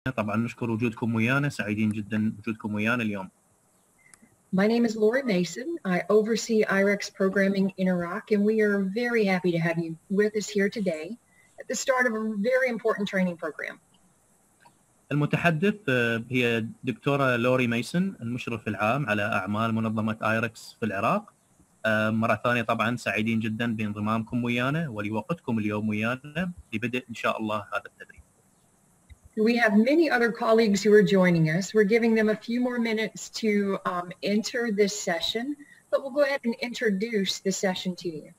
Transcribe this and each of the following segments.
طبعا نشكر وجودكم ويانا، سعيدين جدا بوجودكم ويانا اليوم. My name is Lori Mason. I oversee IREX programming in Iraq, and we are very happy to have you with us here today at the start of a very important training program. المتحدث هي دكتورة لوري ميسون، المشرف العام على أعمال منظمة آيركس في العراق. مرة ثانية طبعا سعيدين جدا بانضمامكم ويانا ولوقتكم اليوم ويانا لبدء إن شاء الله هذا التدريب. We have many other colleagues who are joining us. We're giving them a few more minutes to enter this session, but we'll go ahead and introduce the session to you.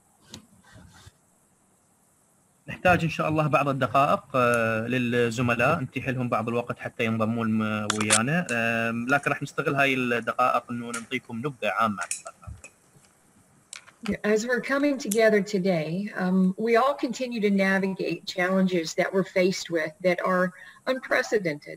نحتاج إن شاء الله بعض الدقائق للزملاء نتيح لهم بعض الوقت حتى ينضمون ويانا، لكن راح نستغل هاي الدقائق إنه نعطيكم نبذة عامة. As we're coming together today, we all continue to navigate challenges that we're faced with that are unprecedented.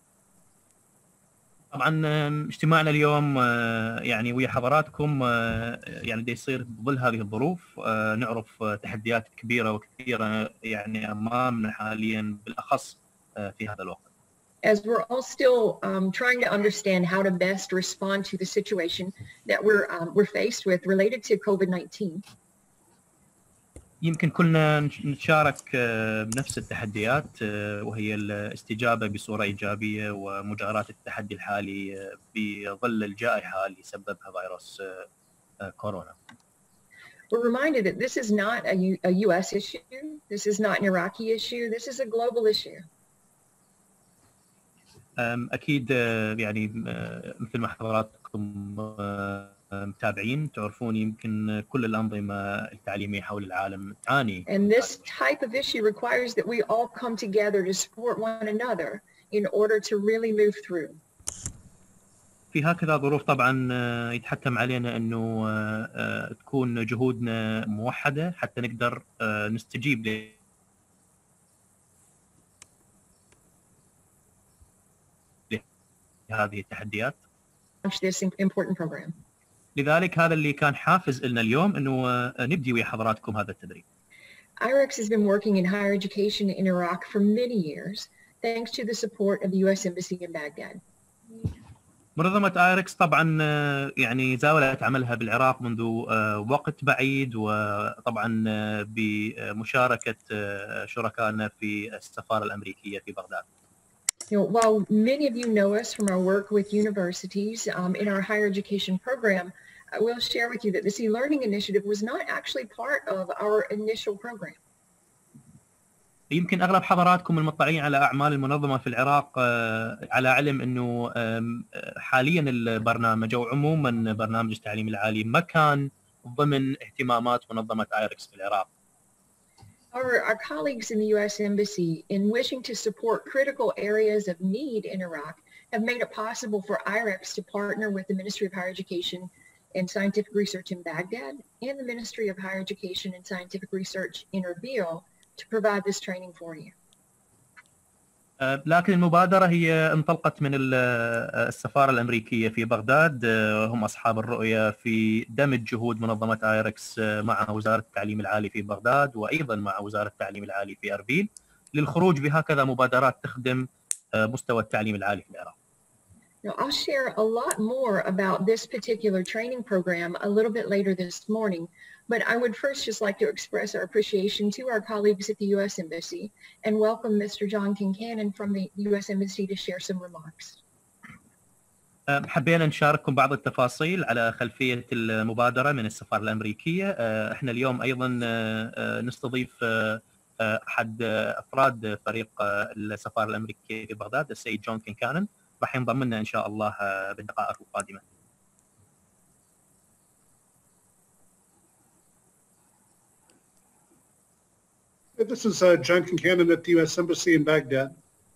طبعا اجتماعنا اليوم يعني ويا حضراتكم يعني دا يصير بظل هذه الظروف، نعرف تحديات كبيرة وكثيرة يعني أمامنا حاليا بالأخص في هذا الوقت. As we're all still trying to understand how to best respond to the situation that we're faced with related to COVID-19. يمكن كلنا نتشارك بنفس التحديات، وهي الاستجابة بصورة إيجابية ومجاراة التحدي الحالي بظل الجائحة اللي سببها فيروس كورونا. We're reminded that this is not a US issue, this is not an Iraqi issue, this is a global issue. أكيد يعني مثل ما حضراتكم متابعين تعرفون يمكن كل الأنظمة التعليمية حول العالم تعاني. And this type of issue requires that we all come together to support one another in order to really move through. في هكذا ظروف طبعا يتحتم علينا انه تكون جهودنا موحدة حتى نقدر نستجيب لهذه التحديات. This important program. لذلك هذا اللي كان حافز لنا اليوم انه نبدي ويا حضراتكم هذا التدريب. IREX has been working in higher education in Iraq for many years thanks to the support of the US Embassy in Baghdad. منظمة آيركس طبعا يعني زاولت عملها بالعراق منذ وقت بعيد، وطبعا بمشاركة شركائنا في السفارة الأمريكية في بغداد. While many of you know us from our work with universities in our higher education program, I will share with you that this e-learning initiative was not actually part of our initial program. يمكن أغلب حضراتكم المطلعين على أعمال المنظمة في العراق على علم أنه حاليا البرنامج أو عموما برنامج التعليم العالي ما كان ضمن اهتمامات منظمة آيركس في العراق. Our colleagues in the U.S. Embassy, in wishing to support critical areas of need in Iraq, have made it possible for IREX to partner with the Ministry of Higher Education and Scientific Research in Baghdad and the Ministry of Higher Education and Scientific Research in Erbil to provide this training for you. لكن المبادرة هي انطلقت من السفارة الأمريكية في بغداد، هم أصحاب الرؤية في دمج جهود منظمة آيركس مع وزارة التعليم العالي في بغداد وأيضا مع وزارة التعليم العالي في أربيل للخروج بهكذا مبادرات تخدم مستوى التعليم العالي في العراق. Now, I'll share a lot more about this particular training program a little bit later this morning, but I would first just like to express our appreciation to our colleagues at the U.S. Embassy and welcome Mr. John Kincannon from the U.S. Embassy to share some remarks. حبينا نشارككم بعض التفاصيل على خلفية المبادرة من السفارة الأمريكية. احنا اليوم أيضا نستضيف أحد أفراد فريق السفارة الأمريكية في بغداد السيد جون كينكانن، راح ينضم لنا إن شاء الله بالدقائق القادمة. This is John Kincannon at the U.S. Embassy in Baghdad.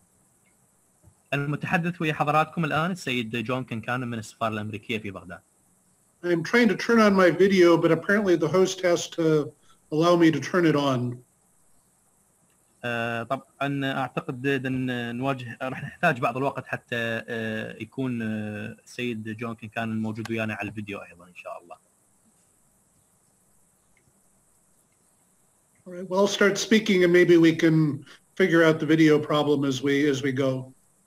المتحدث ويا حضراتكم الآن السيد جون كينكانن من السفارة الأمريكية في بغداد. I'm trying to turn on my video, but apparently the host has to allow me to turn it on. طبعا اعتقد راح نحتاج بعض الوقت حتى يكون السيد جون كينكانن موجود ويانا على الفيديو ايضا ان شاء الله. All right, well, I'll start speaking and maybe we can figure out the video problem as we go.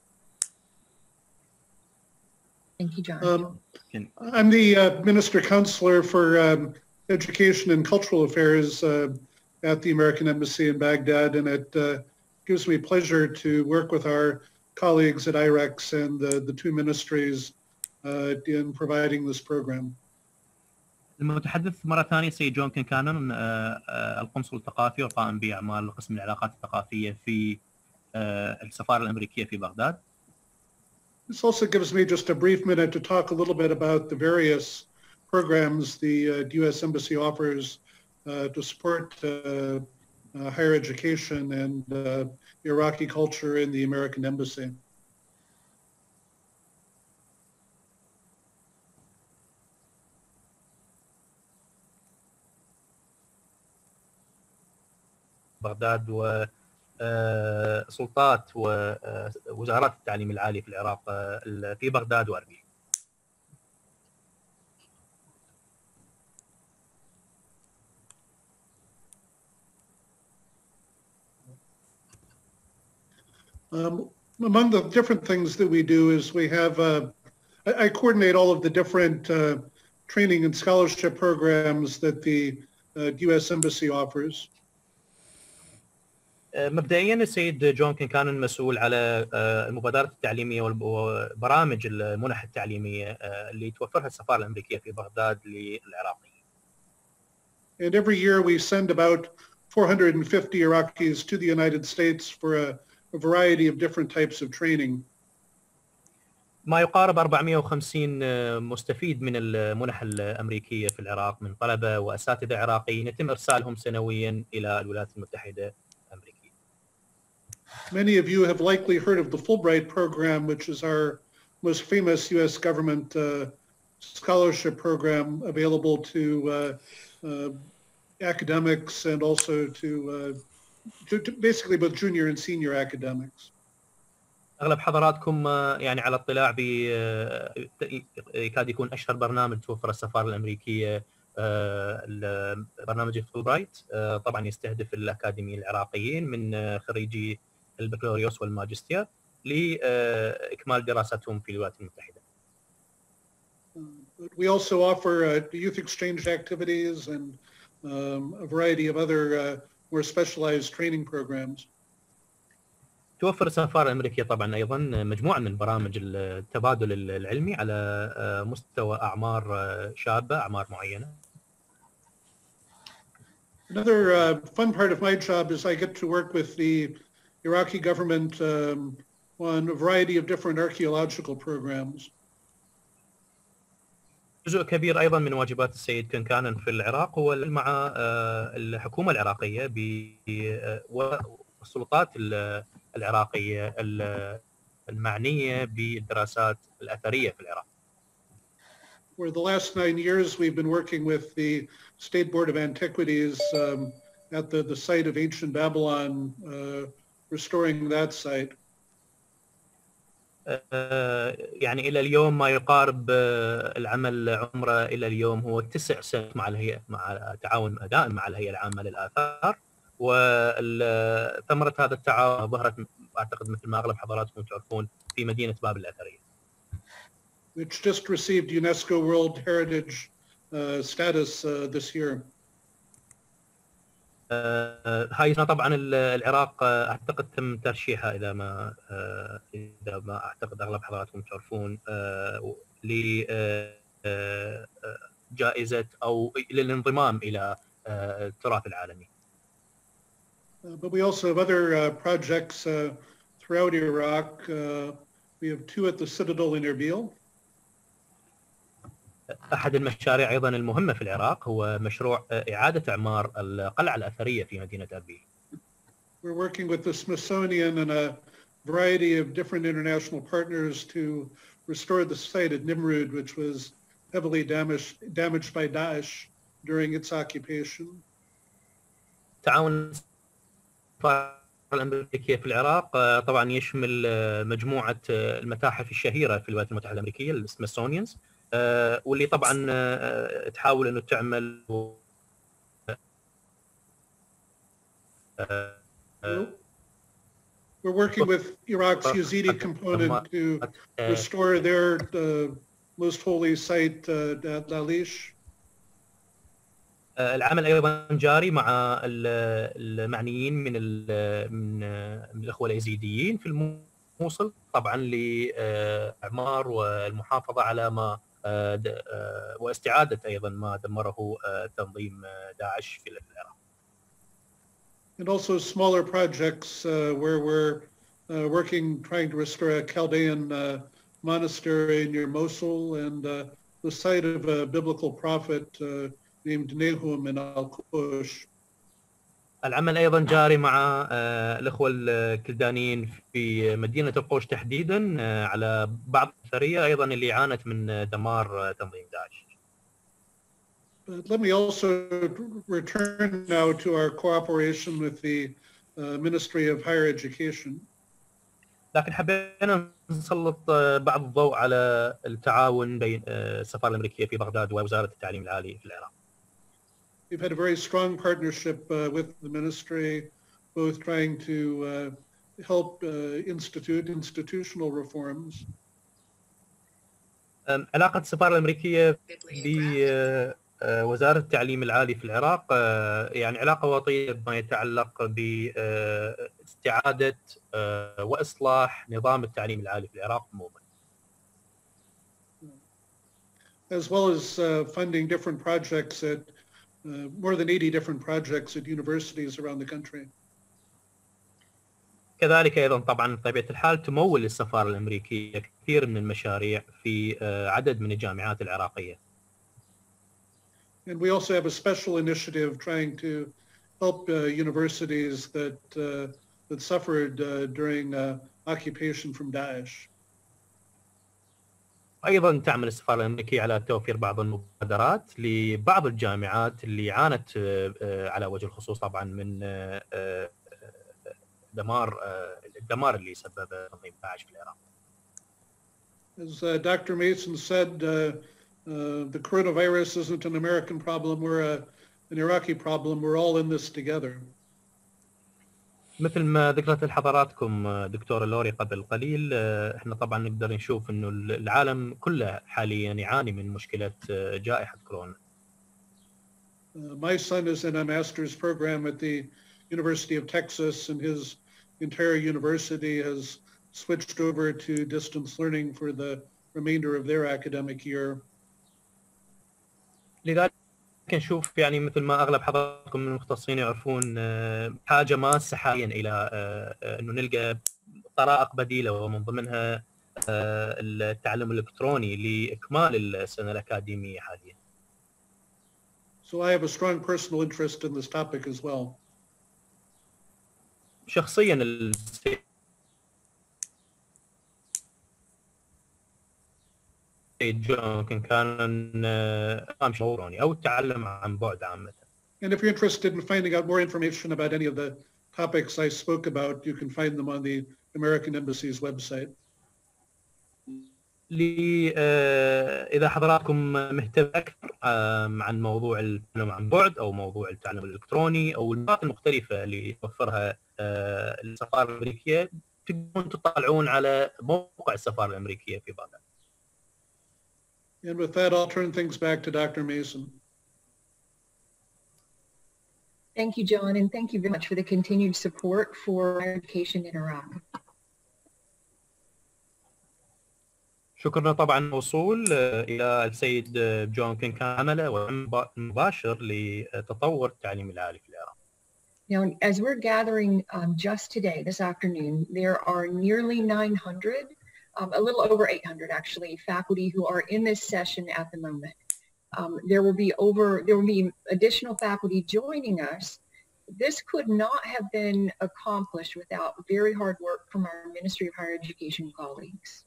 Thank you, John. I'm the Minister Counselor for Education and Cultural Affairs at the American Embassy in Baghdad, and it gives me pleasure to work with our colleagues at IREX and the two ministries in providing this program. المتحدث مرة ثانية سيد جون كينكانن القنصل الثقافي والقائم بأعمال قسم العلاقات الثقافية في السفارة الأمريكية في بغداد. This also gives me just a brief minute to talk a little bit about the various programs the U.S. Embassy offers to support higher education and Iraqi culture in the American Embassy. بغداد وسلطات ووزارات التعليم العالي في العراق في بغداد وأربيل. Among the different things that we do is we have, I coordinate all of the different training and scholarship programs that the U.S. Embassy offers. مبدئيا السيد جون كان مسؤول على المبادرات التعليميه وبرامج المنح التعليميه اللي توفرها السفاره الامريكيه في بغداد للعراقيين. And every year we send about 450 Iraqis to the United States for a variety of different types of training. ما يقارب 450 مستفيد من المنح الامريكيه في العراق من طلبه واساتذه عراقيين يتم ارسالهم سنويا الى الولايات المتحده الامريكيه. Many of you have likely heard of the Fulbright program, which is our most famous U.S. government scholarship program available to academics and also to basically both junior and senior academics. اغلب حضراتكم يعني على اطلاع ب يكاد يكون اشهر برنامج توفر السفاره الامريكيه برنامج فولبرايت، طبعا يستهدف الاكاديميين العراقيين من خريجي البكالوريوس والماجستير لاكمال دراستهم في الولايات المتحده. We also offer youth exchange activities and a variety of other more specialized training programs. توفر السفاره الامريكيه طبعا ايضا مجموعه من برامج التبادل العلمي على مستوى اعمار شابه، اعمار معينه. Another fun part of my job is I get to work with the Iraqi government on a variety of different archaeological programs. جزء كبير ايضا من واجبات السيد كنكانن في العراق هو مع الحكومه العراقيه والسلطات العراقيه المعنيه بالدراسات الاثريه في العراق. For the last 9 years, we've been working with the State Board of Antiquities at the site of ancient Babylon, restoring that site. يعني إلى اليوم ما يقارب العمل عمره إلى اليوم هو 9 سنوات مع الهيئة، مع تعاون دائم مع الهيئة العامة للآثار، وثمرة هذا التعاون ظهرت أعتقد مثل ما أغلب حضراتكم تعرفون في مدينة بابل الأثرية. Which just received UNESCO World Heritage status this year. هاي طبعا العراق اعتقد تم ترشيحها اذا ما اعتقد اغلب حضراتكم تعرفون لجائزه او للانضمام الى التراث العالمي. But we also have other projects throughout Iraq. We have 2 at the Citadel in Erbil. أحد المشاريع أيضا المهمة في العراق هو مشروع إعادة إعمار القلعة الأثرية في مدينة أربيل. We're working with the Smithsonian and a variety of different international partners to restore the site at Nimrud, which was heavily damaged by Daesh during its occupation. تعاون الأمريكية في العراق طبعا يشمل مجموعة المتاحف الشهيرة في الولايات المتحدة الأمريكية السميثسونيانز، واللي طبعا تحاول انه تعمل We're working with Iraq's Yazidi component to restore their Most Holy Site at Lalish. العمل ايضا جاري مع المعنيين من الاخوه اليزيديين في الموصل طبعا لاعمار والمحافظه على ما واستعاده ايضا ما دمره تنظيم داعش في العراق. And also smaller projects where we're working, trying to restore a Chaldean monastery near Mosul and the site of a biblical prophet named Nahum in Al-Qush. العمل ايضا جاري مع الاخوه الكلدانيين في مدينه القوش تحديدا على بعض الاثريه ايضا اللي عانت من دمار تنظيم داعش. But let me also return now to our cooperation with the Ministry of Higher Education. لكن حبينا نسلط بعض الضوء على التعاون بين السفاره الامريكيه في بغداد ووزاره التعليم العالي في العراق. We've had a very strong partnership with the ministry, both trying to help institutional reforms. علاقة السفارة الأمريكية بوزارة التعليم العالي في العراق يعني علاقة وطيدة بما يتعلق باستعادة وإصلاح نظام التعليم العالي في العراق عموما. As well as funding different projects at more than 80 different projects at universities around the country. كذلك أيضا طبعا بطبيعة الحال تمول السفارة الأمريكية كثير من المشاريع في عدد من الجامعات العراقية. And we also have a special initiative trying to help universities that suffered during occupation from Daesh. أيضا تعمل السفارة الأمريكية على توفير بعض المبادرات لبعض الجامعات اللي عانت على وجه الخصوص طبعا من الدمار اللي سببه تنظيم داعش في العراق. As Dr. Mason said, the coronavirus isn't an American problem, we're an Iraqi problem, we're all in this together. مثل ما ذكرت لحضراتكم دكتور لوري قبل قليل احنا طبعا نقدر نشوف انه العالم كله حاليا يعاني من مشكلة جائحة كورونا. My son is in a master's program at the University of Texas and his entire university has switched over to distance learning for the remainder of their academic year. لذلك نشوف يعني مثل ما اغلب حضراتكم من المختصين يعرفون حاجه ماسه حاليا الى انه نلقى طرائق بديله ومن ضمنها التعلم الالكتروني لاكمال السنه الاكاديميه حاليا. So I have a strong personal interest in this topic as well. شخصيا جون كان شعوروني او التعلم عن بعد عامه. And if you're interested in finding out more information about any of the topics I spoke about, you can find them on the American Embassy's website. إذا حضراتكم مهتم أكثر عن موضوع التعلم عن بعد أو موضوع التعلم الإلكتروني أو المهارات المختلفة اللي توفرها السفارة الأمريكية تقدرون تطلعون على موقع السفارة الأمريكية في بغداد. And with that, I'll turn things back to Dr. Mason. Thank you, John, and thank you very much for the continued support for higher education in Iraq. شكرنا طبعا موصول إلى السيد جون كينكاملا ومباشر لتطور التعليم العالي في العراق. Now, as we're gathering just today, this afternoon, there are nearly 900, a little over 800 actually, faculty who are in this session at the moment. There will be additional faculty joining us. This could not have been accomplished without very hard work from our Ministry of Higher Education colleagues.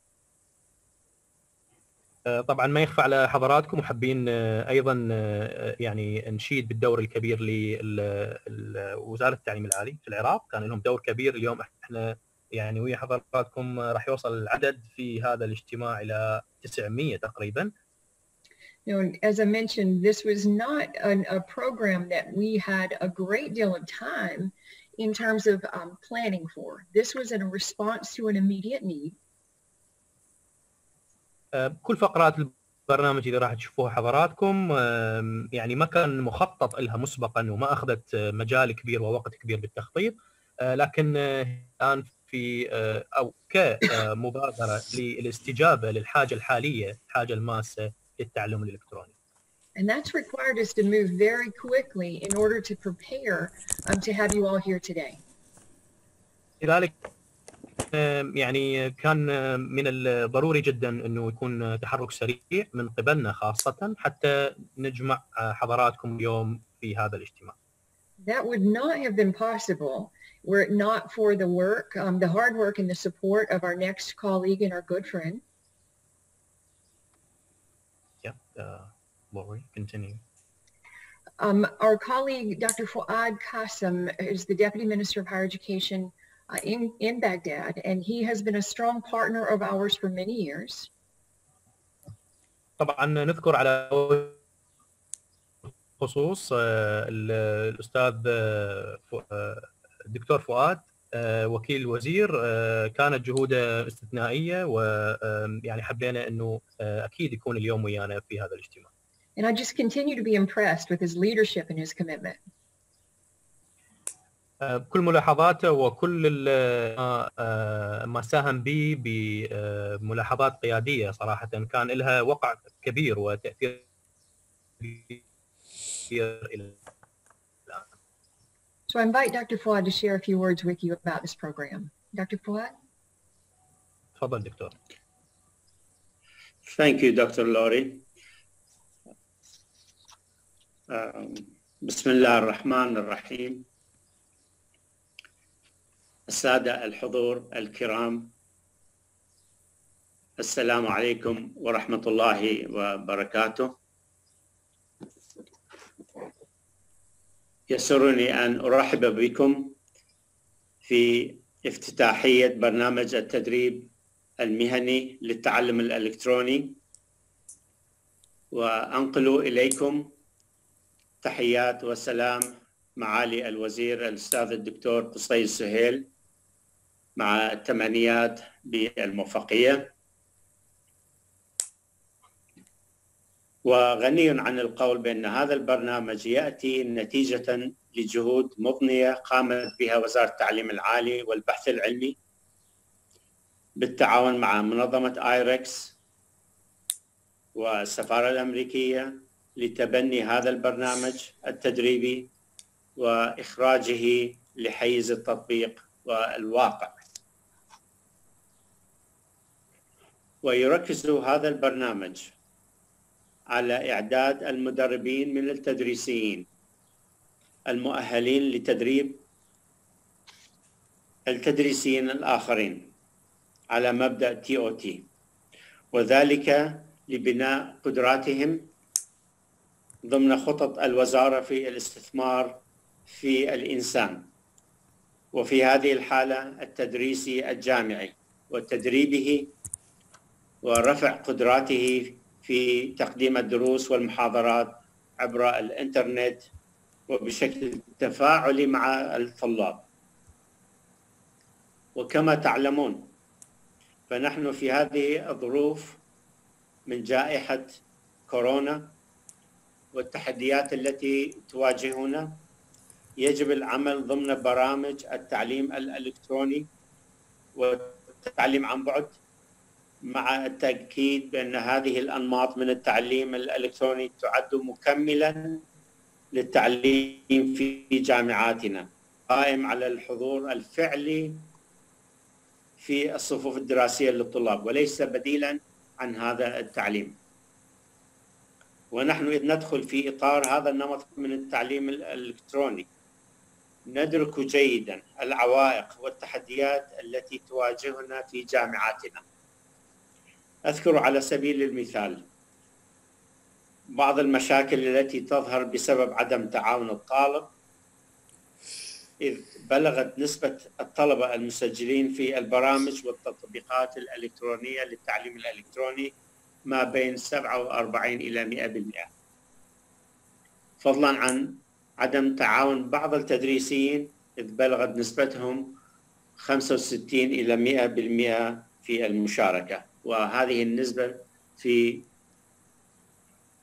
طبعا ما يخفى على حضراتكم وحابين ايضا يعني نشيد بالدور الكبير لوزاره التعليم العالي في العراق، كان لهم دور كبير. اليوم احنا يعني ويا حضراتكم راح يوصل العدد في هذا الاجتماع الى 900 تقريبا. You know, as I mentioned, this was not a program that we had a great deal of time in terms of planning for. This was in a response to an immediate need. كل فقرات البرنامج اللي راح تشوفوه حضراتكم يعني ما كان مخطط لها مسبقا وما اخذت مجال كبير ووقت كبير بالتخطيط، لكن الان في او كمبادره للاستجابه للحاجه الحاليه، الحاجه الماسه للتعلم الالكتروني. And that's required us to move very quickly in order to prepare to have you all here today. لذلك يعني كان من الضروري جدا انه يكون تحرك سريع من قبلنا خاصه حتى نجمع حضراتكم اليوم في هذا الاجتماع. That would not have been possible were it not for the work, the hard work and the support of our next colleague and our good friend. Yeah, Lori, continue. Our colleague, Dr. Fuad Qasim, is the Deputy Minister of Higher Education in Baghdad, and he has been a strong partner of ours for many years. طبعا نذكر على خصوص الأستاذ الدكتور فؤاد وكيل الوزير، كانت جهوده استثنائية، ويعني حبينا أنه أكيد يكون اليوم ويانا في هذا الاجتماع. And I just continue to be impressed with his leadership and his commitment. كل ملاحظاته وكل ما ساهم به بملاحظات قيادية صراحة كان لها وقع كبير وتأثير كبير إلى الآن. So I invite Dr. Fuad to share a few words with you about this program. Dr. Fuad? تفضل دكتور. Thank you, Dr. Lori. بسم الله الرحمن الرحيم. السادة الحضور الكرام، السلام عليكم ورحمة الله وبركاته. يسرني أن أرحب بكم في افتتاحية برنامج التدريب المهني للتعلم الإلكتروني، وأنقل إليكم تحيات وسلام معالي الوزير الأستاذ الدكتور قصي السهيل، مع التمنيات بالموفقية. وغني عن القول بأن هذا البرنامج يأتي نتيجة لجهود مضنية قامت بها وزارة التعليم العالي والبحث العلمي بالتعاون مع منظمة آيركس والسفارة الأمريكية لتبني هذا البرنامج التدريبي وإخراجه لحيز التطبيق والواقع. ويركز هذا البرنامج على إعداد المدربين من التدريسيين المؤهلين لتدريب التدريسيين الآخرين على مبدأ TOT، وذلك لبناء قدراتهم ضمن خطط الوزارة في الاستثمار في الإنسان، وفي هذه الحالة التدريسي الجامعي، وتدريبه ورفع قدراته في تقديم الدروس والمحاضرات عبر الإنترنت وبشكل تفاعلي مع الطلاب. وكما تعلمون فنحن في هذه الظروف من جائحة كورونا والتحديات التي تواجهنا، يجب العمل ضمن برامج التعليم الإلكتروني والتعليم عن بعد، مع التأكيد بأن هذه الأنماط من التعليم الإلكتروني تعد مكملا للتعليم في جامعاتنا، قائم على الحضور الفعلي في الصفوف الدراسية للطلاب وليس بديلا عن هذا التعليم. ونحن إذ ندخل في إطار هذا النمط من التعليم الإلكتروني ندرك جيدا العوائق والتحديات التي تواجهنا في جامعاتنا. أذكر على سبيل المثال بعض المشاكل التي تظهر بسبب عدم تعاون الطالب، إذ بلغت نسبة الطلبة المسجلين في البرامج والتطبيقات الإلكترونية للتعليم الإلكتروني ما بين 47 إلى 100%، فضلا عن عدم تعاون بعض التدريسيين إذ بلغت نسبتهم 65 إلى 100% في المشاركة. وهذه النسبة في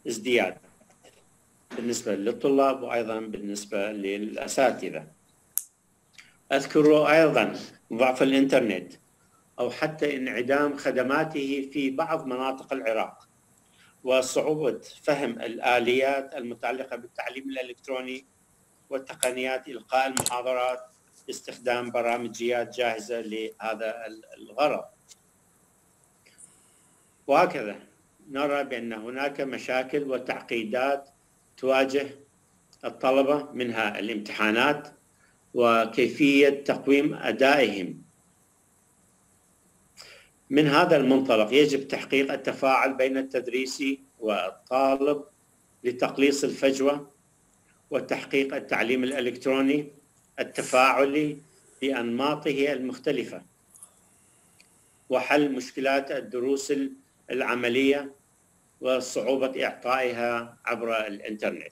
ازدياد بالنسبة للطلاب وأيضا بالنسبة للأساتذة. أذكر أيضا ضعف الإنترنت أو حتى انعدام خدماته في بعض مناطق العراق، وصعوبة فهم الآليات المتعلقة بالتعليم الإلكتروني وتقنيات إلقاء المحاضرات باستخدام برامجيات جاهزة لهذا الغرض. وهكذا نرى بأن هناك مشاكل وتعقيدات تواجه الطلبة، منها الامتحانات وكيفية تقويم أدائهم. من هذا المنطلق يجب تحقيق التفاعل بين التدريسي والطالب لتقليص الفجوة وتحقيق التعليم الإلكتروني التفاعلي بأنماطه المختلفة وحل مشكلات الدروس العملية وصعوبة إعطائها عبر الإنترنت.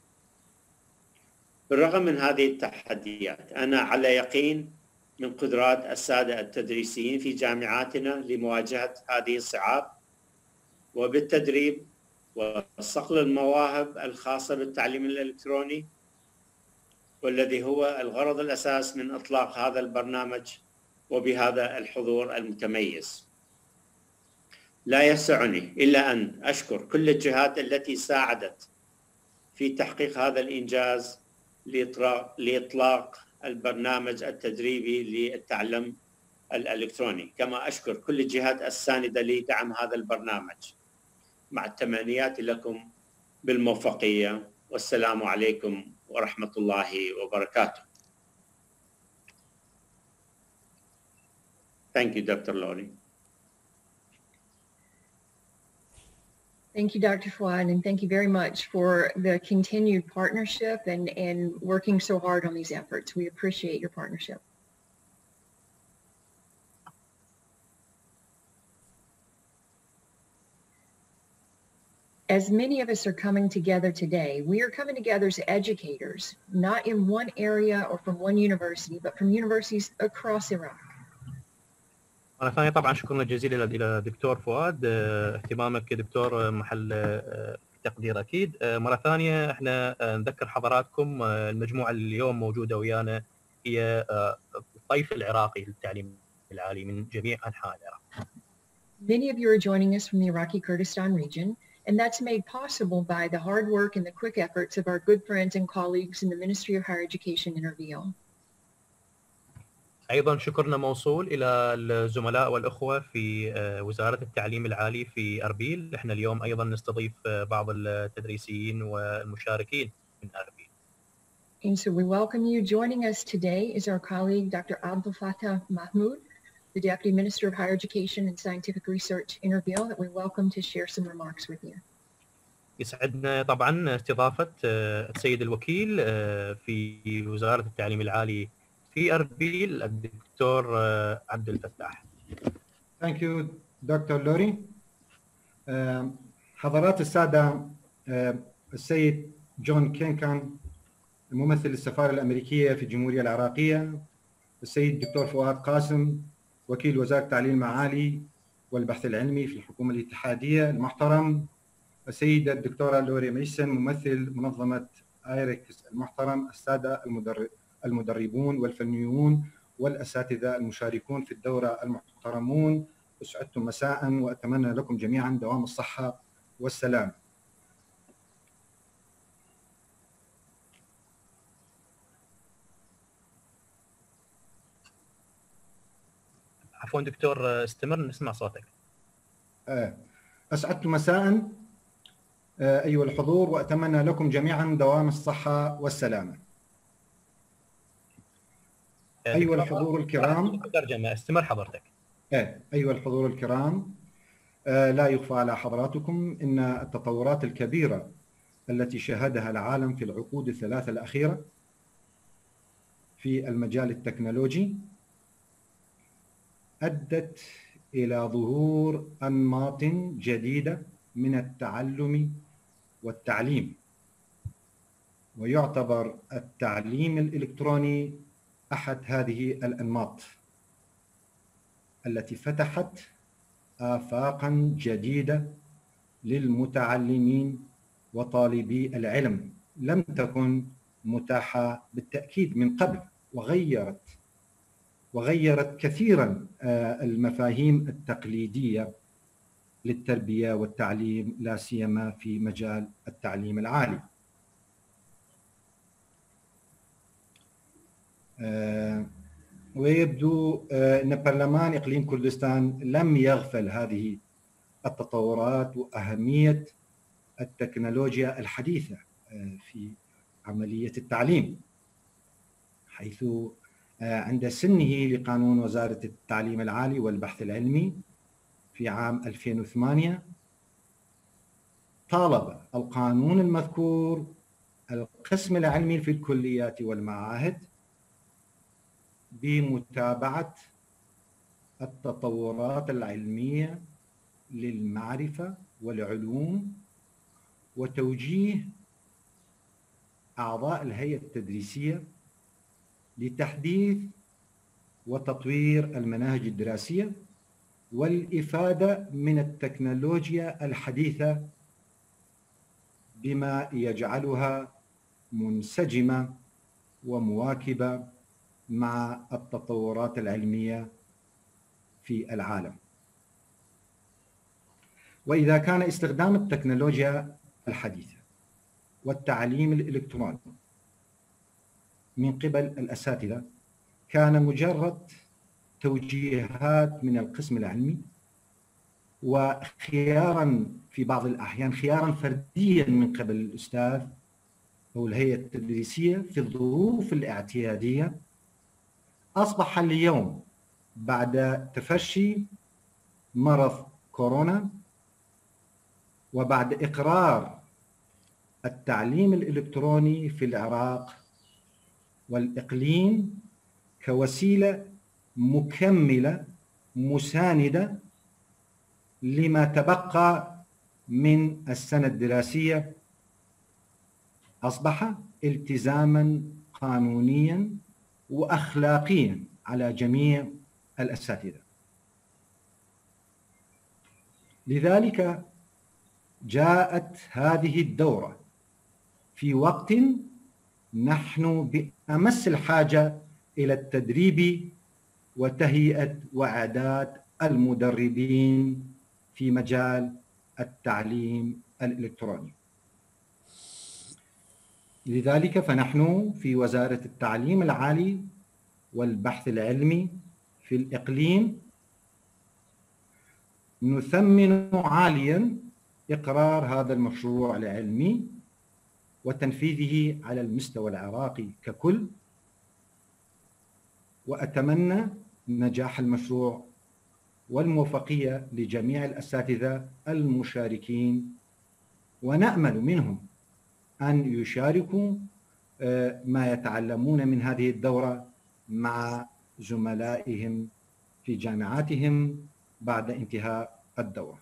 بالرغم من هذه التحديات أنا على يقين من قدرات السادة التدريسيين في جامعاتنا لمواجهة هذه الصعاب، وبالتدريب وصقل المواهب الخاصة بالتعليم الإلكتروني، والذي هو الغرض الأساس من إطلاق هذا البرنامج وبهذا الحضور المتميز. لا يسعني إلا أن أشكر كل الجهات التي ساعدت في تحقيق هذا الإنجاز لإطلاق البرنامج التدريبي للتعلم الإلكتروني، كما أشكر كل الجهات الساندة لدعم هذا البرنامج، مع التمنيات لكم بالموفقية، والسلام عليكم ورحمة الله وبركاته. Thank you, Dr. Lori. Thank you, Dr. Fouad, and thank you very much for the continued partnership and working so hard on these efforts. We appreciate your partnership. As many of us are coming together today, we are coming together as educators, not in one area or from one university, but from universities across Iraq. مرة ثانية طبعا شكرا جزيلا إلى دكتور فؤاد، اهتمامك دكتور محل تقدير أكيد. مرة ثانية احنا نذكر حضراتكم المجموعة اللي اليوم موجودة ويانا هي الطيف العراقي للتعليم العالي من جميع أنحاء العراق. Many of you are joining us from the Iraqi Kurdistan region, and that's made possible by the hard work and the quick efforts of our good friends and colleagues in the Ministry of Higher Education in Erbil. أيضا شكرنا موصول إلى الزملاء والأخوة في وزارة التعليم العالي في أربيل. إحنا اليوم أيضا نستضيف بعض التدريسيين والمشاركين من أربيل. And so we welcome you. Joining us today is our colleague, Dr. Abdel Fattah Mahmoud, the Deputy Minister of Higher Education and Scientific Research in Erbil, that we welcome to share some remarks with you. يسعدنا طبعا استضافة السيد الوكيل في وزارة التعليم العالي في أربيل الدكتور عبد الفتاح. Thank you, Dr. Lori. حضرات السادة، السيد جون كينكان ممثل السفارة الأمريكية في الجمهورية العراقية، السيد دكتور فؤاد قاسم وكيل وزارة التعليم العالي والبحث العلمي في الحكومة الاتحادية المحترم، السيدة الدكتورة لوري ميسن ممثل منظمة آيركس المحترم، السادة المدربون والفنيون والأساتذة المشاركون في الدورة المحترمون، أسعدتم مساء وأتمنى لكم جميعا دوام الصحة والسلام. عفوا دكتور استمر نسمع صوتك. أسعدتم مساء أيها الحضور وأتمنى لكم جميعا دوام الصحة والسلامة. أيها الحضور الكرام، ترجمة استمر حضرتك. أيها الحضور الكرام، لا يخفى على حضراتكم أن التطورات الكبيرة التي شهدها العالم في العقود الثلاثة الأخيرة في المجال التكنولوجي أدت إلى ظهور أنماط جديدة من التعلم والتعليم، ويعتبر التعليم الإلكتروني أحد هذه الأنماط التي فتحت آفاقا جديدة للمتعلمين وطالبي العلم لم تكن متاحة بالتأكيد من قبل، وغيرت كثيرا المفاهيم التقليدية للتربية والتعليم، لا سيما في مجال التعليم العالي. ويبدو أن برلمان إقليم كردستان لم يغفل هذه التطورات وأهمية التكنولوجيا الحديثة في عملية التعليم، حيث عند سنه لقانون وزارة التعليم العالي والبحث العلمي في عام 2008 طالب القانون المذكور القسم العلمي في الكليات والمعاهد بمتابعة التطورات العلمية للمعرفة والعلوم وتوجيه أعضاء الهيئة التدريسية لتحديث وتطوير المناهج الدراسية والإفادة من التكنولوجيا الحديثة بما يجعلها منسجمة ومواكبة مع التطورات العلمية في العالم. وإذا كان استخدام التكنولوجيا الحديثة والتعليم الإلكتروني من قبل الأساتذة كان مجرد توجيهات من القسم العلمي وخيارا في بعض الأحيان خيارا فرديا من قبل الأستاذ أو الهيئة التدريسية في الظروف الاعتيادية، أصبح اليوم بعد تفشي مرض كورونا وبعد إقرار التعليم الإلكتروني في العراق والإقليم كوسيلة مكملة مساندة لما تبقى من السنة الدراسية، أصبح التزاما قانونيا وأخلاقيا على جميع الأساتذة. لذلك جاءت هذه الدورة في وقت نحن بأمس الحاجة إلى التدريب وتهيئة وإعداد المدربين في مجال التعليم الإلكتروني. لذلك فنحن في وزارة التعليم العالي والبحث العلمي في الإقليم نثمن عاليا إقرار هذا المشروع العلمي وتنفيذه على المستوى العراقي ككل، وأتمنى نجاح المشروع والموفقية لجميع الأساتذة المشاركين، ونأمل منهم أن يشاركوا ما يتعلمون من هذه الدورة مع زملائهم في جامعاتهم بعد انتهاء الدورة.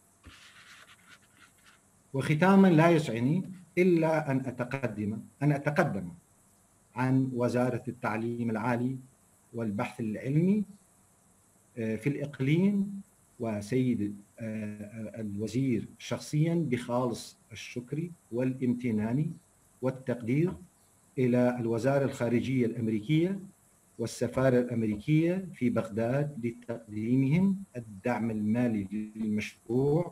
وختاما لا يسعني إلا أن أتقدم عن وزارة التعليم العالي والبحث العلمي في الإقليم وسيد الوزير شخصيا بخالص الشكر والامتنان والتقدير إلى الوزارة الخارجية الأمريكية والسفارة الأمريكية في بغداد لتقديمهم الدعم المالي للمشروع،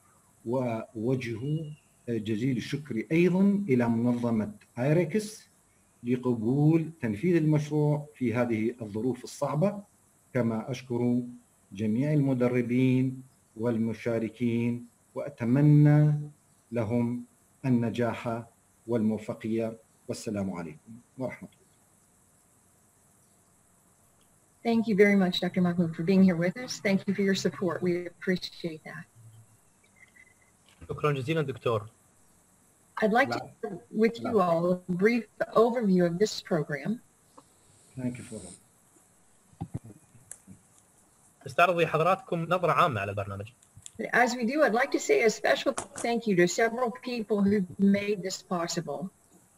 ووجه جزيل الشكر أيضا إلى منظمة آيركس لقبول تنفيذ المشروع في هذه الظروف الصعبة، كما أشكر جميع المدربين والمشاركين وأتمنى لهم النجاح والموفقية، والسلام عليكم ورحمة الله. Thank you very much, Dr. Mahmoud, for being here with us. Thank you for your support. We appreciate that. شكرا جزيلا دكتور. I'd like to share with you all a brief overview of this program. Thank you for that. استعرض لحضراتكم نظرة عامة على البرنامج. As we do, I'd like to say a special thank you to several people who made this possible.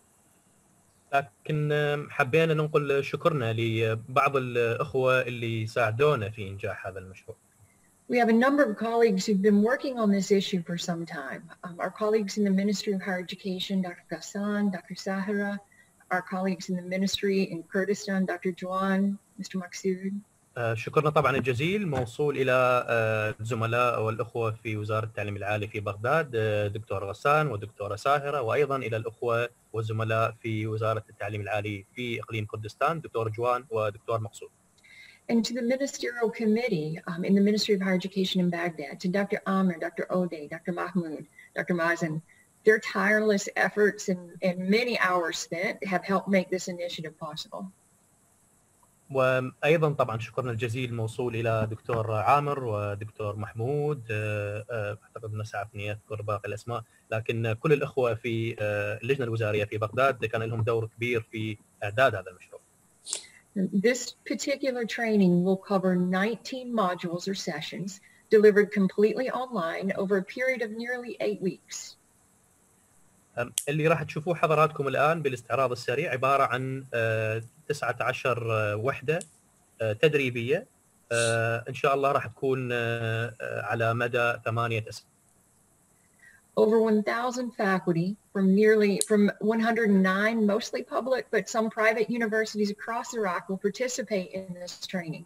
لكن حبينا ننقل شكرنا لبعض الأخوة اللي ساعدونا في إنجاح هذا المشروع. We have a number of colleagues who've been working on this issue for some time. Our colleagues in the Ministry of Higher Education, Dr. Ghassan, Dr. Sahara, our colleagues in the ministry in Kurdistan, Dr. Juan, Mr. Maqsood. شكرنا طبعا الجزيل موصول الى الزملاء والاخوه في وزاره التعليم العالي في بغداد دكتور غسان ودكتوره ساهره، وايضا الى الاخوه والزملاء في وزاره التعليم العالي في اقليم كردستان دكتور جوان ودكتور مقصود. And to the ministerial committee in the Ministry of Higher Education in Baghdad, to Dr. Amr, Dr. Odeh, Dr. Mahmoud, Dr. Mazen, their tireless efforts and many hours spent have helped make this initiative possible. وايضا طبعا شكرنا الجزيل موصول الى دكتور عامر ودكتور محمود، اعتقد انه سعف اني اذكر باقي الاسماء، لكن كل الاخوه في اللجنه الوزاريه في بغداد كان لهم دور كبير في اعداد هذا المشروع. This particular training will cover 19 modules or sessions delivered completely online over a period of nearly 8 weeks. اللي راح تشوفوه حضراتكم الآن بالاستعراض السريع عبارة عن 19 وحدة تدريبية إن شاء الله راح تكون على مدى 8 أسابيع. Over 1,000 faculty from 109 mostly public but some private universities across Iraq will participate in this training.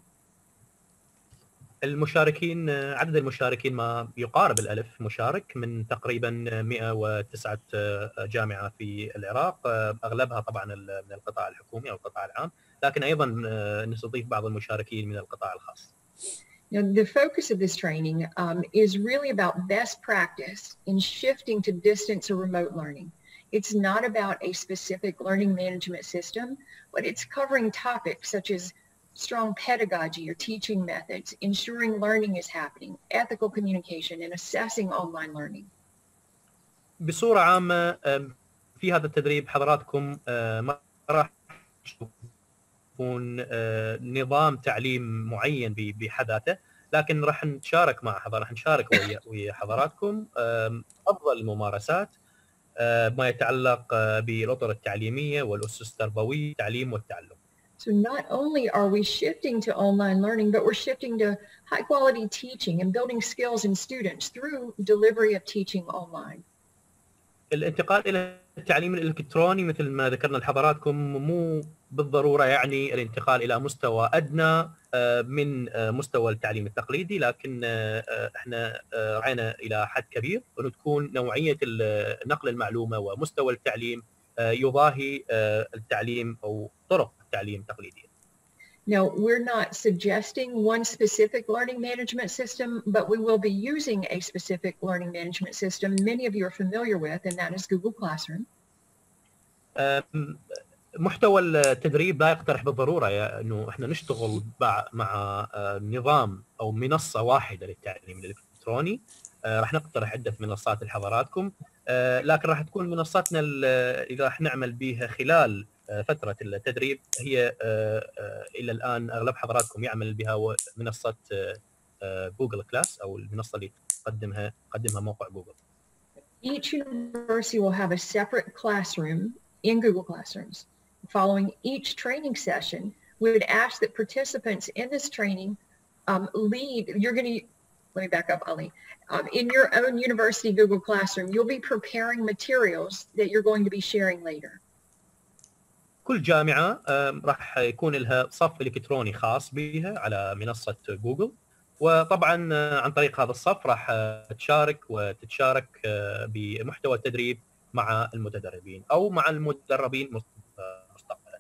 المشاركين عدد المشاركين ما يقارب الألف مشارك من تقريبا 109 جامعة في العراق، أغلبها طبعا من القطاع الحكومي أو القطاع العام، لكن أيضا نستضيف بعض المشاركين من القطاع الخاص. Now, the focus of this training is really about best practice in shifting to distance or remote learning. It's not about a specific learning management system, but it's covering topics such as strong pedagogy or teaching methods, ensuring learning is happening, ethical communication, and assessing online learning. بصورة عامة في هذا التدريب حضراتكم ما راح تشوفون نظام تعليم معين بحذاته، لكن راح نتشارك راح نشارك ويا حضراتكم أفضل الممارسات ما يتعلق بالأطر التعليمية والأسس التربوية التعليم والتعلم. So not only are we shifting to online learning, but we're shifting to high quality teaching and building skills in students through delivery of teaching online. الانتقال إلى التعليم الإلكتروني مثل ما ذكرنا لحضراتكم مو بالضرورة يعني الانتقال إلى مستوى أدنى من مستوى التعليم التقليدي، لكن احنا رعينا إلى حد كبير أنه تكون نوعية نقل المعلومة ومستوى التعليم يضاهي التعليم أو طرق التعليم التقليدية. Now, we're not suggesting one specific learning management system, but we will be using a specific learning management system many of you are familiar with, and that is Google Classroom. محتوى التدريب لا يقترح بالضرورة انه احنا نشتغل مع نظام او منصة واحدة للتعليم الالكتروني. راح نقترح عدة منصات لحضراتكم، لكن راح تكون منصاتنا اللي راح نعمل بها خلال فترة التدريب هي إلى الآن أغلب حضراتكم يعمل بها منصة جوجل كلاس أو المنصة اللي قدمها موقع جوجل. Each university will have a separate classroom in Google Classrooms. Following each training session, we would ask that participants in this training let me back up, Ali. In your own university Google Classroom, you'll be preparing materials that you're going to be sharing later. كل جامعة راح يكون لها صف إلكتروني خاص بها على منصة جوجل، وطبعا عن طريق هذا الصف راح تشارك وتتشارك بمحتوى التدريب مع المتدربين أو مع المدربين مستقبلا.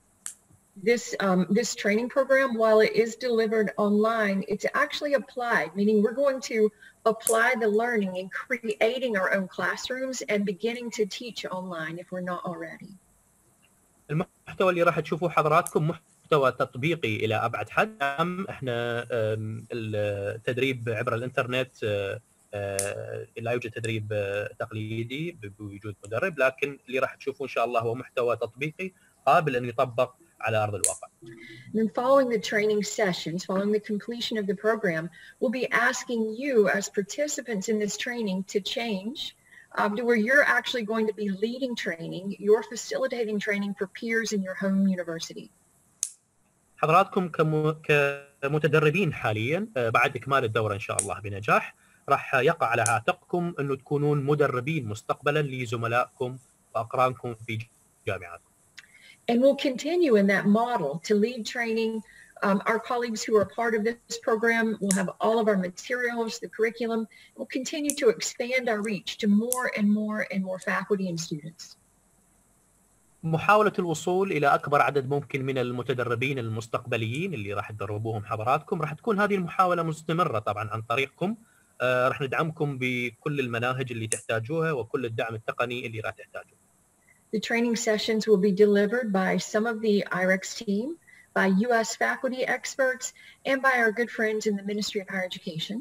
This training program, while it is delivered online, it's actually applied, meaning we're going to apply the learning in creating our own classrooms and beginning to teach online if we're not already. المحتوى اللي راح تشوفوه حضراتكم محتوى تطبيقي إلى أبعد حد. احنا التدريب عبر الإنترنت لا يوجد تدريب تقليدي بوجود مدرب، لكن اللي راح تشوفوه إن شاء الله هو محتوى تطبيقي قابل أن يطبق على أرض الواقع. Then following the training sessions, following the completion of the program, we'll be asking you as participants in this training to change to where you're actually going to be leading training, you're facilitating training for peers in your home university. حضراتكم متدربين حاليا بعد إكمال الدورة إن شاء الله بنجاح راح يقع على عاتقكم أنه تكونون مدربين مستقبلا لزملائكم وأقرانكم في جامعاتكم. And we'll continue in that model to lead training. Our colleagues who are part of this program will have all of our materials, the curriculum. We'll continue to expand our reach to more and more faculty and students. محاولة الوصول إلى أكبر عدد ممكن من المتدربين المستقبليين اللي راح تدربوهم حضراتكم، راح تكون هذه المحاولة مستمرة طبعا عن طريقكم. راح ندعمكم بكل المناهج اللي تحتاجوها وكل الدعم التقني اللي راح تحتاجوه. The training sessions will be delivered by some of the IREX team, by U.S. faculty experts, and by our good friends in the Ministry of Higher Education.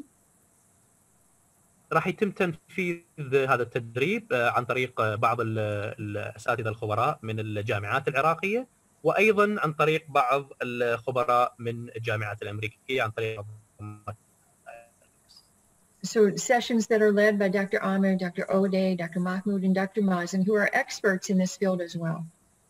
راح يتم تنفيذ هذا التدريب عن طريق بعض الأساتذة الخبراء من الجامعات العراقية، وأيضا عن طريق بعض الخبراء من الجامعات الأمريكية عن طريق. So sessions that are led by Dr. Amir, Dr. Ode, Dr. Mahmoud, and Dr. Mazen, who are experts in this field as well.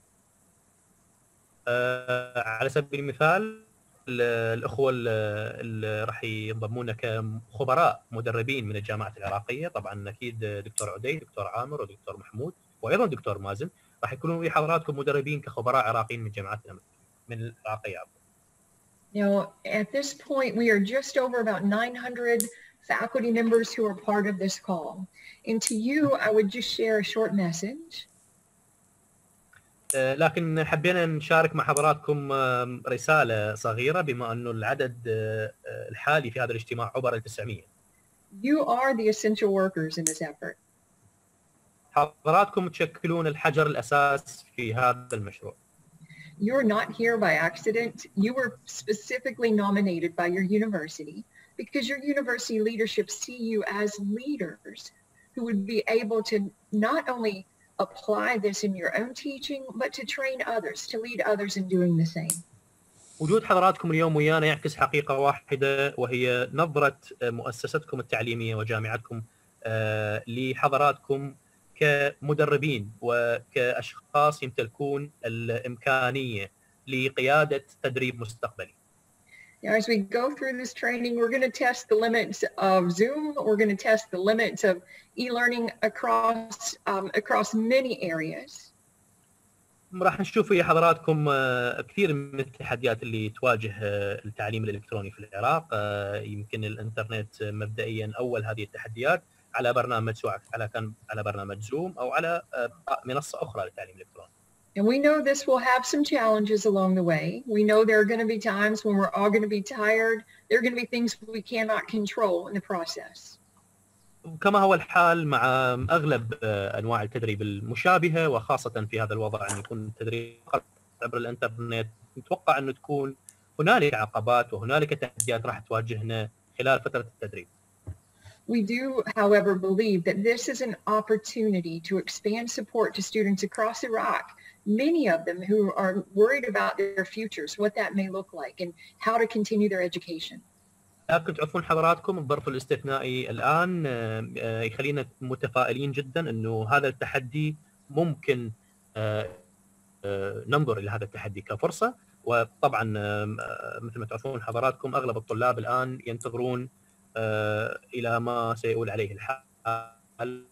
على سبيل المثال الأخوة اللي راح ينضمون كخبراء مدربين من الجامعات العراقية، طبعا أكيد دكتور عدي، دكتور عامر، ودكتور محمود، وأيضا دكتور مازن، راح يكونوا حضراتكم مدربين كخبراء عراقيين من الجامعات من العراقية. Now, at this point, we are just over about 900 faculty members who are part of this call. And to you, I would just share a short message. لكن حبينا نشارك مع حضراتكم رسالة صغيرة بما أنه العدد الحالي في هذا الاجتماع عبر 900. You are the essential workers in this effort. حضراتكم تشكلون الحجر الأساس في هذا المشروع. You're not here by accident. You were specifically nominated by your university because your university leadership see you as leaders who would be able to not only apply this in your own teaching, but to train others, to lead others in doing the same. وجود حضراتكم اليوم ويانا يعكس حقيقة واحدة، وهي نظرة مؤسستكم التعليمية وجامعتكم لحضراتكم كمدربين وكأشخاص يمتلكون الإمكانية لقيادة تدريب مستقبلي. Now, as we go through this training, we're going to test the limits of Zoom. We're going to test the limits of e-learning across many areas. راح نشوف يا حضراتكم كثير من التحديات اللي تواجه التعليم الإلكتروني في العراق. يمكن الإنترنت مبدئيا أول هذه التحديات على برنامج، سواء كان على برنامج زوم أو على منصة أخرى للتعليم الإلكتروني. And we know this will have some challenges along the way. We know there are going to be times when we're all going to be tired. There are going to be things we cannot control in the process. كما هو الحال مع أغلب أنواع التدريب المشابهة، وخاصة في هذا الوضع أن يكون التدريب عبر الإنترنت، نتوقع أن تكون هنالك عقبات وهنالك تحديات راح تواجهنا خلال فترة التدريب. We do, however, believe that this is an opportunity to expand support to students across Iraq, many of them who are worried about their futures, what that may look like, and how to continue their education. لكن تعرفون حضراتكم الظرف الاستثنائي الآن يخلينا متفائلين جدا أنه هذا التحدي ممكن ننظر إلى هذا التحدي كفرصة. وطبعا مثل ما تعرفون حضراتكم أغلب الطلاب الآن ينتظرون إلى ما سيؤول عليه الحال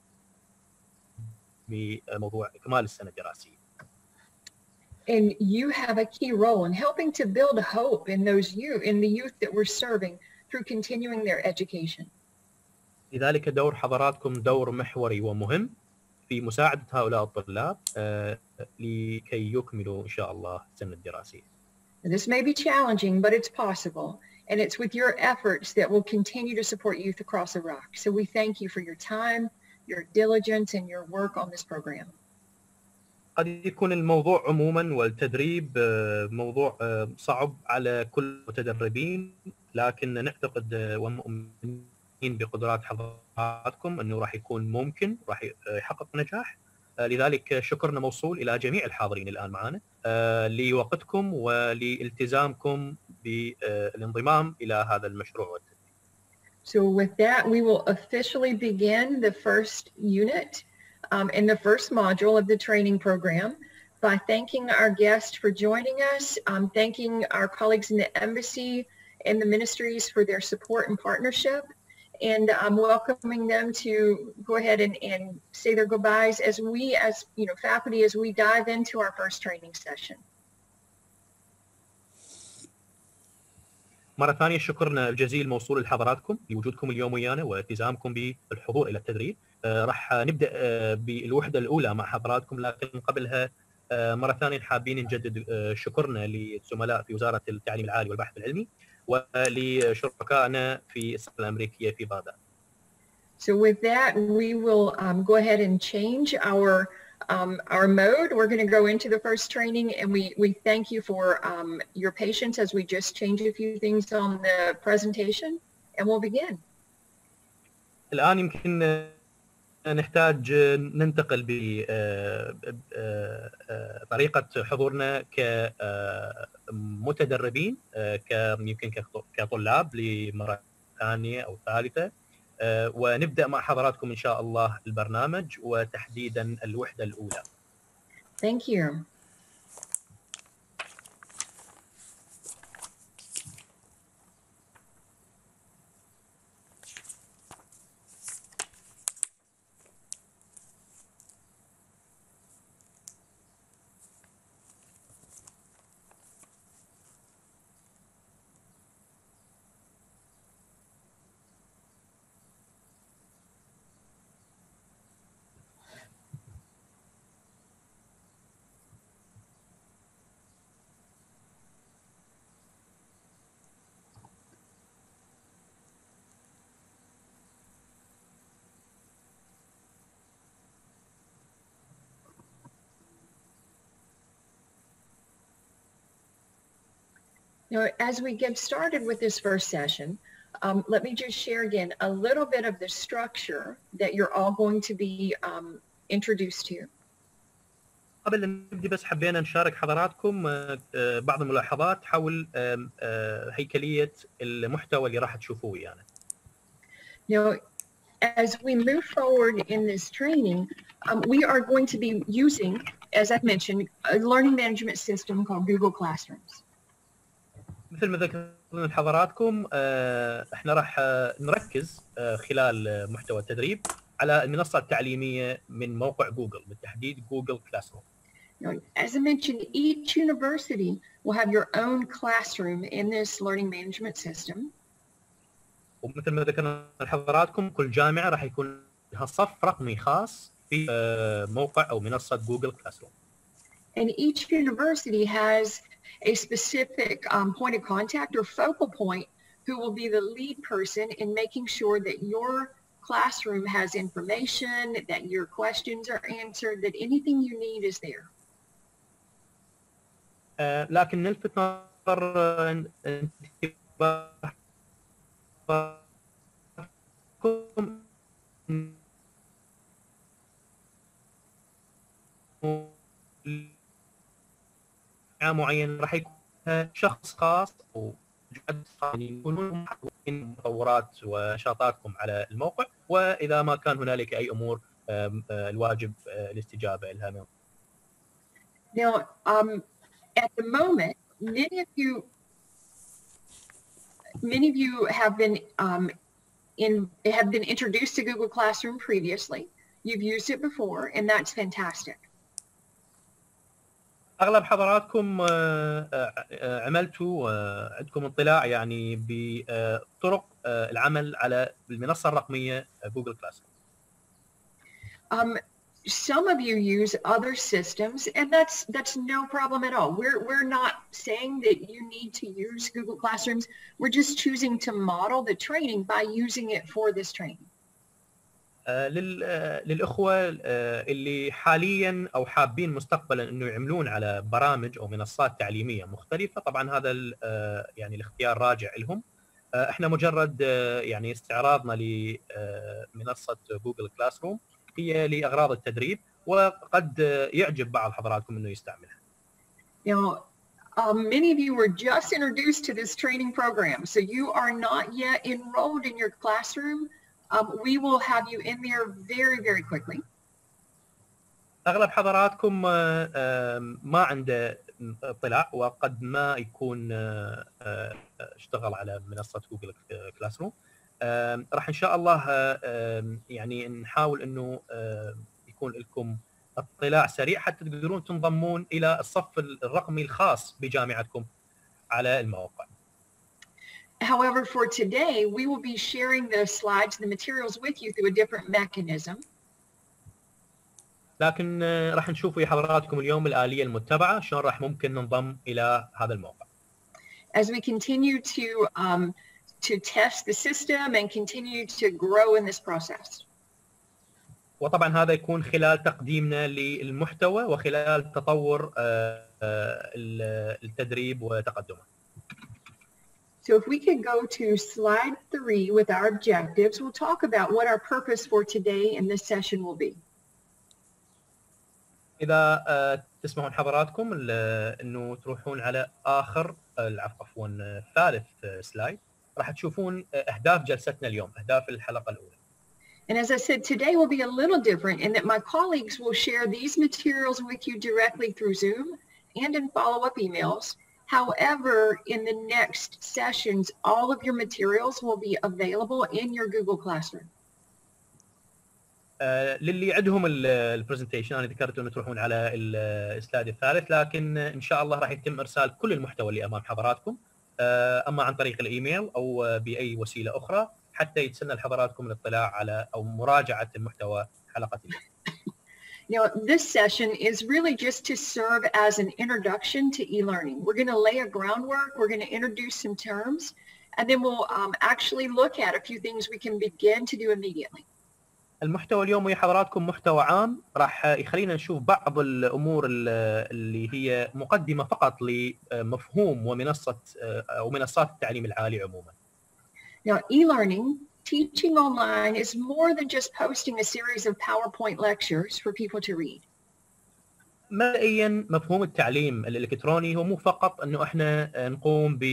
بموضوع إكمال السنة الدراسية. And you have a key role in helping to build hope in the youth that we're serving through continuing their education. لذلك دور حضراتكم دور محوري ومهم في مساعدة هؤلاء الطلاب لكي يكملوا إن شاء الله السنة الدراسية. This may be challenging, but it's possible. And it's with your efforts that will continue to support youth across Iraq. So we thank you for your time, your diligence, and your work on this program. قد يكون الموضوع عموما والتدريب موضوع صعب على كل المتدربين، لكن نعتقد ومؤمنين بقدرات حضراتكم أنه راح يكون ممكن، راح يحقق نجاح. لذلك شكرنا موصول إلى جميع الحاضرين الآن معنا لوقتكم ولالتزامكم بالانضمام إلى هذا المشروع. So with that, we will officially begin the first unit in the first module of the training program. by thanking our guest for joining us, thanking our colleagues in the embassy and the ministries for their support and partnership, and welcoming them to go ahead and say their goodbyes as we, as faculty, as we dive into our first training session. مرة ثانية شكرنا الجزيل موصول لحضراتكم لوجودكم اليوم ويانا والتزامكم بالحضور إلى التدريب. راح نبدأ بالوحدة الأولى مع حضراتكم، لكن قبلها مرة ثانية حابين نجدد شكرنا للزملاء في وزارة التعليم العالي والبحث العلمي ولشركائنا في السفارة الأمريكية في بغداد. So with that, we will go ahead and change our mode. We're going to go into the first training, and we thank you for your patience as we just change a few things on the presentation, and we'll begin. الآن يمكن نحتاج ننتقل بطريقة حضورنا كمتدربين، يمكن كطلاب لمرة ثانية أو ثالثة، ونبدأ مع حضراتكم إن شاء الله البرنامج وتحديدا الوحدة الأولى. Thank you. Now, as we get started with this first session, let me just share again a little bit of the structure that you're all going to be introduced to. قبل أن نبدأ بس حبينا نشارك حضراتكم بعض الملاحظات حول هيكلية المحتوى اللي راح تشوفوه يعني. Now, as we move forward in this training, we are going to be using, as I've mentioned, a learning management system called Google Classrooms. مثل ما ذكرنا لحضراتكم احنا راح نركز خلال محتوى التدريب على المنصة التعليمية من موقع جوجل، بالتحديد جوجل كلاسروم. As I mentioned, each university will have your own classroom in this learning management system. ومثل ما ذكرنا لحضراتكم كل جامعة راح يكون لها صف رقمي خاص في موقع أو منصة جوجل كلاسروم. And each university has a specific point of contact or focal point who will be the lead person in making sure that your classroom has information, that your questions are answered, that anything you need is there. لكن نلفت نظر انتباهكم معين راح يكون شخص خاص او يكونون محظوظين مطورات ونشاطاتكم على الموقع، واذا ما كان هنالك اي امور الواجب الاستجابه لها منكم. Now, at the moment, many of you have been introduced to Google Classroom previously. You've used it before, and that's fantastic. اغلب حضراتكم عملتوا عندكم اطلاع يعني بطرق العمل على المنصه الرقميه جوجل كلاس. Some of you use other systems, and that's no problem at all. We're not saying that you need to use Google Classrooms. We're just choosing to model the training by using it for this training. للأخوة اللي حاليا أو حابين مستقبلا أنه يعملون على برامج أو منصات تعليمية مختلفة، طبعا هذا يعني الاختيار راجع لهم. احنا مجرد يعني استعراضنا لمنصة جوجل كلاس روم هي لأغراض التدريب، وقد يعجب بعض حضراتكم أنه يستعملها. Now, many of you were just introduced to this training program, so you are not yet enrolled in your classroom. We will have you in there very, very quickly. اغلب حضراتكم ما عنده اطلاع وقد ما يكون اشتغل على منصه جوجل كلاس روم. راح ان شاء الله يعني نحاول انه يكون لكم اطلاع سريع حتى تقدرون تنضمون الى الصف الرقمي الخاص بجامعتكم على الموقع. However, for today, we will be sharing the slides, the materials with you through a different mechanism. لكن راح نشوف ويا حضراتكم اليوم الآلية المتبعة شلون راح ممكن ننضم إلى هذا الموقع. As we continue to test the system and continue to grow in this process. وطبعا هذا يكون خلال تقديمنا للمحتوى وخلال تطور التدريب وتقدمه. So if we could go to slide 3 with our objectives, we'll talk about what our purpose for today in this session will be. إذا تسمحون حضراتكم إنه تروحون على آخر عفوا ثالث سلايد راح تشوفون أهداف جلستنا اليوم، أهداف الحلقة الأولى. And as I said, today will be a little different in that my colleagues will share these materials with you directly through Zoom and in follow-up emails. However, in the next sessions, all of your materials will be available in your Google Classroom. للي عندهم البرزنتيشن انا ذكرت انه تروحون على السلايد الثالث، لكن ان شاء الله راح يتم ارسال كل المحتوى اللي امام حضراتكم اما عن طريق الايميل او باي وسيله اخرى حتى يتسنى لحضراتكم الاطلاع على او مراجعه المحتوى حلقه اليوم. Now, this session is really just to serve as an introduction to e-learning. We're going to lay a groundwork, we're going to introduce some terms, and then we'll actually look at a few things we can begin to do immediately. المحتوى اليوم ويا حضراتكم محتوى عام راح يخلينا نشوف بعض الامور اللي هي مقدمه فقط لمفهوم ومنصه او منصات التعليم العالي عموما. Now, e-learning, teaching online is more than just posting a series of PowerPoint lectures for people to read. مبدئيا مفهوم التعليم الالكتروني هو مو فقط انه احنا نقوم ب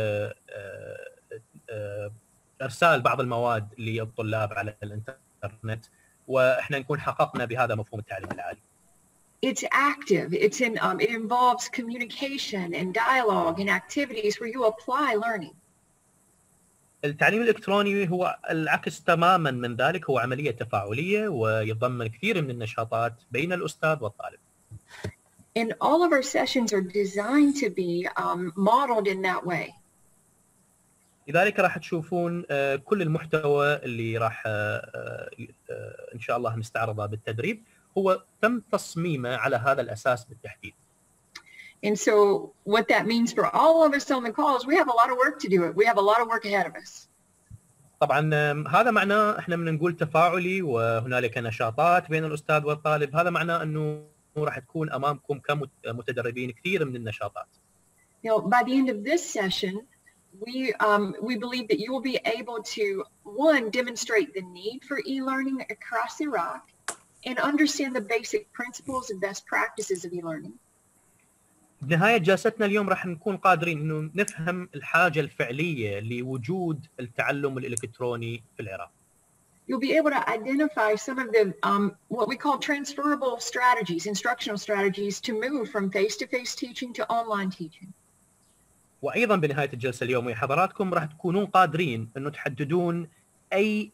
ارسال بعض المواد للطلاب على الانترنت واحنا نكون حققنا بهذا مفهوم التعليم العالي. It's active. It involves communication and dialogue and activities where you apply learning. التعليم الالكتروني هو العكس تماما من ذلك، هو عمليه تفاعليه ويتضمن كثير من النشاطات بين الاستاذ والطالب. And all of our sessions are designed to be modeled in that way. لذلك راح تشوفون كل المحتوى اللي راح ان شاء الله نستعرضه بالتدريب هو تم تصميمه على هذا الاساس بالتحديد. And so what that means for all of us on the call is we have a lot of work to do. We have a lot of work ahead of us. طبعا هذا معناه احنا من نقول تفاعلي وهنالك نشاطات بين الاستاذ والطالب، هذا معناه انه راح تكون امامكم كمتدربين كثير من النشاطات. You know, by the end of this session, we believe that you will be able to, one, demonstrate the need for e-learning across Iraq and understand the basic principles and best practices of e-learning. بنهاية جلستنا اليوم راح نكون قادرين انه نفهم الحاجة الفعلية لوجود التعلم الالكتروني في العراق. You'll be able to identify some of the what we call transferable strategies, instructional strategies to move from face-to-face teaching to online teaching. وايضا بنهايه الجلسه اليوم ويا حضراتكم راح تكونون قادرين انه تحددون اي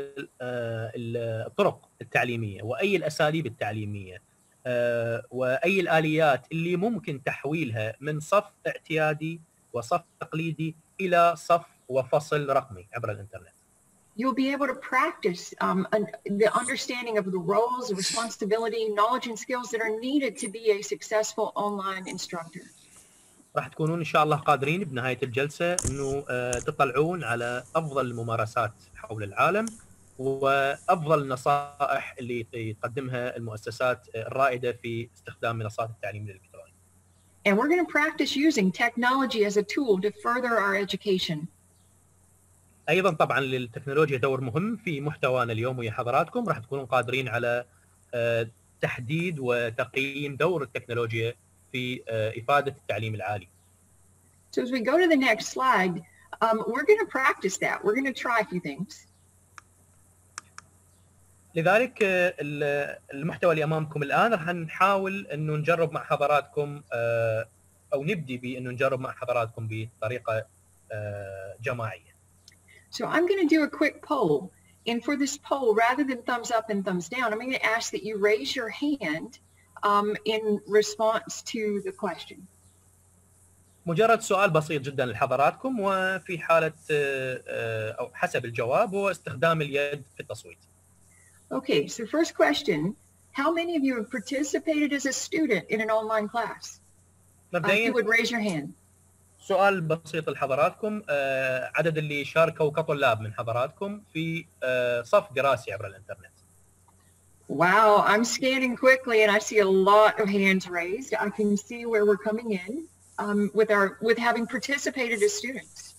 الطرق التعليميه واي الاساليب التعليميه واي الاليات اللي ممكن تحويلها من صف اعتيادي وصف تقليدي الى صف وفصل رقمي عبر الانترنت. You'll be able to practice the understanding of the roles, responsibility, knowledge and skills that are needed to be a successful online instructor. راح تكونون ان شاء الله قادرين بنهايه الجلسه انه تطلعون على افضل الممارسات حول العالم وافضل النصائح اللي تقدمها المؤسسات الرائده في استخدام منصات التعليم الالكتروني. And we're going to practice using technology as a tool to further our education. ايضا طبعا للتكنولوجيا دور مهم في محتوانا اليوم ويا حضراتكم، راح تكونون قادرين على تحديد وتقييم دور التكنولوجيا في إفادة التعليم العالي. So as we go to the next slide, we're going to practice that. We're going to try a few things. لذلك المحتوى اللي امامكم الان راح نحاول انه نجرب مع حضراتكم او نبدي بانه نجرب مع حضراتكم بطريقه جماعيه. So I'm going to do a quick poll, and for this poll, rather than thumbs up and thumbs down, I'm going to ask that you raise your hand in response to the question. مجرد سؤال بسيط جدا لحضراتكم، وفي حاله او حسب الجواب هو استخدام اليد في التصويت. Okay, so first question, how many of you have participated as a student in an online class? If you would raise your hand. سؤال بسيط لحضراتكم، عدد اللي شاركوا كطلاب من حضراتكم في صف دراسي عبر الانترنت. Wow, I'm scanning quickly and I see a lot of hands raised. I can see where we're coming in with having participated as students.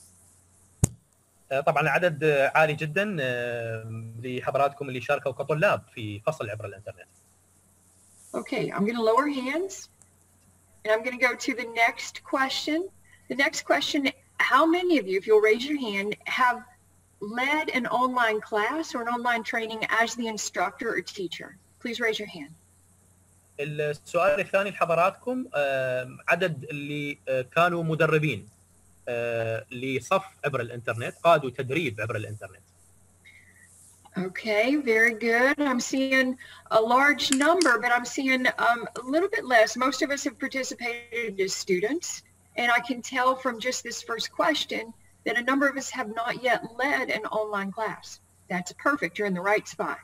طبعا العدد عالي جدا لحضراتكم اللي شاركوا كطلاب في فصل عبر الانترنت. Okay, I'm going to lower hands and I'm going to go to the next question. The next question, how many of you, if you'll raise your hand, have led an online class or an online training as the instructor or teacher? Please raise your hand. السؤال الثاني لحضراتكم، عدد اللي كانوا مدربين لصف عبر الانترنت، قادوا تدريب عبر الانترنت. Okay, very good. I'm seeing a large number, but I'm seeing a little bit less. Most of us have participated as students, and I can tell from just this first question that a number of us have not yet led an online class. That's perfect. You're in the right spot.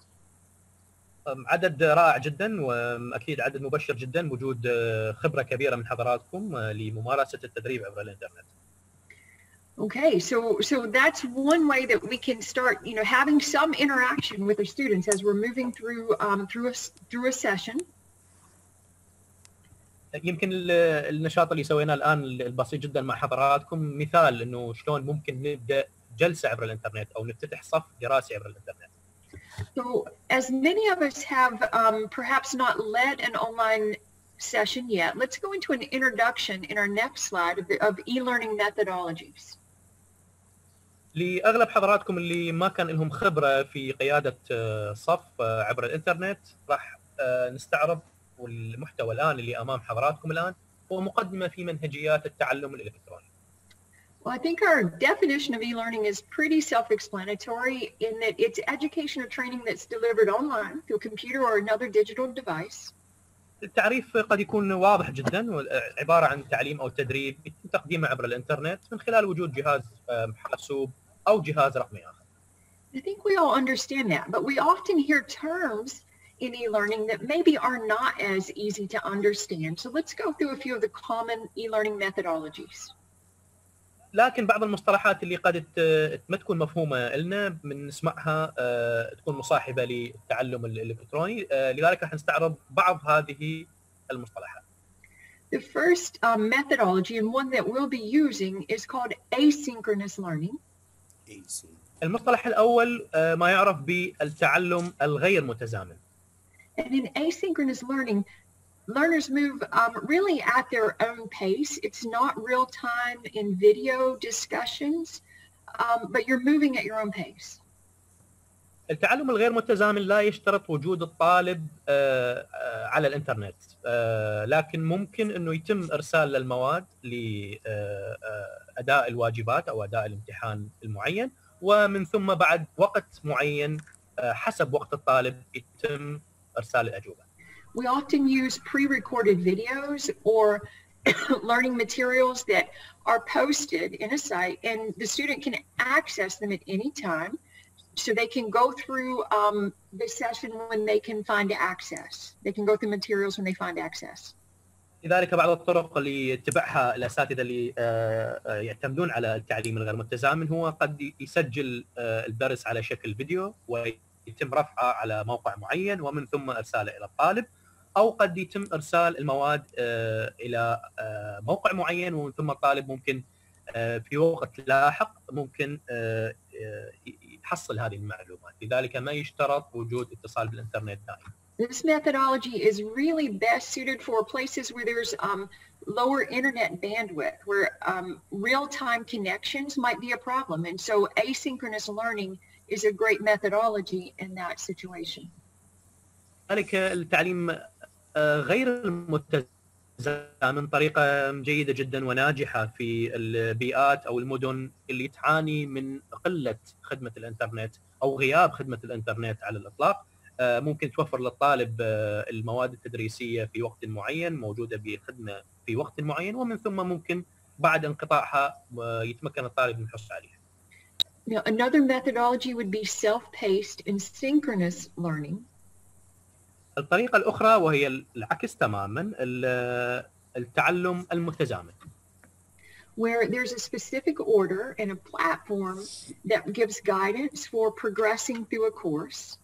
عدد رائع جدا، واكيد عدد مبشر جدا بوجود خبرة كبيرة من حضراتكم لممارسة التدريب عبر الانترنت. Okay, so that's one way that we can start, having some interaction with the students as we're moving through a session. يمكن النشاط اللي سويناه الان البسيط جدا مع حضراتكم مثال انه شلون ممكن نبدا جلسه عبر الانترنت او نفتتح صف دراسي عبر الانترنت. So as many of us have perhaps not led an online session yet, let's go into an introduction in our next slide of e-learning methodologies. لأغلب حضراتكم اللي ما كان لهم خبرة في قيادة صف عبر الإنترنت راح نستعرض، والمحتوى الآن اللي أمام حضراتكم الآن هو مقدمة في منهجيات التعلم الإلكتروني. Well, I think our definition of e-learning is pretty self-explanatory in that it's education or training that's delivered online through a computer or another digital device. التعريف قد يكون واضح جدا، عبارة عن تعليم أو تدريب يتم تقديمه عبر الإنترنت من خلال وجود جهاز حاسوب أو جهاز رقمي آخر. I think we all understand that, but we often hear terms in e-learning that maybe are not as easy to understand. So let's go through a few of the common e-learning methodologies. لكن بعض المصطلحات اللي قد ما تكون مفهومة لنا بنسمعها تكون مصاحبة للتعلم الإلكتروني، لذلك راح نستعرض بعض هذه المصطلحات. The first methodology and one that we'll be using is called asynchronous learning. المصطلح الأول ما يعرف بالتعلم الغير متزامن. And in asynchronous learning, learners move really at their own pace. It's not real time in video discussions, but you're moving at your own pace. التعلم الغير متزامن لا يشترط وجود الطالب على الإنترنت، لكن ممكن أنه يتم إرسال المواد لأداء الواجبات أو أداء الامتحان المعين، ومن ثم بعد وقت معين حسب وقت الطالب يتم إرسال الأجوبة. We often use pre-recorded videos or learning materials that are posted in a site, and the student can access them at any time, so they can go through the session when they can find access. They can go through materials when they find access. لذلك بعض الطرق اللي يتبعها الأساتذة اللي يعتمدون على التعليم الغير متزامن هو قد يسجل الدرس على شكل فيديو ويتم رفعه على موقع معين ومن ثم إرساله إلى الطالب، أو قد يتم إرسال المواد إلى موقع معين ومن ثم الطالب ممكن في وقت لاحق ممكن يحصل هذه المعلومات، لذلك ما يشترط وجود اتصال بالإنترنت دائما. This methodology is really best suited for places where there's lower internet bandwidth, where real-time connections might be a problem. And so asynchronous learning is a great methodology in that situation. ذلك التعليم غير المتزامن طريقة جيدة جدا وناجحة في البيئات أو المدن اللي تعاني من قلة خدمة الإنترنت أو غياب خدمة الإنترنت على الإطلاق. ممكن توفر للطالب المواد التدريسية في وقت معين، موجودة بخدمة في وقت معين، ومن ثم ممكن بعد انقطاعها يتمكن الطالب من الحصول عليها. Now, another methodology would be self-paced and synchronous learning. الطريقة الأخرى وهي العكس تماما، التعلم المتزامن. Where there's a specific order and a platform that gives guidance for progressing through a course.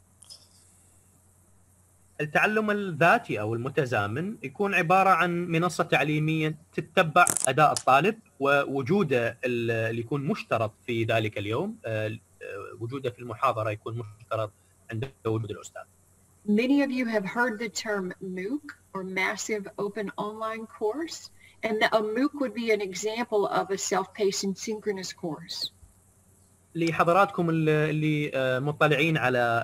التعلم الذاتي أو المتزامن يكون عبارة عن منصة تعليمية تتبع أداء الطالب، ووجوده اللي يكون مشترط في ذلك اليوم، وجوده في المحاضرة يكون مشترط عند وجود الأستاذ. Many of you have heard the term MOOC or Massive Open Online Course, and a MOOC would be an example of a self-paced and synchronous course. لحضراتكم اللي مطلعين على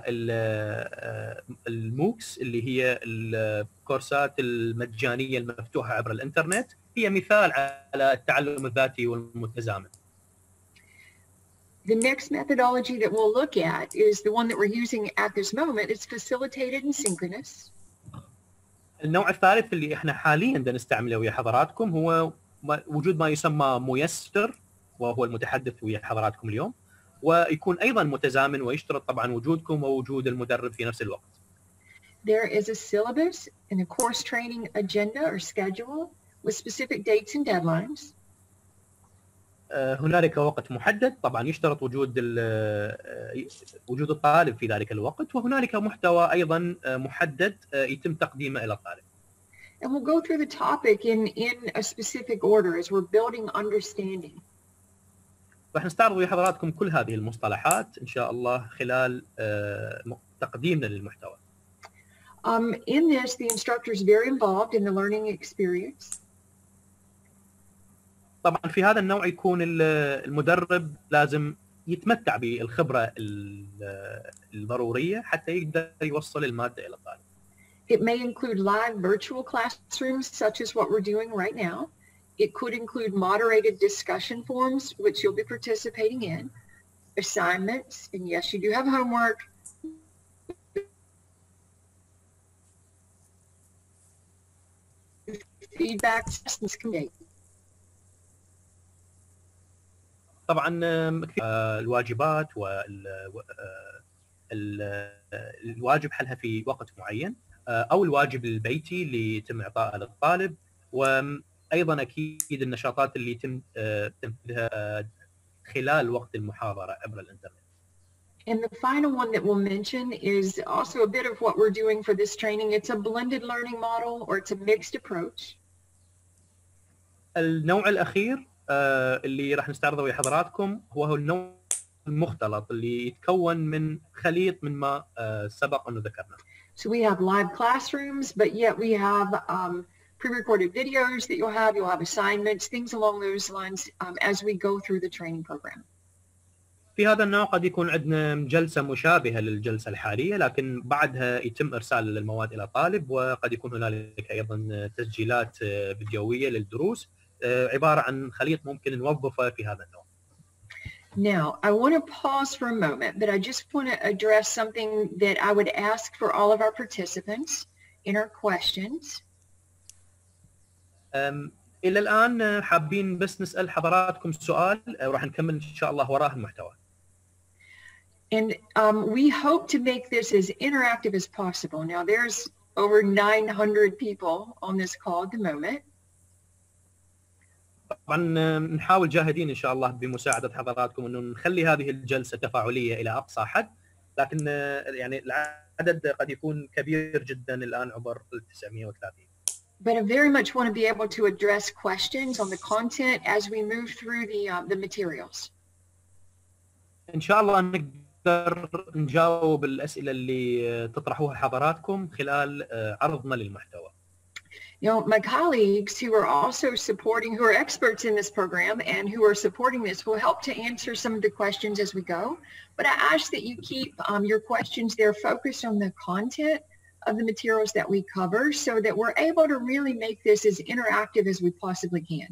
الموكس اللي هي الكورسات المجانية المفتوحة عبر الإنترنت، هي مثال على التعلم الذاتي والمتزامن. The next methodology that we'll look at is the one that we're using at this moment. It's facilitated and synchronous. النوع الثالث اللي احنا حاليا نستعمله ويا حضراتكم هو وجود ما يسمى ميسر، وهو المتحدث ويا حضراتكم اليوم، ويكون ايضا متزامن ويشترط طبعا وجودكم ووجود المدرب في نفس الوقت. There is a syllabus and a course training agenda or schedule with specific dates and deadlines. هنالك وقت محدد، طبعا يشترط وجود الطالب في ذلك الوقت، وهنالك محتوى ايضا محدد يتم تقديمه الى الطالب. And we'll go through the topic in a specific order as we're building understanding. راح نستعرض ويا حضراتكم كل هذه المصطلحات ان شاء الله خلال تقديمنا للمحتوى. In this, the instructor is very involved in the learning experience. طبعا في هذا النوع يكون المدرب لازم يتمتع بالخبرة الضرورية حتى يقدر يوصل المادة إلى الطالب. It may include live virtual classrooms such as what we're doing right now. It could include moderated discussion forums, which you'll be participating in, assignments, and yes, you do have homework. Feedback, and communication. طبعا الواجبات الواجب حلها في وقت معين، او الواجب البيتي اللي يتم اعطائه للطالب، وايضا اكيد النشاطات اللي يتم تنفيذها خلال وقت المحاضره عبر الانترنت. And the final one that we'll mention is also a bit of what we're doing for this training. It's a blended learning model, or it's a mixed approach. النوع الاخير اللي راح نستعرضه ويا حضراتكم هو النوع المختلط اللي يتكون من خليط من ما سبق انه ذكرنا. So we have live classrooms, but yet we have pre-recorded videos that you'll have assignments, things along those lines as we go through the training program. في هذا النوع قد يكون عندنا جلسة مشابهة للجلسة الحالية، لكن بعدها يتم إرسال المواد إلى الطالب، وقد يكون هنالك أيضا تسجيلات فيديوية للدروس، عبارة عن خليط ممكن نوظفه في هذا النوع. Now, I want to pause for a moment, but I just want to address something that I would ask for all of our participants in our questions. إلى الآن حابين بس نسأل حضراتكم سؤال وراح نكمل إن شاء الله وراء المحتوى. And we hope to make this as interactive as possible. Now, there's over 900 people on this call at the moment. طبعا نحاول جاهدين ان شاء الله بمساعده حضراتكم انه نخلي هذه الجلسه تفاعليه الى اقصى حد، لكن يعني العدد قد يكون كبير جدا الان عبر ال 930. But I very much want to be able to address questions on the content as we move through the materials. ان شاء الله نقدر نجاوب الاسئله اللي تطرحوها حضراتكم خلال عرضنا للمحتوى. You know, my colleagues who are also supporting, who are experts in this program and who are supporting this will help to answer some of the questions as we go. But I ask that you keep your questions there focused on the content of the materials that we cover so that we're able to really make this as interactive as we possibly can.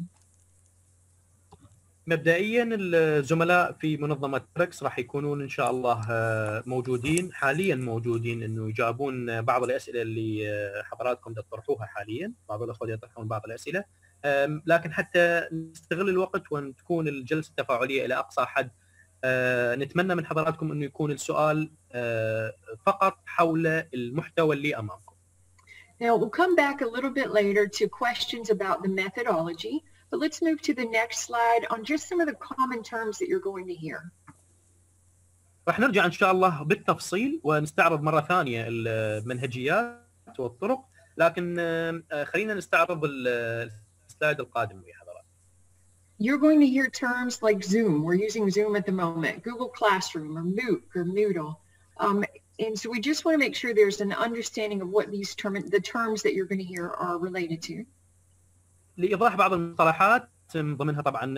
مبدئيا الزملاء في منظمه بريكس راح يكونون ان شاء الله موجودين حاليا انه يجاوبون بعض الاسئله اللي حضراتكم تطرحوها حاليا. بعض الاخوه يطرحون بعض الاسئله، لكن حتى نستغل الوقت وتكون الجلسه تفاعليه الى اقصى حد، نتمنى من حضراتكم انه يكون السؤال فقط حول المحتوى اللي امامكم. Now we'll come back a little bit later to questions about the methodology, but let's move to the next slide on just some of the common terms that you're going to hear. راح نرجع ان شاء الله بالتفصيل ونستعرض مره ثانيه المنهجيات والطرق، لكن خلينا نستعرض السلايد القادم يا حضرات. You're going to hear terms like Zoom. We're using Zoom at the moment, Google Classroom or MOOC or Moodle. And so we just want to make sure there's an understanding of what the terms that you're going to hear are related to. لإيضاح بعض المصطلحات من ضمنها طبعا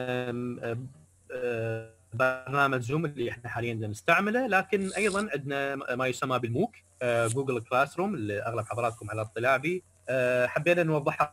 برنامج زوم اللي احنا حاليا نستعمله، لكن ايضا عندنا ما يسمى بالموك، جوجل كلاس روم اللي اغلب حضراتكم على اطلاع به. حبينا نوضحها.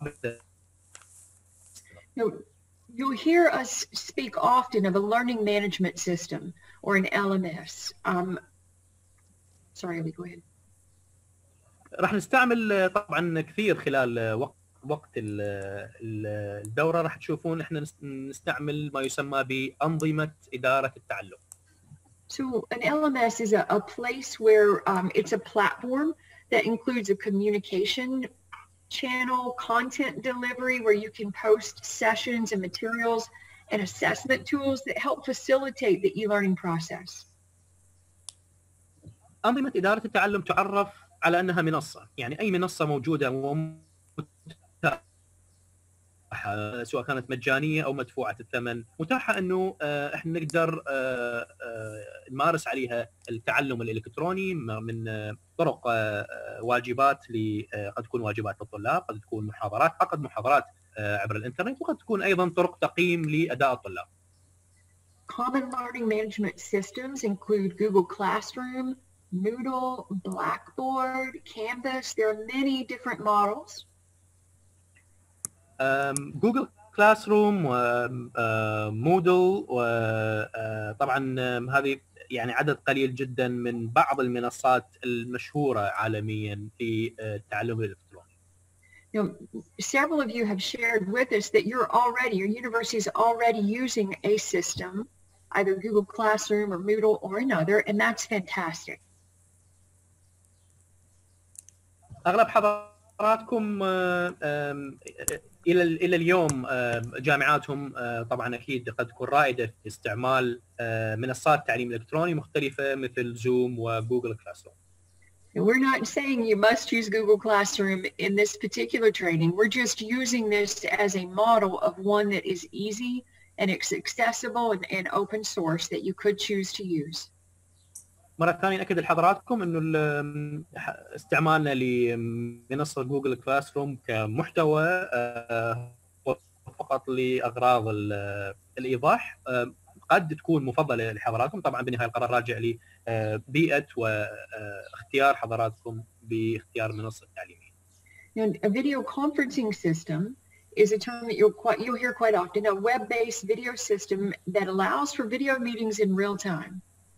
You'll hear us speak often of a learning management system or an LMS. Sorry, Lee, go ahead. راح نستعمل طبعا كثير خلال وقت الدورة. راح تشوفون احنا نستعمل ما يسمى بأنظمة إدارة التعلم. So an LMS is a place where it's a platform that includes a communication channel, content delivery, where you can post sessions and materials and assessment tools that help facilitate the e-learning process. أنظمة إدارة التعلم تعرف على أنها منصة، يعني أي منصة موجودة سواء كانت مجانية أو مدفوعة الثمن، متاحة أنه احنا نقدر نمارس عليها التعلم الإلكتروني من طرق واجبات قد تكون واجبات للطلاب، قد تكون محاضرات، عقد محاضرات عبر الإنترنت، وقد تكون أيضا طرق تقييم لأداء الطلاب. Common learning management systems include Google Classroom, Moodle, Blackboard, Canvas. There are many different models. جوجل كلاس روم ومودل، وطبعا هذه يعني عدد قليل جدا من بعض المنصات المشهورة عالميا في التعلم الإلكتروني. Several of you have shared with us that your university is already using a system, either Google Classroom or Moodle or another, and that's fantastic. أغلب حضراتكم الى اليوم جامعاتهم طبعا اكيد قد تكون رائده في استعمال منصات تعليم الكتروني مختلفه مثل زوم وجوجل كلاس روم. We're not saying you must use Google Classroom in this particular training. We're just using this as a model of one that is easy and it's accessible and open source that you could choose to use. مرة ثانية أكد لحضراتكم إنه استعمالنا لمنصة جوجل كلاس روم كمحتوى فقط لأغراض الإيضاح، قد تكون مفضلة لحضراتكم. طبعا بالنهاية القرار راجع لبيئة واختيار حضراتكم باختيار منصة تعليمية. And a video conferencing system is a term that you'll hear quite often, a web-based video system that allows for video meetings in real time.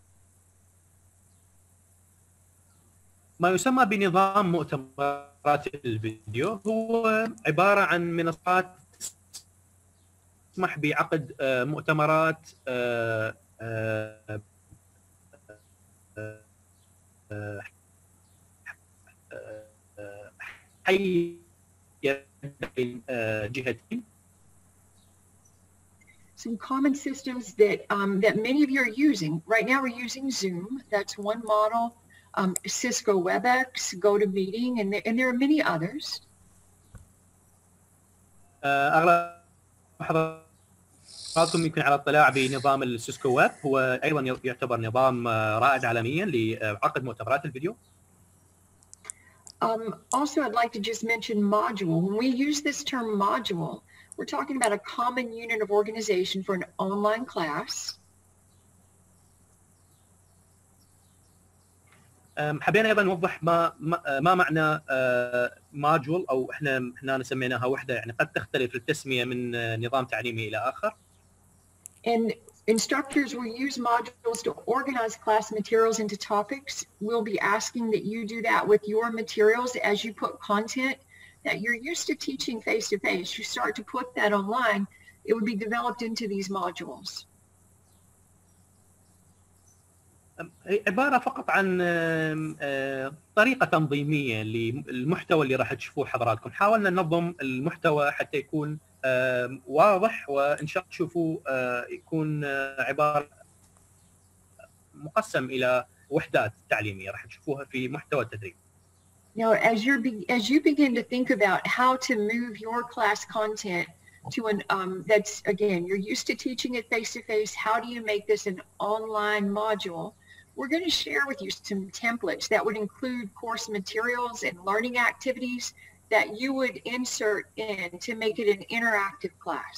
ما يسمى بنظام مؤتمرات الفيديو هو عبارة عن منصات تسمح بعقد مؤتمرات حية بين جهتين. Some common systems that that many of you are using right now. We're using Zoom. That's one model. Cisco WebEx, GoToMeeting, and there are many others. أغلب حضراتكم يمكن على اطلاع بنظام السيسكو ويب، هو أيضا يعتبر نظام رائد عالميا لعقد مؤتمرات الفيديو. Also, I'd like to just mention module. When we use this term module, we're talking about a common unit of organization for an online class. حبينا ايضا نوضح ما معنى ماجول، او احنا سميناها وحده، يعني قد تختلف التسميه من نظام تعليمي الى اخر. And instructors will use modules to organize class materials into topics. We'll be asking that you do that with your materials as you put content that you're used to teaching face-to-face. You start to put that online, it would be developed into these modules. عباره فقط عن طريقه تنظيميه للمحتوى اللي راح تشوفوه حضراتكم. حاولنا ننظم المحتوى حتى يكون واضح، وان شاء الله تشوفوه يكون عباره مقسم الى وحدات تعليميه راح تشوفوها في محتوى التدريب. Now, as you begin to think about how to move your class content to an that's, again, you're used to teaching it face-to-face, how do you make this an online module? We're going to share with you some templates that would include course materials and learning activities that you would insert in to make it an interactive class.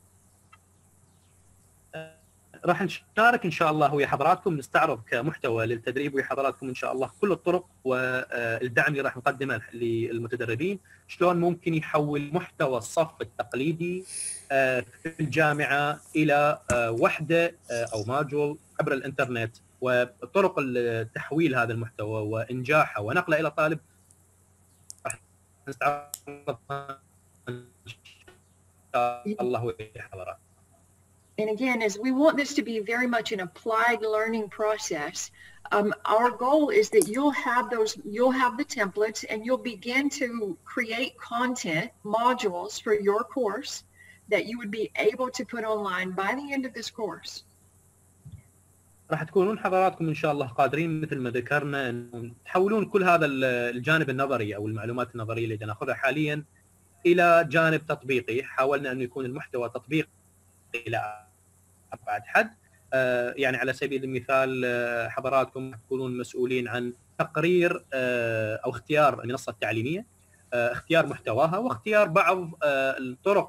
راح نشارك ان شاء الله ويا حضراتكم، نستعرض كمحتوى للتدريب ويا حضراتكم ان شاء الله كل الطرق والدعم اللي راح نقدمه للمتدربين، شلون ممكن يحول محتوى الصف التقليدي في الجامعه الى وحده او ماجول عبر الانترنت، وطرق تحويل هذا المحتوى وانجاحه ونقله الى الطالب راح نستعرض ان شاء الله ويا حضراتكم. And again, as we want this to be very much an applied learning process, our goal is that you'll have the templates and you'll begin to create content modules for your course that you would be able to put online by the end of this course. راح تكونون حضراتكم ان شاء الله قادرين مثل ما ذكرنا ان تحولون كل هذا الجانب النظري او المعلومات النظريه اللي ناخذها حاليا الى جانب تطبيقي. حاولنا انه يكون المحتوى تطبيقي الى ابعد حد. يعني على سبيل المثال حضراتكم تكونون مسؤولين عن تقرير او اختيار المنصه التعليميه، اختيار محتواها، واختيار بعض الطرق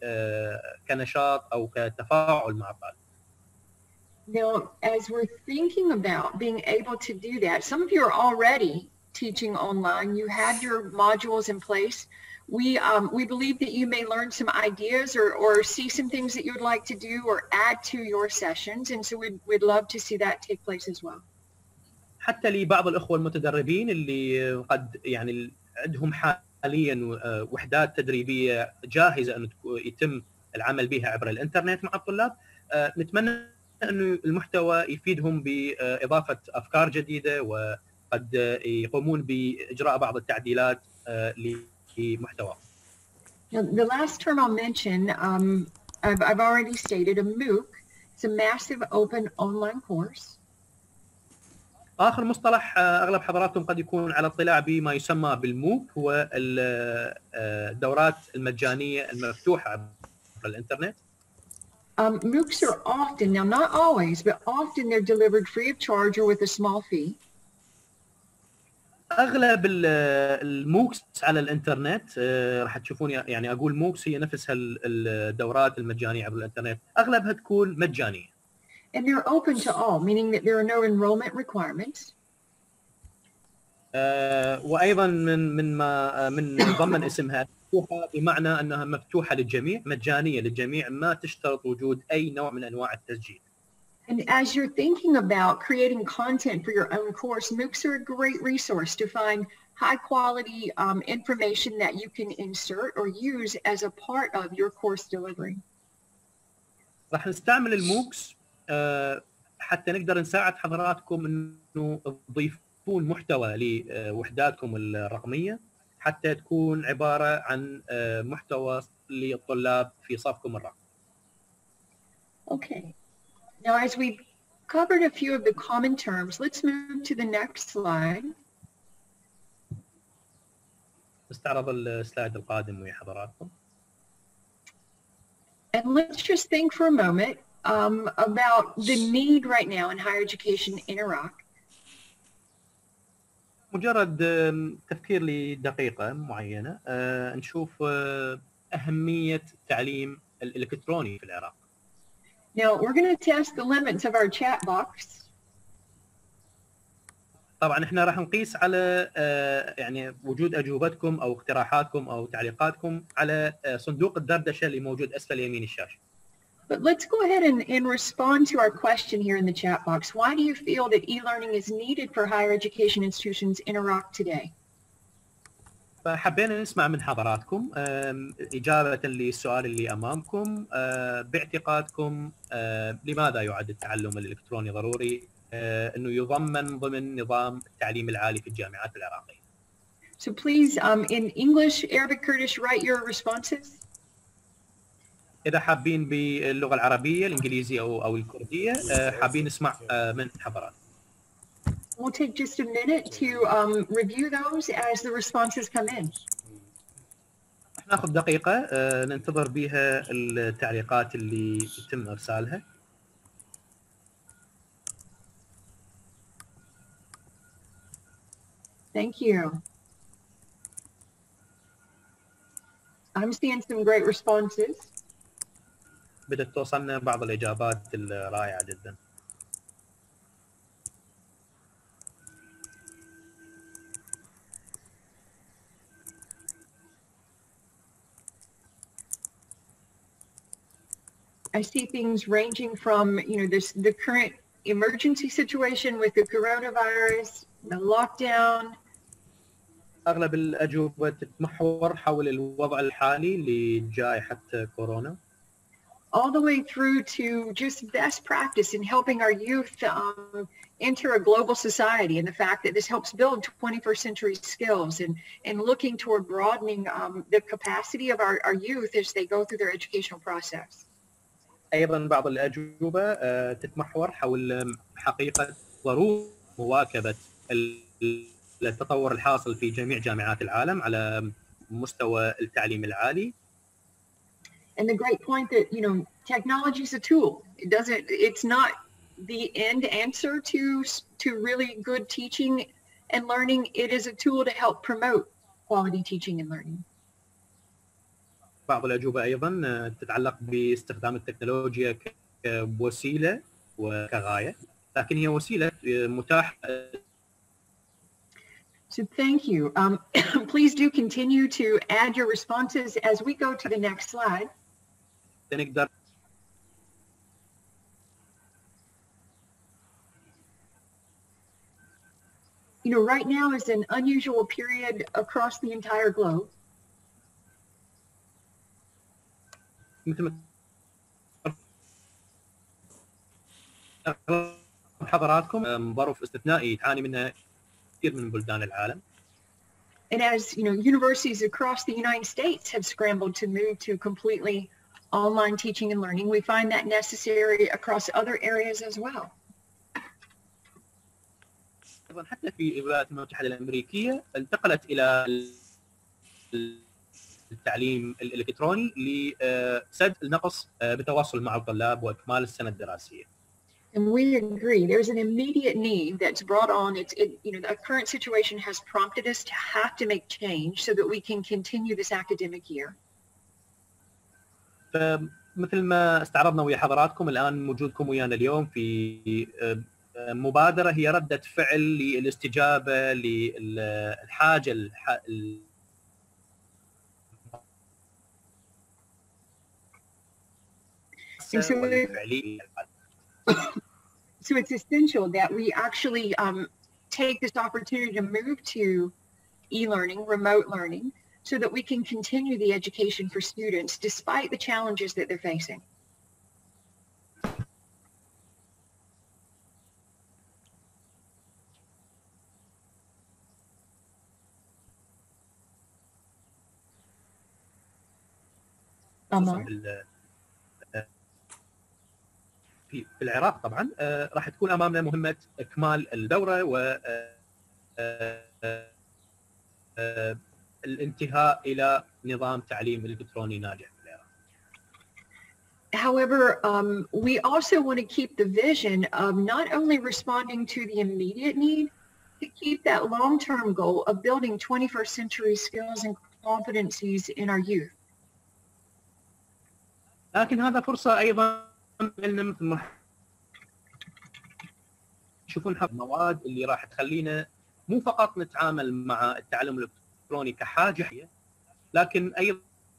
كنشاط او كتفاعل مع الطالب. Now, as we're thinking about being able to do that, some of you are already teaching online. You had your modules in place. We believe that you may learn some ideas or see some things that you would like to do or add to your sessions, and so we'd love to see that take place as well. حتى لبعض الأخوة المتدربين اللي قد يعني عندهم حاليا وحدات تدريبية جاهزة أن يتم العمل بها عبر الإنترنت مع الطلاب، نتمنى أنه المحتوى يفيدهم بإضافة أفكار جديدة، وقد يقومون بإجراء بعض التعديلات لمحتوى. The last term I'll mention, I've already stated, a MOOC. It's a massive open online course. آخر مصطلح أغلب حضراتكم قد يكون على اطلاع بما يسمى بالموك، هو الدورات المجانية المفتوحة عبر الإنترنت. MOOCs are often, now not always, but often they're delivered free of charge or with a small fee. اغلب الموكس على الانترنت راح تشوفون، يعني اقول موكس هي نفسها الدورات المجانيه عبر الانترنت، اغلبها تكون مجانيه. And they're open to all, meaning that there are no enrollment requirements. وايضا من ضمن اسمها مفتوحه، بمعنى انها مفتوحه للجميع، مجانيه للجميع، ما تشترط وجود اي نوع من انواع التسجيل. And as you're thinking about creating content for your own course, MOOCs are a great resource to find high quality information that you can insert or use as a part of your course delivery. راح نستعمل الموكس حتى نقدر نساعد حضراتكم انه تضيفون محتوى لوحداتكم الرقميه حتى تكون عباره عن محتوى للطلاب في صفكم الرقمي. Okay. Now, as we've covered a few of the common terms, let's move to the next slide. نستعرض السلايد القادم ويا حضراتكم. And let's just think for a moment about the need right now in higher education in Iraq. مجرد تفكير لدقيقة معينة، نشوف أهمية التعليم الإلكتروني في العراق. Now, we're going to test the limits of our chat box. طبعا احنا راح نقيس على يعني وجود اجوبتكم او اقتراحاتكم او تعليقاتكم على صندوق الدردشه اللي موجود اسفل يمين الشاشه. But let's go ahead and respond to our question here in the chat box. Why do you feel that e-learning is needed for higher education institutions in Iraq today? فحبينا نسمع من حضراتكم إجابة للسؤال اللي أمامكم. باعتقادكم لماذا يعد التعلم الإلكتروني ضروري أنه يضمن ضمن نظام التعليم العالي في الجامعات العراقية؟ So please, in English, Arabic, Kurdish, write your responses. إذا حابين باللغة العربية الإنجليزية أو الكردية حابين نسمع من حضراتكم. We'll take just a minute to review those as the responses come in. ناخذ دقيقة ننتظر بها التعليقات اللي يتم إرسالها. Thank you. I'm seeing some great responses. بدأت توصلنا بعض الإجابات الرائعة جدا. I see things ranging from, the current emergency situation with the coronavirus, the lockdown. أغلب الأجوبة تتمحور حول الوضع الحالي لجائحة كورونا. All the way through to just best practice in helping our youth enter a global society, and the fact that this helps build 21st century skills and looking toward broadening the capacity of our youth as they go through their educational process. أيضا بعض الأجوبة تتمحور حول حقيقة ضرورة مواكبة التطور الحاصل في جميع جامعات العالم على مستوى التعليم العالي. And the great point that, technology is a tool. It's not the end answer to really good teaching and learning. It is a tool to help promote quality teaching and learning. بعض الأجوبة أيضا تتعلق باستخدام التكنولوجيا كوسيلة وكغاية، لكن هي وسيلة متاحة. So thank you. Please do continue to add your responses as we go to the next slide. نقدر right now is an unusual period across the entire globe. مثل ما حضراتكم ظرف استثنائي تعاني منها كثير من بلدان العالم. And as universities across the United States have scrambled to move to completely online teaching and learning, we find that necessary across other areas as well. أيضا حتى في الولايات المتحدة الأمريكية انتقلت إلى التعليم الإلكتروني لسد النقص بالتواصل مع الطلاب وإكمال السنة الدراسية. And we agree. There's an immediate need that's brought on. The current situation has prompted us to have to make change so that we can continue this academic year. فمثل ما استعرضنا ويا حضراتكم الآن وجودكم ويانا اليوم في مبادرة هي ردة فعل للاستجابة للحاجة والفعلية. So it's essential that we actually take this opportunity to move to e-learning, remote learning, so that we can continue the education for students despite the challenges that they're facing. في العراق طبعا راح تكون امامنا مهمه اكمال الدوره و الانتهاء الى نظام تعليم الكتروني ناجح في العراق. However, we also want to keep the vision of not only responding to the immediate need, to keep that long-term goal of building 21st century skills and competencies in our youth. لكن هذا فرصه ايضا لنا مثل ما تشوفون المواد اللي راح تخلينا مو فقط نتعامل مع التعلم الالكتروني كحاجه حية، لكن ايضا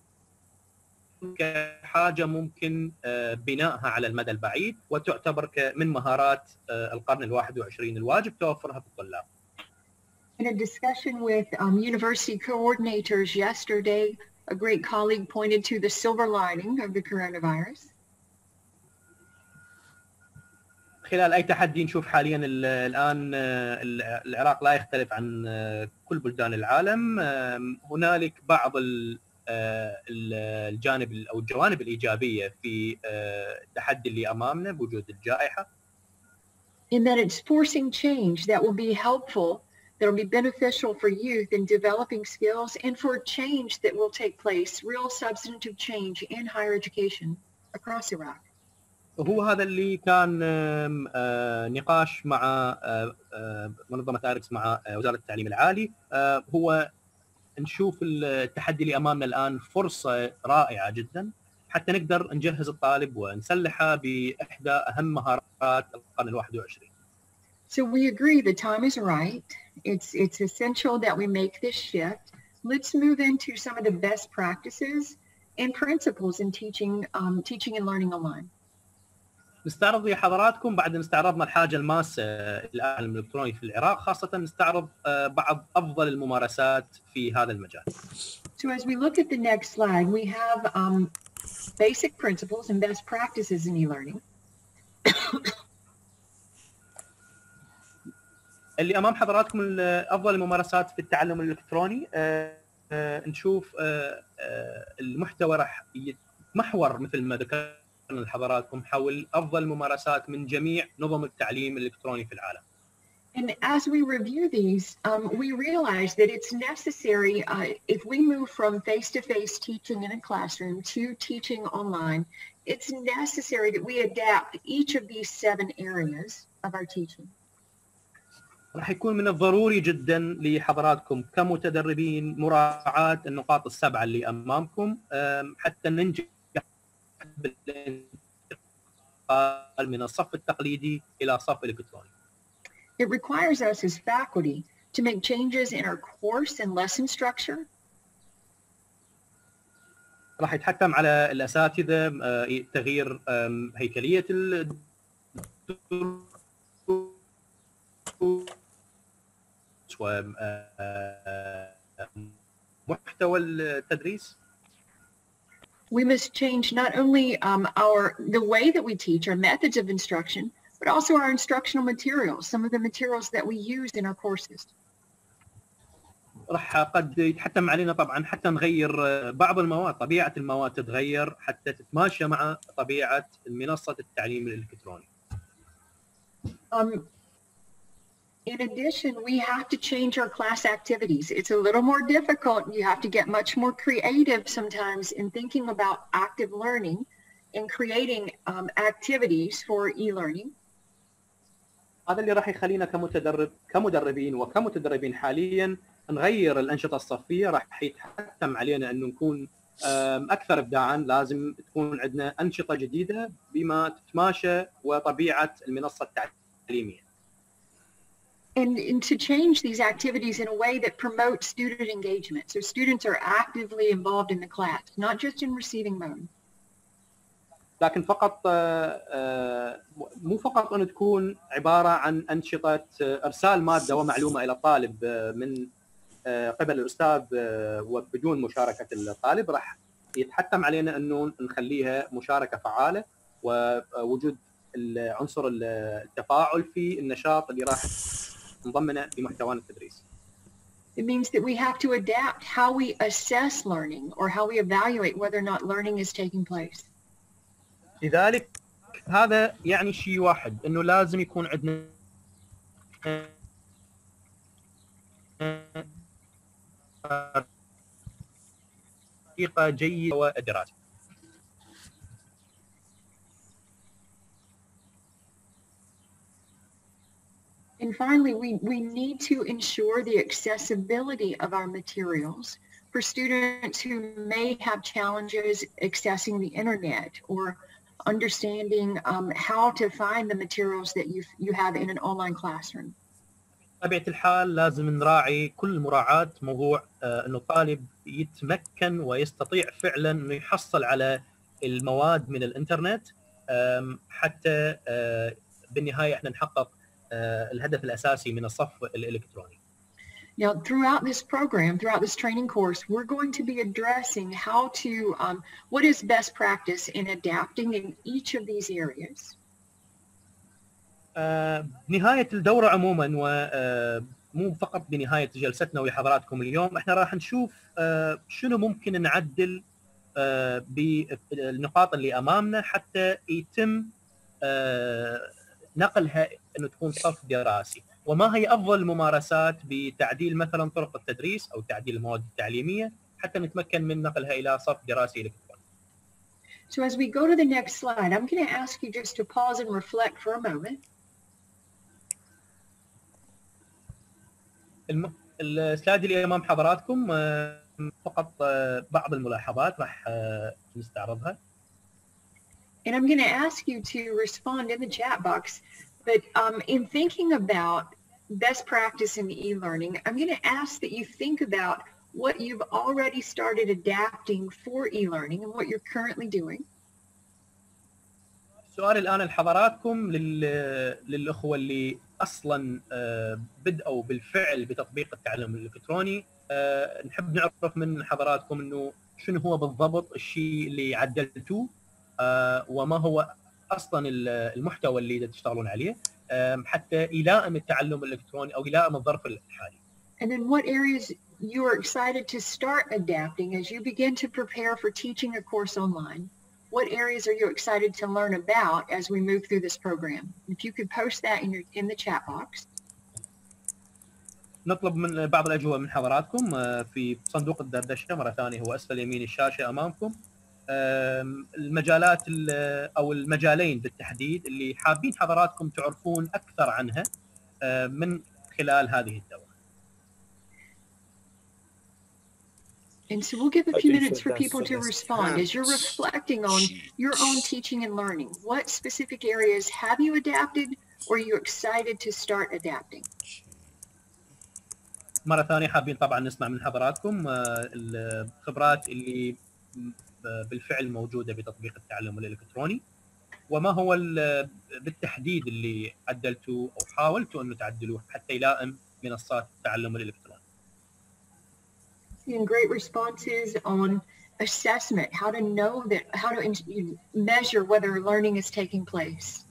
كحاجه ممكن بنائها على المدى البعيد وتعتبر من مهارات القرن ال21 الواجب توفرها في الطلاب. In a discussion with university coordinators yesterday, a great colleague pointed to the silver lining of the coronavirus. خلال أي تحدي نشوف حاليا الآن العراق لا يختلف عن كل بلدان العالم، هنالك بعض الجانب أو الجوانب الإيجابية في التحدي اللي أمامنا بوجود الجائحة. In that it's forcing change that will be helpful, that will be beneficial for youth in developing skills and for change that will take place, real substantive change in higher education across Iraq. هو هذا اللي كان نقاش مع منظمة آيركس مع وزارة التعليم العالي، هو نشوف التحدي اللي أمامنا الآن فرصة رائعة جدا حتى نقدر نجهز الطالب ونسلحه بإحدى أهم مهارات القرن ال21. So we agree the time is right. It's essential that we make this shift. Let's move into some of the best practices and principles in teaching and learning online. نستعرض لحضراتكم بعد استعرضنا الحاجة الماسة للعلم الإلكتروني في العراق، خاصة نستعرض بعض أفضل الممارسات في هذا المجال. So as we look at the next slide, we have basic principles and best practices in e-learning. اللي أمام حضراتكم أفضل الممارسات في التعلم الإلكتروني. نشوف المحتوى راح يتمحور مثل ما ذكرنا لحضراتكم حول أفضل الممارسات من جميع نظم التعليم الإلكتروني في العالم. And as we review these, we realize that it's necessary if we move from face-to-face teaching in a classroom to teaching online, it's necessary that we adapt each of these 7 areas of our teaching. راح يكون من الضروري جدا لحضراتكم كمتدربين مراعاة النقاط ال7 اللي أمامكم حتى ننجح بالانتقال من الصف التقليدي إلى صف إلكتروني. It requires us as faculty to make changes in our course and lesson structure. راح يتحتم على الأساتذة تغيير هيكلية ومحتوى التدريس. We must change not only the way that we teach, our methods of instruction, but also our instructional materials, some of the materials that we use in our courses. راح قد يتحتم علينا طبعا حتى نغير بعض المواد، طبيعة المواد تتغير حتى تتماشى مع طبيعة منصة التعليم الإلكتروني. In addition, we have to change our class activities. It's a little more difficult. You have to get much more creative sometimes in thinking about active learning and creating activities for e-learning. هذا اللي راح يخلينا كمدربين وكمتدربين حاليا نغير الأنشطة الصفية، راح يتحتم علينا أنه نكون أكثر إبداعا، لازم تكون عندنا أنشطة جديدة بما تتماشى وطبيعة المنصة التعليمية. And to change these activities in a way that promotes student engagement. So students are actively involved in the class, not just in receiving mode. لكن فقط مو فقط أن تكون عبارة عن أنشطة إرسال مادة ومعلومة إلى الطالب من قبل الأستاذ وبدون مشاركة الطالب، راح يتحتم علينا أنه نخليها مشاركة فعالة ووجود عنصر التفاعل في النشاط اللي راح نضمنه بمحتوانا التدريسي. It means that we have to adapt how we assess learning or how we evaluate whether or not learning is taking place. لذلك هذا يعني شيء واحد، انه لازم يكون عندنا طريقة جيدة والدراسة. And finally, we need to ensure the accessibility of our materials for students who may have challenges accessing the internet or understanding how to find the materials that you have in an online classroom. بطبيعة الحال لازم نراعي كل مراعاة موضوع انه الطالب يتمكن ويستطيع فعلا انه يحصل على المواد من الانترنت حتى بالنهاية احنا نحقق الهدف الاساسي من الصف الالكتروني. Now, throughout this program, throughout this training course, we're going to be addressing how to, what is best practice in adapting in each of these areas. بنهاية الدورة عموما ومو فقط بنهاية جلستنا ولحضراتكم اليوم، احنا راح نشوف شنو ممكن نعدل بالنقاط اللي امامنا حتى يتم نقلها انه تكون صف دراسي، وما هي افضل الممارسات بتعديل مثلا طرق التدريس او تعديل المواد التعليميه حتى نتمكن من نقلها الى صف دراسي الكتروني. So as we go to the next slide, I'm going to ask you just to pause and reflect for a moment. السلايد اللي امام حضراتكم فقط بعض الملاحظات راح نستعرضها. And I'm going to ask you to respond in the chat box. But in thinking about best practice in e-learning, I'm going to ask that you think about what you've already started adapting for e-learning and what you're currently doing. السؤال الآن لحضراتكم للأخوة اللي أصلاً بدأوا بالفعل بتطبيق التعلم الإلكتروني، نحب نعرف من حضراتكم إنه شنو هو بالضبط الشيء اللي عدلتوه وما هو أصلاً المحتوى اللي تشتغلون عليه حتى يلائم التعلم الإلكتروني أو يلائم الظرف الحالي. And then what areas you are excited to start adapting as you begin to prepare for teaching a course online? What areas are you excited to learn about as we move through this program? If you could post that in the chat box. نطلب من بعض الأجوبة من حضراتكم في صندوق الدردشة مرة ثانية هو أسفل يمين الشاشة أمامكم، المجالات أو المجالين بالتحديد اللي حابين حضراتكم تعرفون أكثر عنها من خلال هذه الدورة. And so we'll give a few minutes for people to respond as you're reflecting on your own teaching and learning. What specific areas have you adapted or are you excited to start adapting? مرة ثانية حابين طبعا نسمع من حضراتكم الخبرات اللي بالفعل موجودة بتطبيق التعلم الإلكتروني وما هو بالتحديد اللي عدلتوا أو حاولتوا أن تعدلوه حتى يلائم منصات التعلم الإلكتروني. And great responses on assessment, how to know that, how to measure whether learning is taking place.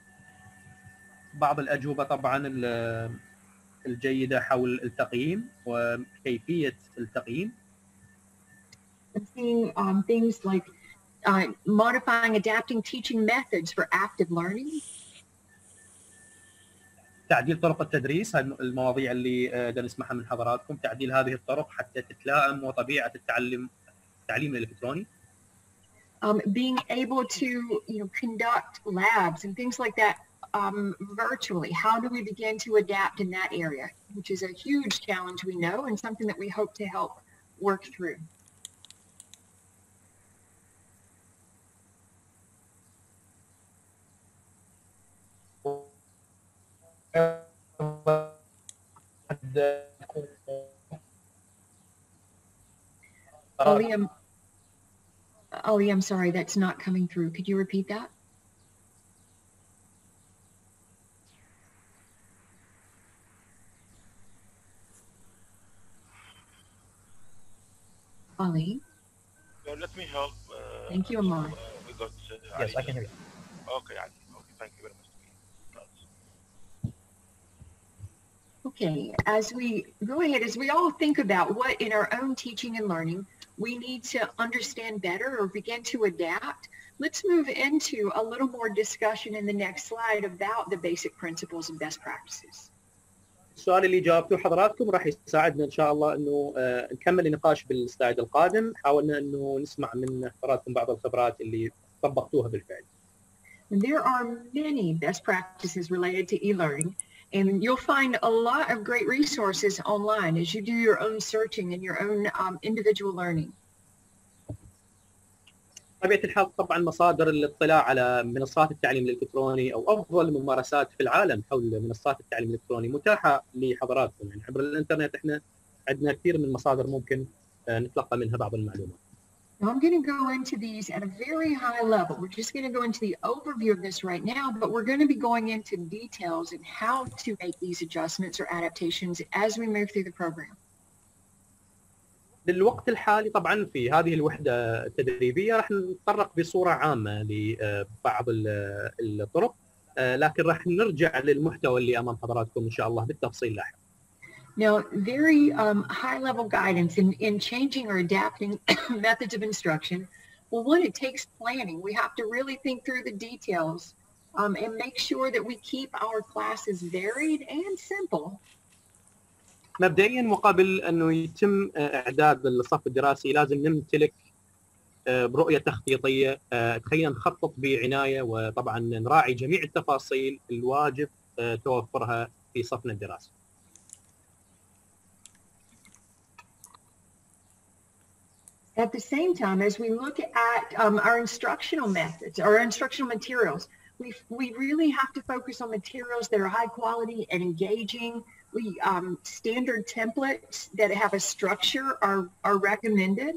بعض الأجوبة طبعا الجيدة حول التقييم وكيفية التقييم. I'm seeing things like modifying, adapting teaching methods for active learning. تعديل طرق التدريس، هذه المواضيع اللي نسمعها من حضراتكم، تعديل هذه الطرق حتى تتلائم وطبيعة التعليم الإلكتروني. Being able to, conduct labs and things like that virtually. How do we begin to adapt in that area, which is a huge challenge we know and something that we hope to help work through. Ali, I'm sorry, that's not coming through. Could you repeat that? Ali? Let me help. Thank you, Amar. We got, yes, I can hear you. Okay, Ali. Okay, thank you very much. Okay, as we go ahead, as we all think about what in our own teaching and learning we need to understand better or begin to adapt, let's move into a little more discussion in the next slide about the basic principles and best practices. السؤال اللي جاوبتوه حضراتكم راح يساعدنا ان شاء الله انه نكمل النقاش بالسلايد القادم. حاولنا انه نسمع من حضراتكم بعض الخبرات اللي طبقتوها بالفعل. There are many best practices related to e-learning, and you'll find a lot of great resources online as you do your own searching and your own individual learning. بطبيعه الحال طبعا مصادر الاطلاع على منصات التعليم الالكتروني او افضل الممارسات في العالم حول منصات التعليم الالكتروني متاحه لحضراتكم، يعني عبر الانترنت احنا عندنا كثير من المصادر ممكن نتلقى منها بعض المعلومات. Now I'm going to go into these at a very high level. We're just going to go into the overview of this right now, but we're going to be going into details and how to make these adjustments or adaptations as we move through the program. للوقت الحالي طبعا في هذه الوحده التدريبيه راح نتطرق بصوره عامه لبعض الطرق، لكن راح نرجع للمحتوى اللي امام حضراتكم ان شاء الله بالتفصيل لاحقا. Now, very high-level guidance in changing or adapting methods of instruction. Well, one, it takes planning. We have to really think through the details and make sure that we keep our classes varied and simple. مبدئيا وقبل انه يتم اعداد الصف الدراسي لازم نمتلك برؤيه تخطيطيه تخلينا نخطط بعنايه، وطبعا نراعي جميع التفاصيل الواجب توفرها في صفنا الدراسي. At the same time, as we look at our instructional methods, our instructional materials, we really have to focus on materials that are high quality and engaging. We standard templates that have a structure are recommended.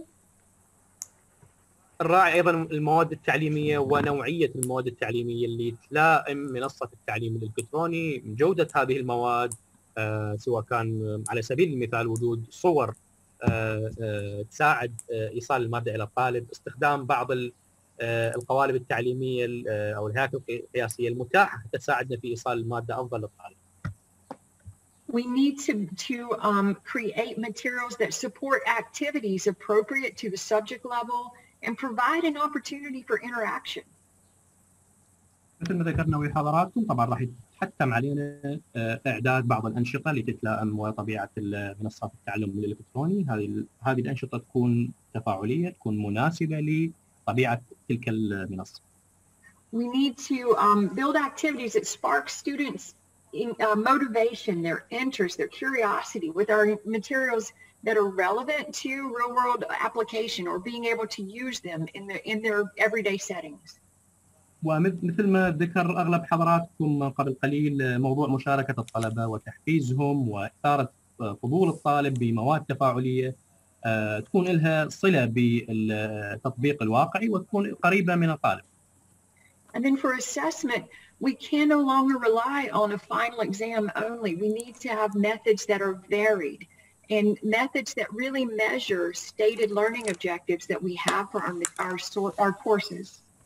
نراعي ايضا المواد التعليميه ونوعيه المواد التعليميه اللي تلائم منصه التعليم الالكتروني، جوده هذه المواد سواء كان على سبيل المثال وجود صور تساعد ايصال الماده الى الطالب، استخدام بعض القوالب التعليميه او الهياكل القياسيه المتاحه تساعدنا في ايصال الماده افضل للطالب. We need to create materials that support activities appropriate to the subject level and provide an opportunity for interaction. مثل ما ذكرنا ويا حضراتكم طبعا راح يتحتم علينا اعداد بعض الانشطه اللي تتلائم وطبيعه منصات التعلم الالكتروني. هذه الانشطه تكون تفاعليه، تكون مناسبه لطبيعه تلك المنصه. We need to build activities that spark students in motivation, their interest, their curiosity with our materials that are relevant to real-world application or being able to use them in their everyday settings. ومثل ما ذكر اغلب حضراتكم قبل قليل موضوع مشاركه الطلبه وتحفيزهم واثاره فضول الطالب بمواد تفاعليه تكون لها صله بالتطبيق الواقعي وتكون قريبه من الطالب. And then for assessment, we can no longer rely on a final exam only. We need to have methods that are varied and methods that really measure stated learning objectives that we have for our courses.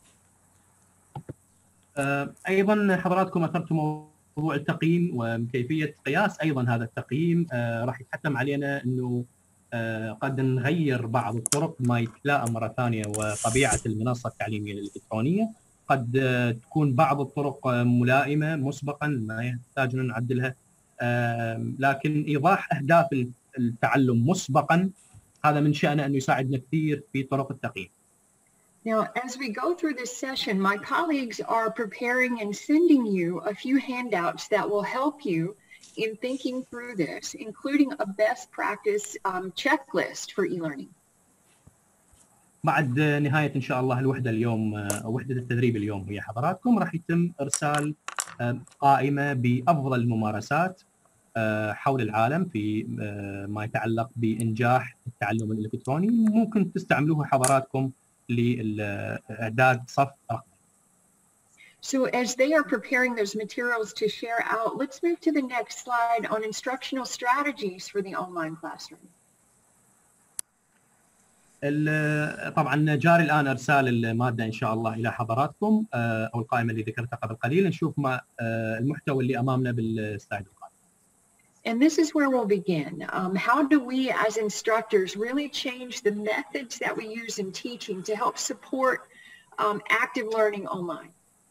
ايضا حضراتكم اثرتم موضوع التقييم وكيفيه قياس ايضا هذا التقييم. راح يتحتم علينا انه قد نغير بعض الطرق ما يتلائم مره ثانيه وطبيعه المنصه التعليميه الالكترونيه. قد تكون بعض الطرق ملائمه مسبقا ما يحتاج ان نعدلها، لكن ايضاح اهداف التعلم مسبقا هذا من شأنه انه يساعدنا كثير في طرق التقييم. Now, as we go through this session, my colleagues are preparing and sending you a few handouts that will help you in thinking through this, including a best practice checklist for e-learning. بعد نهاية إن شاء الله الوحدة اليوم وحدة التدريب اليوم ويا حضراتكم راح يتم إرسال قائمة بأفضل الممارسات حول العالم في ما يتعلق بإنجاح التعلم الإلكتروني، ممكن تستعملوها حضراتكم لإعداد صف رقمي. So as they are preparing those materials to share out, let's move to the next slide on instructional strategies for the online classroom. طبعا جاري الان ارسال الماده ان شاء الله الى حضراتكم او القائمه اللي ذكرتها قبل قليل. نشوف ما المحتوى اللي امامنا بالسلايد القادم. And this is where we'll begin. How do we as instructors really change the methods that we use in teaching to help support active learning online?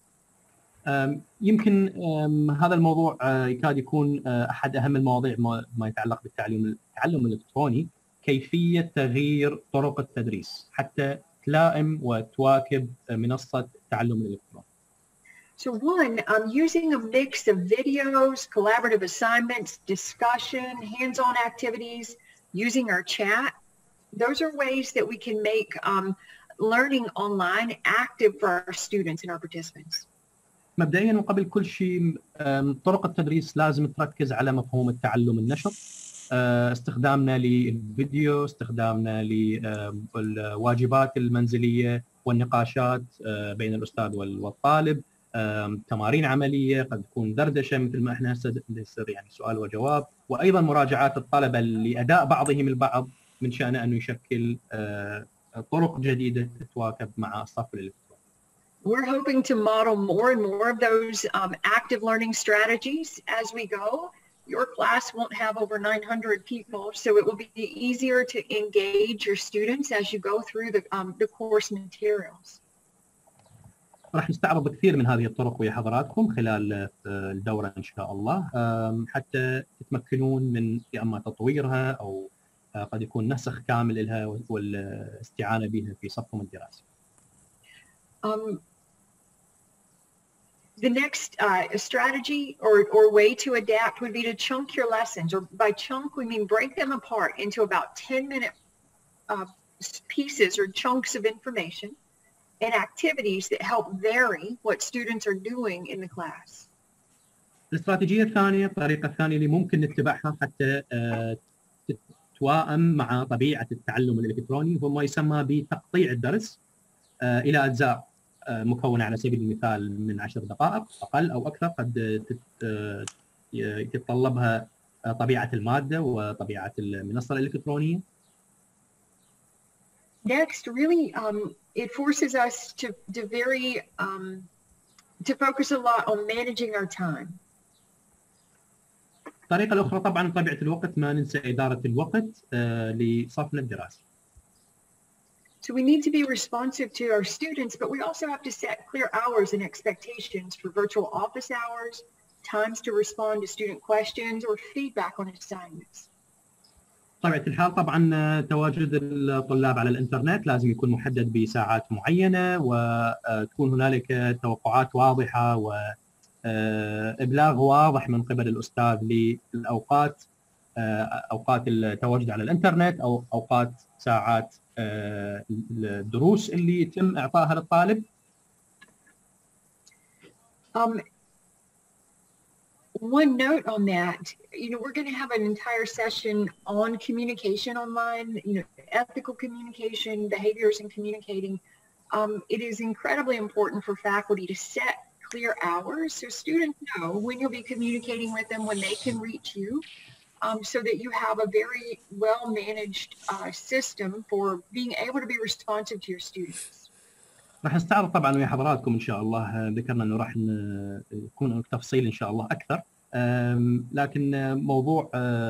يمكن هذا الموضوع يكاد يكون احد اهم المواضيع ما يتعلق بالتعلم الالكتروني، كيفيه تغيير طرق التدريس حتى تلائم وتواكب منصه التعلم الالكتروني. So one, using a mix of videos, collaborative assignments, discussion, hands-on activities, using our chat. Those are ways that we can make learning online active for our students and our participants? مبدئيا وقبل كل شيء طرق التدريس لازم تركز على مفهوم التعلم النشط. استخدامنا للفيديو، استخدامنا للواجبات المنزليه والنقاشات بين الاستاذ والطالب، تمارين عمليه، قد تكون دردشه مثل ما احنا هسه يصير يعني سؤال وجواب، وايضا مراجعات الطلبه لاداء بعضهم البعض من شانه انه يشكل طرق جديده تتواكب مع الصف الالكتروني. We're hoping to model more and more of those active learning strategies as we go. Your class won't have over 900 people, so it will be easier to engage your students as you go through the course materials. راح نستعرض كثير من هذه الطرق ويا حضراتكم خلال الدورة إن شاء الله حتى تتمكنون من اما تطويرها أو قد يكون نسخ كامل لها والاستعانة بها في صفكم الدراسي. The next strategy or way to adapt would be to chunk your lessons, or by chunk we mean break them apart into about 10-minute pieces or chunks of information and activities that help vary what students are doing in the class. الاستراتيجية الثانية، الطريقة الثانية اللي ممكن نتبعها حتى تتوائم مع طبيعة التعلم الإلكتروني هو ما يسمى بتقطيع الدرس إلى أجزاء مكونة على سبيل المثال من 10 دقائق أقل أو أكثر، قد تتطلبها طبيعة المادة وطبيعة المنصة الإلكترونية. Next, really, it forces us to focus a lot on managing our time. الطريقة الأخرى طبعاً طبيعة الوقت، ما ننسى إدارة الوقت لصفنا الدراسي. So we need to be responsive to our students, but we also have to set clear hours and expectations for virtual office hours, times to respond to student questions, or feedback on assignments. طبيعة الحال طبعا تواجد الطلاب على الانترنت لازم يكون محدد بساعات معينة، وتكون هنالك توقعات واضحة وإبلاغ واضح من قبل الأستاذ للأوقات، أوقات التواجد على الانترنت أو أوقات ساعات الدروس اللي يتم إعطائها للطالب. One note on that, we're going to have an entire session on communication online, ethical communication, behaviors in communicating. It is incredibly important for faculty to set clear hours so students know when you'll be communicating with them, when they can reach you, so that you have a very well-managed system for being able to be responsive to your students. راح نستعرض طبعا ويا حضراتكم ان شاء الله، ذكرنا انه راح يكون تفصيل ان شاء الله اكثر، لكن موضوع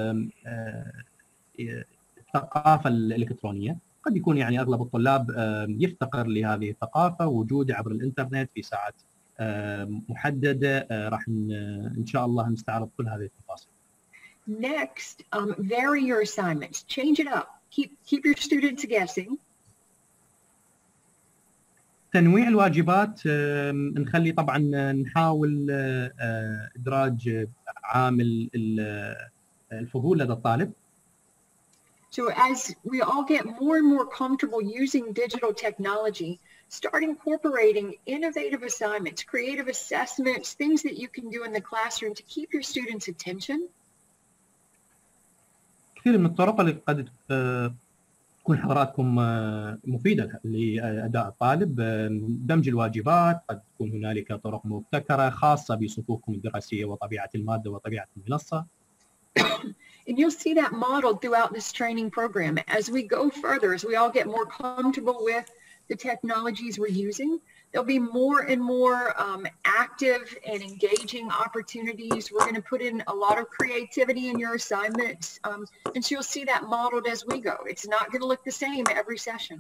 الثقافه الالكترونيه قد يكون يعني اغلب الطلاب يفتقر لهذه الثقافه، وجوده عبر الانترنت في ساعات محدده راح ان شاء الله نستعرض كل هذه التفاصيل. Next, vary your assignments, change it up, keep your students guessing. تنويع الواجبات، نخلي طبعا نحاول ادراج عامل الفضول لدى الطالب. So as we all get more and more comfortable using digital technology, start incorporating innovative assignments, creative assessments, things that you can do in the classroom to keep your students' attention. كثير من الطرق اللي قد تكون حضراتكم مفيدة لأداء الطالب، دمج الواجبات، قد تكون هنالك طرق مبتكرة خاصة بصفوفكم الدراسية وطبيعة المادة وطبيعة المنصة. And you'll see that modeled throughout this training program. As we go further, as we all get more comfortable with the technologies we're using, there'll be more and more active and engaging opportunities. We're going to put in a lot of creativity in your assignments. And so you'll see that modeled as we go. It's not going to look the same every session.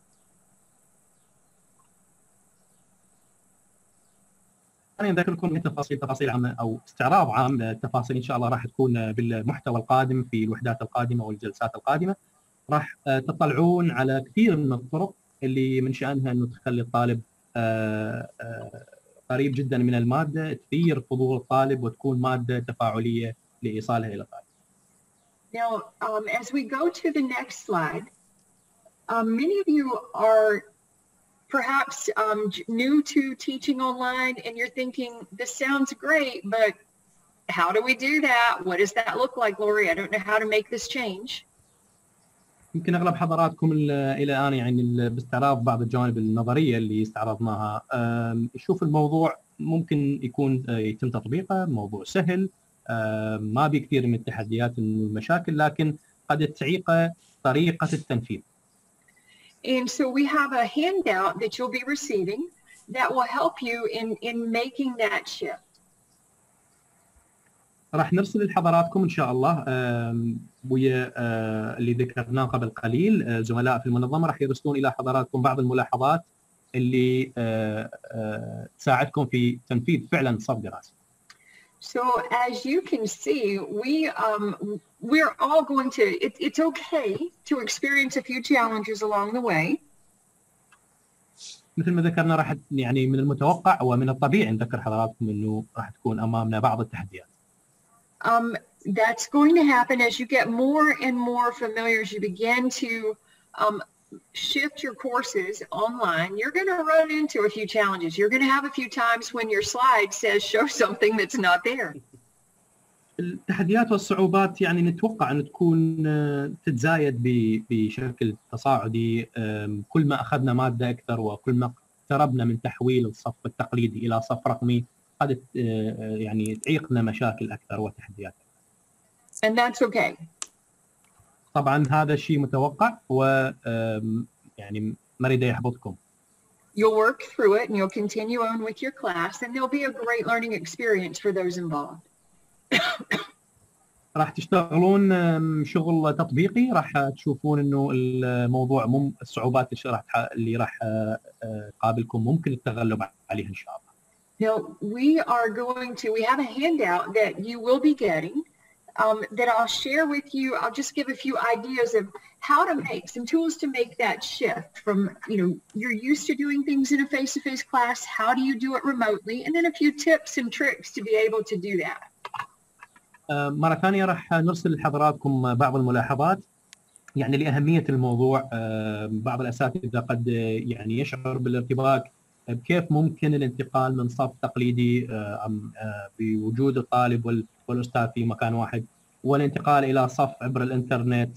أنا أذكر لكم تفاصيل عامة أو استعراض عام للتفاصيل إن شاء الله راح تكون بالمحتوى القادم في الوحدات القادمة والجلسات القادمة. راح تطلعون على كثير من الطرق اللي من شأنها إنه تخلي الطالب قريب جدا من المادة، تثير فضول الطالب وتكون مادة تفاعلية لإيصالها إلى الطالب. Now, as we go to the next slide, many of you are perhaps new to teaching online and you're thinking, this sounds great, but how do we do that? What does that look like, Lori? I don't know how to make this change. يمكن اغلب حضراتكم الى الان يعني باستعراض بعض الجوانب النظريه اللي استعرضناها يشوف الموضوع ممكن يكون يتم تطبيقه، موضوع سهل ما بكثير من التحديات والمشاكل، لكن قد تعيقه طريقه التنفيذ. And so we have a handout that you'll be receiving that will help you in making that shift. راح نرسل لحضراتكم ان شاء الله ويا اللي ذكرناه قبل قليل، زملاء في المنظمه راح يرسلون الى حضراتكم بعض الملاحظات اللي تساعدكم في تنفيذ فعلا صف دراسي. So as you can see, we're all going to, it's okay to experience a few challenges along the way. مثل ما ذكرنا راح يعني من المتوقع ومن الطبيعي نذكر حضراتكم انه راح تكون امامنا بعض التحديات. That's going to happen as you get more and more familiar, as you begin to shift your courses online. You're going to run into a few challenges. You're going to have a few times when your slide says show something that's not there. التحديات والصعوبات يعني نتوقع ان تكون تتزايد بشكل تصاعدي كل ما اخذنا ماده اكثر وكل ما اقتربنا من تحويل الصف التقليدي الى صف رقمي قد يعني تعيقنا مشاكل اكثر وتحديات. And that's okay. طبعا هذا الشيء متوقع و يعني ما اريد يحبطكم. You'll work through it and you'll continue on with your class and there'll be a great learning experience for those involved. راح تشتغلون شغل تطبيقي، راح تشوفون انه الموضوع الصعوبات اللي راح تقابلكم ممكن التغلب عليها ان شاء الله. Now we have a handout that you will be getting that I'll share with you. I'll just give a few ideas of how to make some tools to make that shift from, you're used to doing things in a face-to-face class. How do you do it remotely? And then a few tips and tricks to be able to do that. مرة ثانية راح نرسل لحضراتكم بعض الملاحظات يعني لأهمية الموضوع. بعض الأساتذة قد يعني يشعر بالارتباك كيف ممكن الانتقال من صف تقليدي بوجود الطالب والأستاذ في مكان واحد والانتقال إلى صف عبر الإنترنت.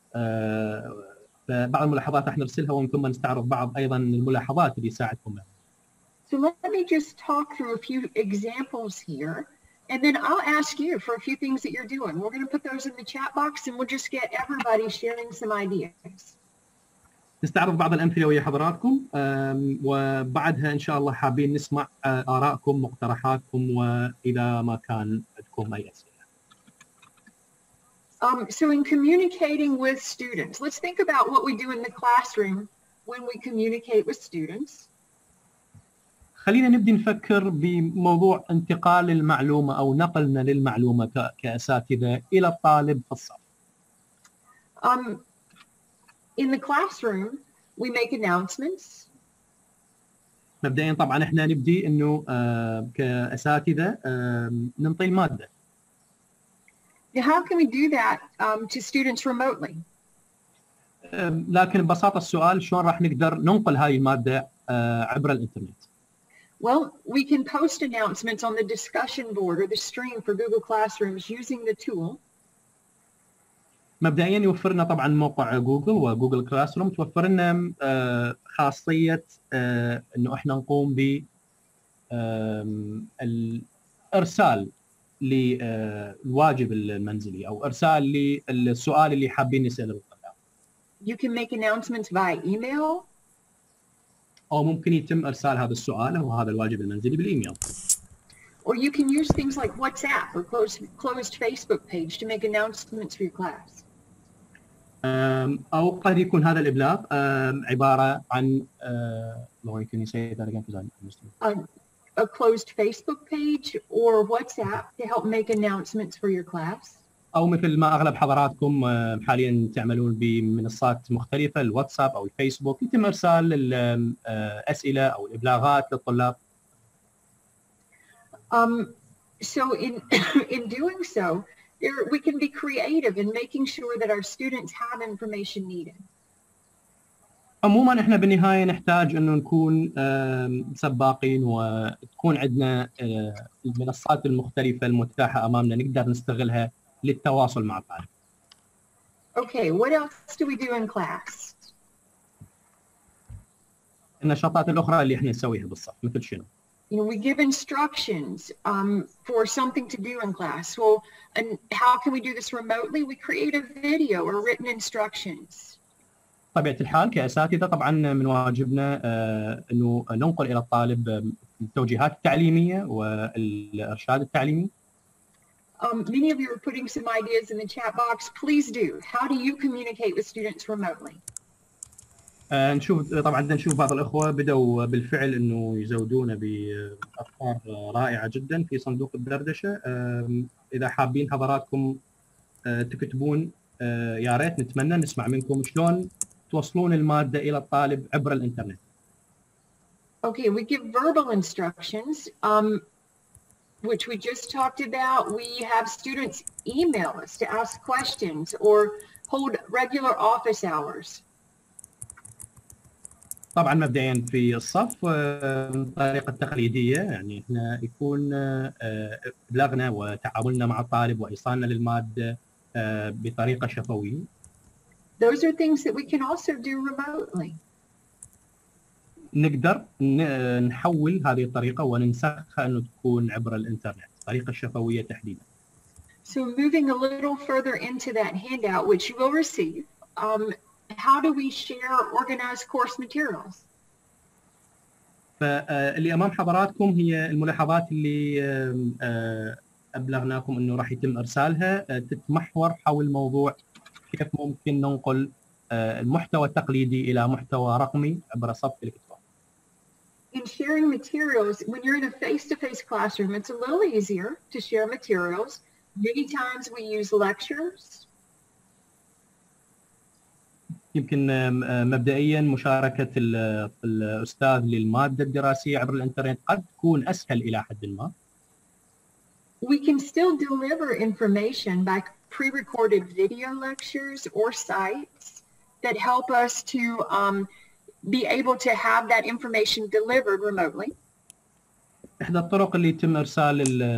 بعض الملاحظات راح نرسلها ومن ثم نستعرض بعض أيضا الملاحظات اللي يساعدكم. So let me just talk through a few examples here. And then I'll ask you for a few things that you're doing. We're going to put those in the chat box and we'll just get everybody sharing some ideas. نستعرض بعض الأمثلة ويا حضراتكم وبعدها إن شاء الله حابين نسمع آرائكم مقترحاتكم وإذا ما كان عندكم أي أسئلة. So in communicating with students, let's think about what we do in the classroom when we communicate with students. خلينا نبدي نفكر بموضوع انتقال المعلومة أو نقلنا للمعلومة كأساتذة إلى الطالب في الصف. In the classroom, we make announcements. مبدئيا طبعا احنا نبدي انه كأساتذة ننطي المادة. How can we do that to students remotely? لكن ببساطة السؤال شلون راح نقدر ننقل هاي المادة عبر الإنترنت؟ Well, we can post announcements on the discussion board or the stream for Google Classrooms using the tool. مبدئيا يوفر لنا طبعا موقع جوجل وجوجل كلاس روم توفر لنا خاصيه انه احنا نقوم ب الارسال للواجب المنزلي او ارسال للسؤال اللي حابين نساله للطلاب. You can make announcements by email. او ممكن يتم ارسال هذا السؤال او هذا الواجب المنزلي بالايميل. Or you can use things like WhatsApp or closed Facebook page to make announcements for your class. أو قد يكون هذا الإبلاغ عبارة عن Lauren, can you say that again because I understood? A closed Facebook page or WhatsApp to help make announcements for your class. أو مثل ما أغلب حضراتكم حاليا تعملون بمنصات مختلفة الواتساب أو الفيسبوك يتم إرسال الأسئلة أو الإبلاغات للطلاب. So in doing so, we can be creative in making sure that our students have information needed. عموما احنا بالنهايه نحتاج انه نكون سباقين، وتكون عندنا المنصات المختلفه المتاحه امامنا نقدر نستغلها للتواصل مع الطالب. Okay, what else do we do in class? النشاطات الاخرى اللي احنا نسويها بالصف مثل شنو؟ You know, we give instructions for something to do in class. Well, and how can we do this remotely? We create a video or written instructions. طبيعه الحال كاساتذه طبعا من واجبنا انه ننقل الى الطالب التوجيهات التعليميه والارشاد التعليمي. Many of you are putting some ideas in the chat box. Please do. How do you communicate with students remotely? نشوف طبعا نشوف بعض الاخوه بدأوا بالفعل انه يزودونا بافكار رائعه جدا في صندوق الدردشه. اذا حابين حضراتكم تكتبون يا ريت نتمنى نسمع منكم شلون توصلون الماده الى الطالب عبر الانترنت. Okay, we give verbal instructions, which we just talked about. We have students email us to ask questions or hold regular office hours. طبعا مبدئيا في الصف الطريقه التقليديه، يعني احنا يكون ابلاغنا وتعاملنا مع الطالب وايصالنا للماده بطريقه شفويه. Those are things that we can also do remotely. نقدر نحول هذه الطريقه وننسخها انه تكون عبر الانترنت، الطريقه الشفويه تحديدا. So moving a little further into that handout, which you will receive, how do we share or organize course materials? فاللي امام حضراتكم هي الملاحظات اللي ابلغناكم انه راح يتم ارسالها، تتمحور حول موضوع كيف ممكن ننقل المحتوى التقليدي الى محتوى رقمي عبر صف الالكتروني. In sharing materials, when you're in a face-to-face classroom, it's a little easier to share materials. Many times we use lectures. يمكن مبدئيا مشاركة الأستاذ للمادة الدراسية عبر الإنترنت قد تكون أسهل إلى حد ما. We can still deliver information by pre-recorded video lectures or sites that help us to be able to have that information delivered remotely. إحدى الطرق اللي يتم إرسال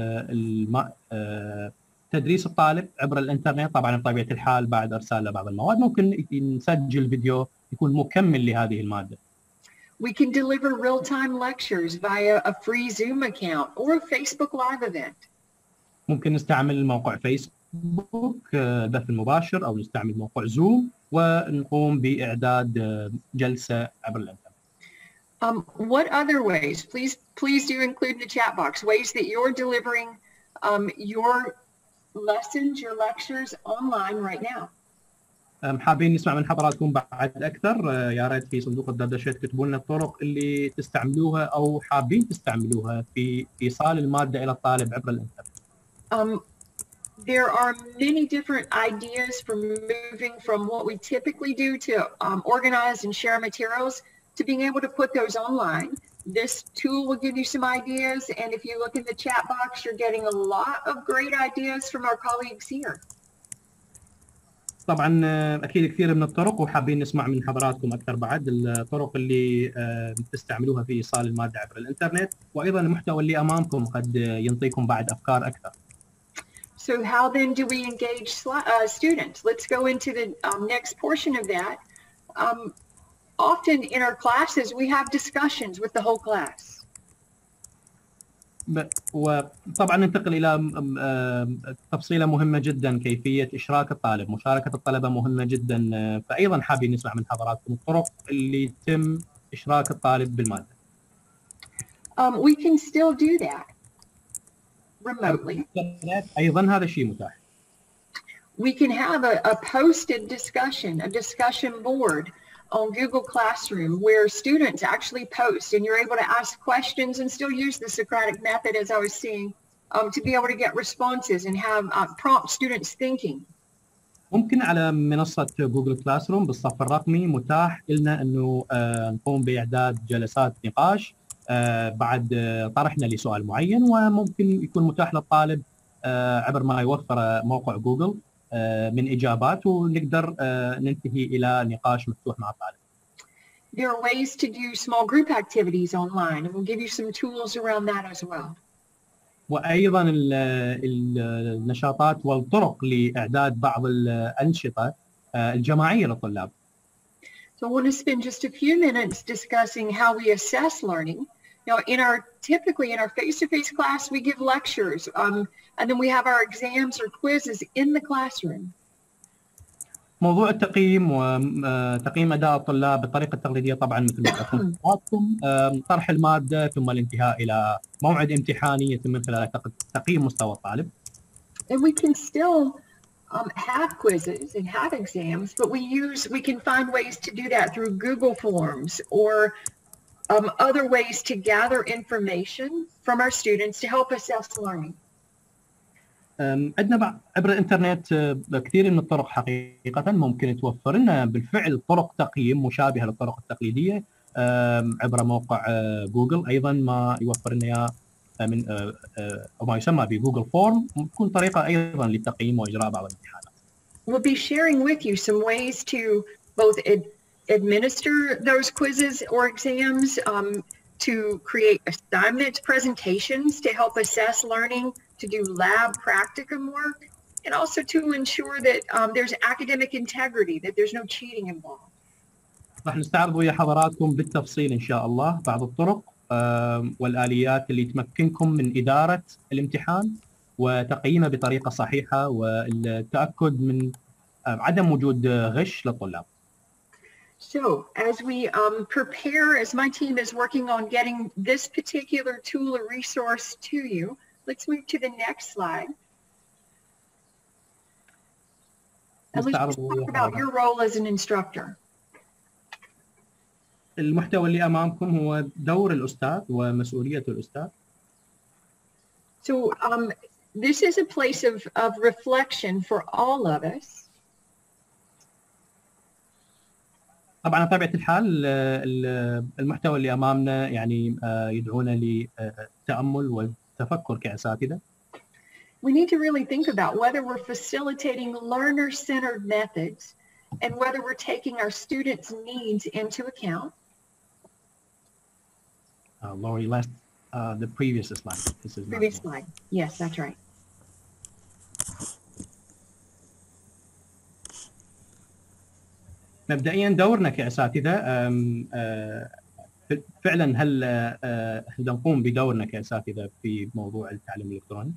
تدريس الطالب عبر الانترنت طبعا بطبيعه الحال بعد ارسال له بعض المواد ممكن نسجل فيديو يكون مكمل لهذه الماده. We can deliver real-time lectures via a free Zoom account or a Facebook Live event. ممكن نستعمل موقع فيسبوك البث المباشر او نستعمل موقع زوم ونقوم باعداد جلسه عبر الانترنت. What other ways? Please do include in the chat box ways that you're delivering your lessons, your lectures online right now. حابين نسمع من حضراتكم بعد اكثر، يا ريت في صندوق الدردشه تكتبوا لنا الطرق اللي تستعملوها او حابين تستعملوها في ايصال الماده الى الطالب عبر الانترنت. There are many different ideas for moving from what we typically do to organize and share materials to being able to put those online. This tool will give you some ideas, and if you look in the chat box, you're getting a lot of great ideas from our colleagues here. طبعا اكيد كثير من الطرق وحابين نسمع من حضراتكم اكثر بعد الطرق اللي تستعملوها في ايصال الماده عبر الانترنت، وايضا المحتوى اللي امامكم قد ينطيكم بعد افكار اكثر. So how then do we engage students? Let's go into the next portion of that. Often in our classes, we have discussions with the whole class. وطبعا ننتقل الى تفصيله مهمه جدا، كيفيه اشراك الطالب، مشاركه الطلبه مهمه جدا، فايضا حابين نسمع من حضراتكم الطرق اللي يتم اشراك الطالب بالماده. We can still do that remotely. ايضا هذا الشيء متاح. We can have a posted discussion, a discussion board on Google Classroom where students actually post and you're able to ask questions and still use the Socratic method, as I was saying, to be able to get responses and have prompt students thinking. ممكن على منصة جوجل كلاس روم بالصف الرقمي متاح لنا انه نقوم باعداد جلسات نقاش بعد طرحنا لسؤال معين، وممكن يكون متاح للطالب عبر ما يوفر موقع جوجل من اجابات، ونقدر ننتهي الى نقاش مفتوح مع الطالب. There are ways to do small group activities online, and we'll give you some tools around that as well. وايضا النشاطات والطرق لاعداد بعض الانشطه الجماعيه للطلاب. So I want to spend just a few minutes discussing how we assess learning. Now, typically in our face-to-face class, we give lectures, and then we have our exams or quizzes in the classroom. موضوع التقييم وتقييم اداء الطلاب بالطريقه التقليديه طبعا مثل ما تعرفون طرح الماده ثم الانتهاء الى موعد امتحاني يتم من خلاله تقييم مستوى الطالب. And we can still have quizzes and have exams, but we can find ways to do that through Google Forms or other ways to gather information from our students to help assess learning. عندنا عبر الانترنت كثير من الطرق حقيقه ممكن توفر لنا بالفعل طرق تقييم مشابهه للطرق التقليديه عبر موقع جوجل. ايضا ما يوفر لنا من او ما يسمى بجوجل فورم تكون طريقه ايضا للتقييم واجراء بعض الامتحانات. We'll be sharing with you some ways to both administer those quizzes or exams, to create assignments, presentations to help assess learning, to do lab practicum work, and also to ensure that there's academic integrity, that there's no cheating involved. راح نستعرض ويا حضراتكم بالتفصيل ان شاء الله بعض الطرق والآليات اللي تمكنكم من إدارة الامتحان وتقييمه بطريقة صحيحة والتأكد من عدم وجود غش للطلاب. So as we prepare, as my team is working on getting this particular tool or resource to you, let's move to the next slide. And let's talk about your role as an instructor. المحتوى اللي أمامكم هو دور الأستاذ ومسؤولية الأستاذ. So this is a place of reflection for all of us. طبعا بطبيعة الحال المحتوى اللي أمامنا يعني يدعونا للتأمل والتفكر كأساتذة. We need to really think about whether we're facilitating learner-centered methods and whether we're taking our students' needs into account. Laurie, the previous slide. This is previous slide. Yes, that's right. مبدئيا دورنا كأساتذة فعلا هل نقوم بدورنا كأساتذة في موضوع التعليم الإلكتروني؟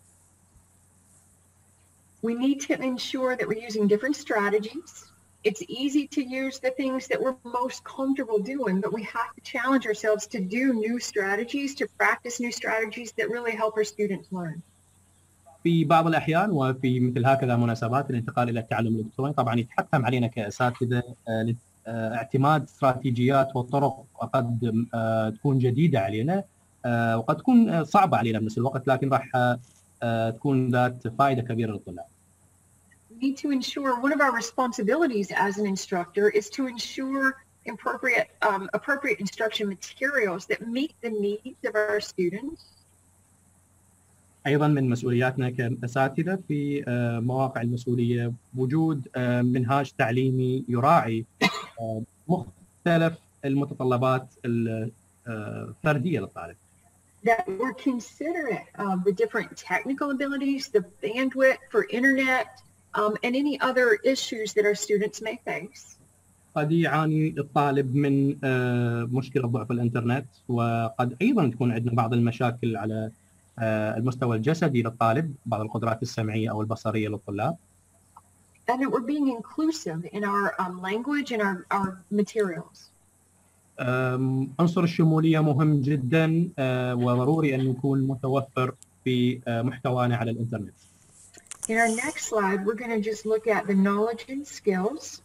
We need to ensure that we're using different strategies. It's easy to use the things that we're most comfortable doing, but we have to challenge ourselves to do new strategies, to practice new strategies that really help our students learn. في بعض الأحيان وفي مثل هكذا مناسبات الانتقال إلى التعلم الإلكتروني طبعا يتحتم علينا كأساتذة اعتماد استراتيجيات وطرق قد تكون جديدة علينا وقد تكون صعبة علينا بنفس الوقت، لكن راح تكون ذات فائدة كبيرة للطلاب. We need to ensure, one of our responsibilities as an instructor is to ensure appropriate instruction materials that meet the needs of our students. أيضا من مسؤولياتنا كأساتذة في مواقع المسؤولية وجود منهاج تعليمي يراعي مختلف المتطلبات الفردية للطالب. That we're considerate of the different technical abilities, the bandwidth for internet, and any other issues that our students may face. قد يعاني الطالب من مشكلة ضعف الإنترنت، وقد أيضا تكون عندنا بعض المشاكل على المستوى الجسدي للطالب، بعض القدرات السمعية أو البصرية للطلاب. And that we're being inclusive in our language and our materials. عنصر الشمولية مهم جدا وضروري أن يكون متوفر في محتوانا على الإنترنت. In our next slide, we're going to just look at the knowledge and skills.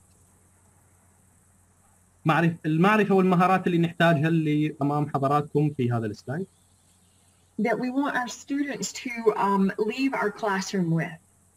المعرفة والمهارات اللي نحتاجها اللي أمام حضراتكم في هذا السلايد. That we want our students to leave our classroom with.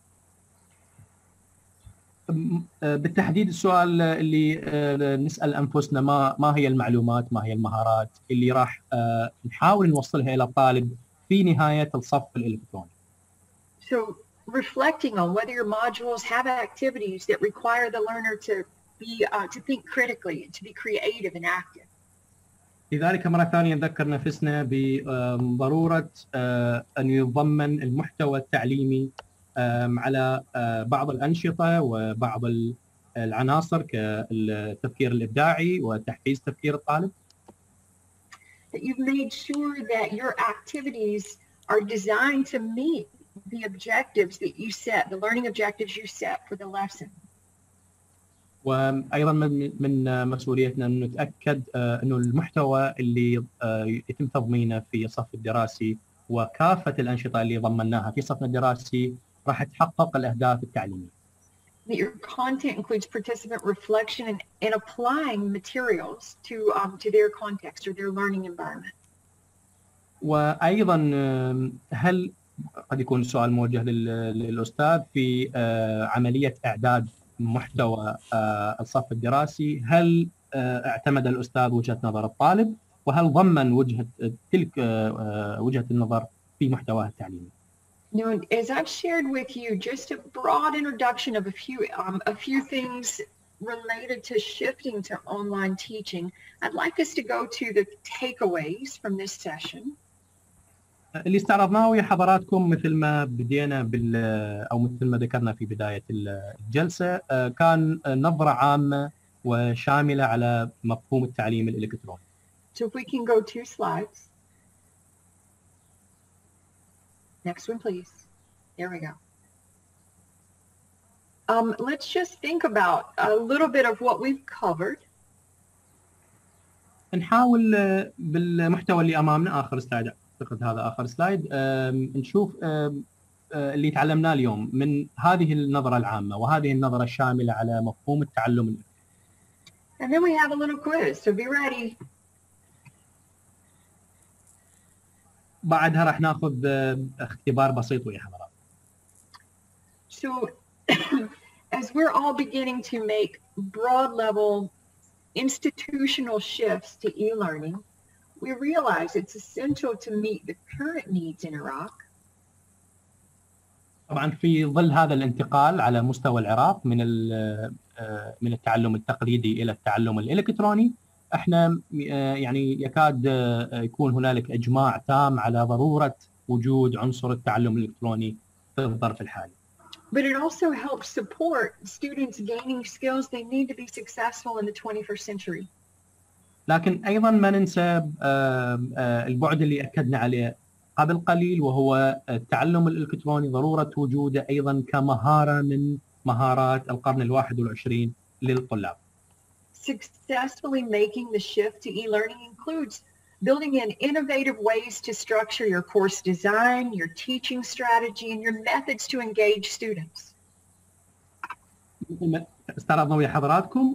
بالتحديد السؤال اللي نسأل أنفسنا ما هي المعلومات، ما هي المهارات اللي راح نحاول نوصلها إلى الطالب في نهاية الصف الإلكتروني. So reflecting on whether your modules have activities that require the learner to to think critically, to be creative and active. لذلك مرة ثانية نذكر نفسنا بضرورة أن يضمن المحتوى التعليمي على بعض الأنشطة وبعض العناصر كالتفكير الإبداعي وتحفيز تفكير الطالب. That you've made sure that your activities are designed to meet the objectives that you set, the learning objectives you set for the lesson. وايضا من مسؤوليتنا ان نتاكد انه المحتوى اللي يتم تضمينه في الصف الدراسي وكافه الانشطه اللي ضمناها في صفنا الدراسي راح تحقق الاهداف التعليميه. That your content includes participant reflection and applying materials to their context or their learning environment. وايضا هل قد يكون السؤال موجه للاستاذ في عمليه اعداد محتوى الصف الدراسي، هل اعتمد الأستاذ وجهة نظر الطالب وهل ضمن وجهة النظر في محتواه التعليمي؟ As I've shared with you just a broad introduction of a few things related to shifting to online teaching, I'd like us to go to the takeaways from this session. اللي استعرضناه ويا حضراتكم مثل ما بدينا او مثل ما ذكرنا في بدايه الجلسه كان نظره عامه وشامله على مفهوم التعليم الالكتروني. So if we can go 2 slides. Next one, please. There we go. Let's just think about a little bit of what we've covered. نحاول بالمحتوى اللي امامنا اخر سلايد، اعتقد هذا اخر سلايد، نشوف اللي تعلمناه اليوم من هذه النظره العامه وهذه النظره الشامله على مفهوم التعلم. And then we have a little quiz, so be ready. بعدها راح ناخذ اختبار بسيط ويا حضرات. So as we're all beginning to make broad level institutional shifts to e-learning, we realize it's essential to meet the current needs in Iraq. طبعا في ظل هذا الانتقال على مستوى العراق من التعلم التقليدي الى التعلم الالكتروني، احنا يعني يكاد يكون هنالك اجماع تام على ضروره وجود عنصر التعلم الالكتروني في الظرف الحالي. But it also helps support students gaining skills they need to be successful in the 21st century. لكن ايضا ما ننسى البعد اللي اكدنا عليه قبل قليل، وهو التعلم الالكتروني ضروره وجوده ايضا كمهاره من مهارات القرن ال21 للطلاب. Successfully making the shift to e-learning includes building in innovative ways to structure your course design, your teaching strategy, and your methods to engage students. استعرضنا ويا حضراتكم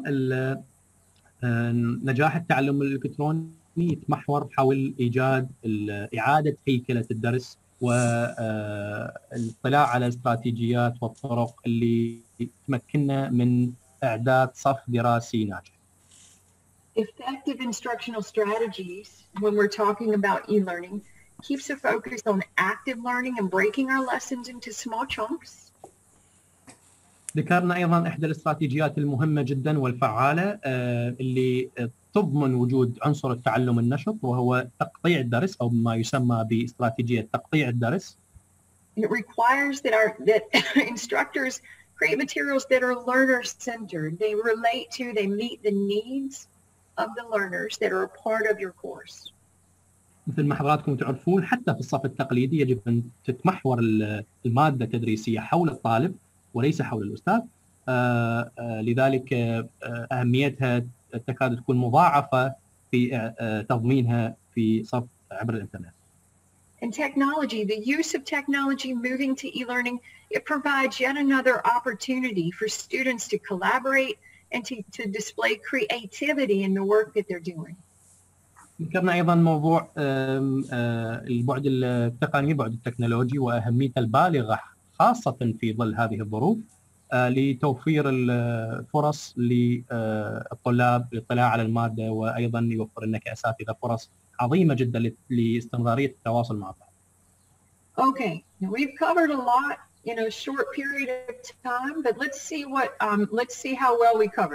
نجاح التعلم الالكتروني يتمحور حول ايجاد اعاده هيكله الدرس والاطلاع على الاستراتيجيات والطرق اللي تمكننا من اعداد صف دراسي ناجح. Effective instructional strategies when we're talking about e-learning keeps a focus on active learning and breaking our lessons into small chunks. ذكرنا ايضا احدى الاستراتيجيات المهمه جدا والفعاله اللي تضمن وجود عنصر التعلم النشط، وهو تقطيع الدرس او ما يسمى باستراتيجيه تقطيع الدرس. It requires that instructors create materials that are learner-centered. They relate to, they meet the needs of the learners that are a part of your course. مثل ما حضراتكم تعرفون حتى في الصف التقليدي يجب ان تتمحور الماده التدريسيه حول الطالب وليس حول الاستاذ، لذلك اهميتها تكاد تكون مضاعفه في تضمينها في صف عبر الانترنت. And technology, the use of technology moving to e-learning, it provides yet another opportunity for students to collaborate and to display creativity in the work that they're doing. ذكرنا ايضا موضوع البعد التقني، بعد التكنولوجي واهميته البالغه خاصه في ظل هذه الظروف لتوفير الفرص للطلاب للاطلاع على الماده، وايضا يوفر لنا كاساتذه فرص عظيمه جدا لاستمراريه التواصل مع بعض. Okay, now we've covered a lot in a short period of time, but let's see how well we covered it.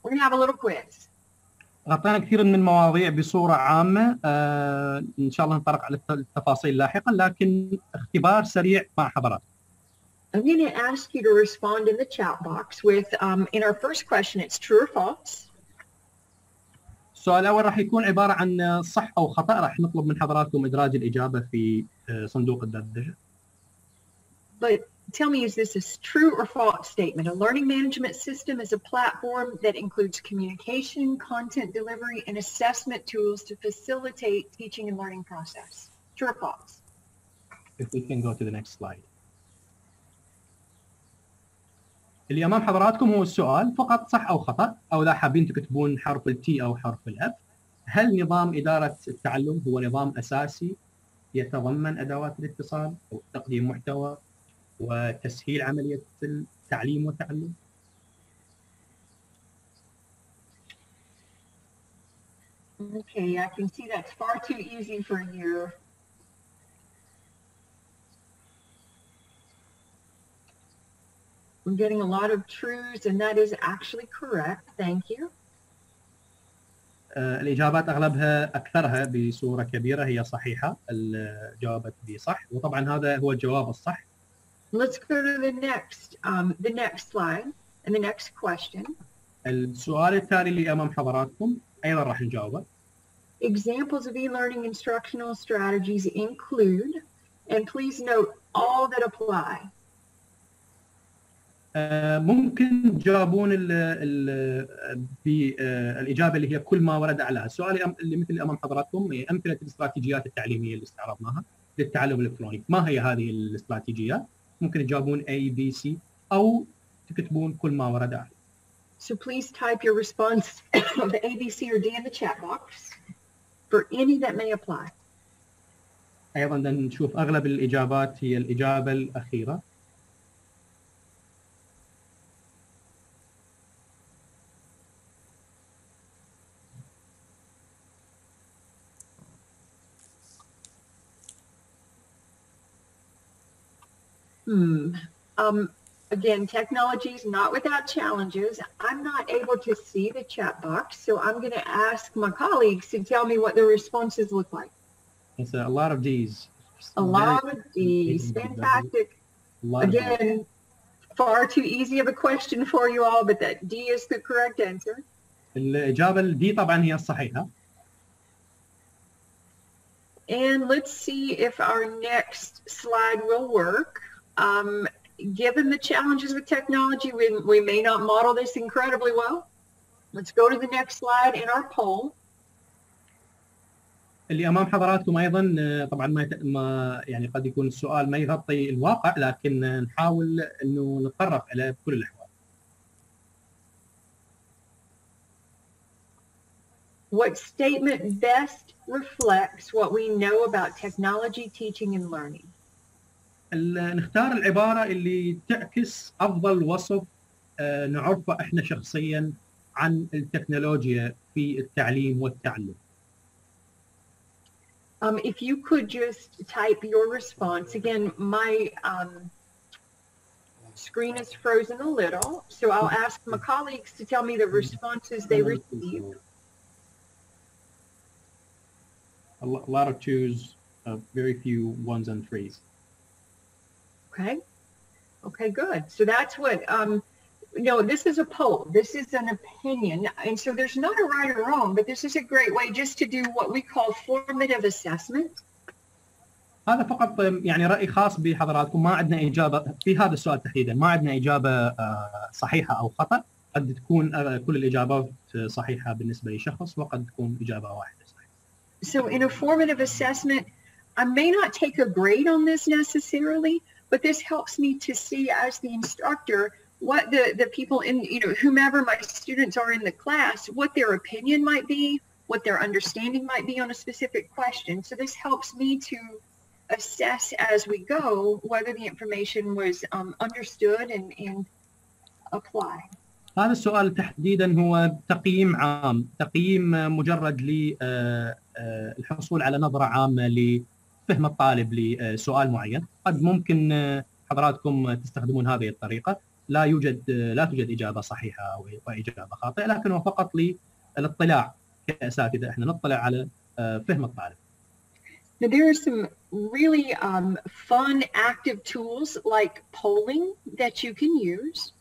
We're gonna have a little quiz. غطينا كثير من المواضيع بصورة عامة، إن شاء الله نطرق على التفاصيل لاحقا، لكن اختبار سريع مع حضراتكم. I'm going to ask you to respond in the chat box with, in our first question, it's true or false. السؤال الأول راح يكون عبارة عن صح أو خطأ، راح نطلب من حضراتكم إدراج الإجابة في صندوق الدردشة. But tell me, is this a true or false statement? A learning management system is a platform that includes communication, content delivery, and assessment tools to facilitate teaching and learning process. True or false? If we can go to the next slide. اللي أمام حضراتكم هو السؤال فقط صح أو خطأ، أو إذا حابين تكتبون حرف التي أو حرف الأف. هل نظام إدارة التعلم هو نظام أساسي يتضمن أدوات الاتصال أو تقديم محتوى وتسهيل عملية التعليم والتعلم؟ Okay, I can see that's far too easy for you. I'm getting a lot of truths, and that is actually correct. Thank you. الإجابات أغلبها أكثرها بصورة كبيرة هي صحيحة، الجوابت بصح، وطبعا هذا هو الجواب الصح. Let's go to the next slide and the next question. السؤال التالي اللي أمام حضراتكم أيضا راح نجاوبه. Examples of e-learning instructional strategies include, and please note all that apply. ممكن تجاوبون بالإجابة اللي هي كل ما ورد أعلاها. السؤال اللي مثل اللي أمام حضراتكم هي أمثلة الاستراتيجيات التعليمية اللي استعرضناها للتعلم الإلكتروني. ما هي هذه الاستراتيجيات؟ ممكن تجاوبون A, B, C أو تكتبون كل ما ورد أعلاها. So please type your response of the A, B, C, or D in the chat box for any that may apply. أيضا نشوف أغلب الإجابات هي الإجابة الأخيرة. Again, technology is not without challenges. I'm not able to see the chat box, so I'm going to ask my colleagues to tell me what the responses look like. It's a lot of D's. A lot of D's. Fantastic. Again, far too easy of a question for you all, but that D is the correct answer. الإجابة الدي طبعا هي الصحيحة. And let's see if our next slide will work. Given the challenges with technology, we may not model this incredibly well. Let's go to the next slide in our poll. اللي امام حضراتكم ايضا طبعا ما يعني قد يكون السؤال ما يغطي الواقع، لكن نحاول انه نتطرق اليه بكل الاحوال. What statement best reflects what we know about technology teaching and learning? نختار العبارة اللي تعكس أفضل وصف نعرفه إحنا شخصياً عن التكنولوجيا في التعليم والتعلم. If you could just type your response. Again, my screen is frozen a little, so I'll ask my colleagues to tell me the responses they received. A lot of twos, very few ones and threes. Okay. Okay, good. So that's what, this is a poll. This is an opinion. And so there's not a right or wrong, but this is a great way just to do what we call formative assessment. هذا فقط يعني رأي خاص بحضراتكم، ما عندنا إجابة في هذا السؤال تحديدا، ما عندنا إجابة صحيحة أو خطأ. قد تكون كل الإجابات صحيحة بالنسبة لشخص، وقد تكون إجابة واحدة صحيحة. So in a formative assessment, I may not take a grade on this necessarily, but this helps me to see as the instructor what the people in, whomever my students are in the class, what their opinion might be, what their understanding might be on a specific question. So this helps me to assess as we go whether the information was understood and applied. هذا السؤال تحديدا هو تقييم عام، تقييم مجرد للحصول على نظرة عامة لفهم الطالب لسؤال معين. قد ممكن حضراتكم تستخدمون هذه الطريقة، لا توجد اجابه صحيحه او اجابه خاطئه، لكن هو فقط للاطلاع كاساتذه احنا نطلع على فهم الطالب. Now, there are some really fun active tools like polling that you can use.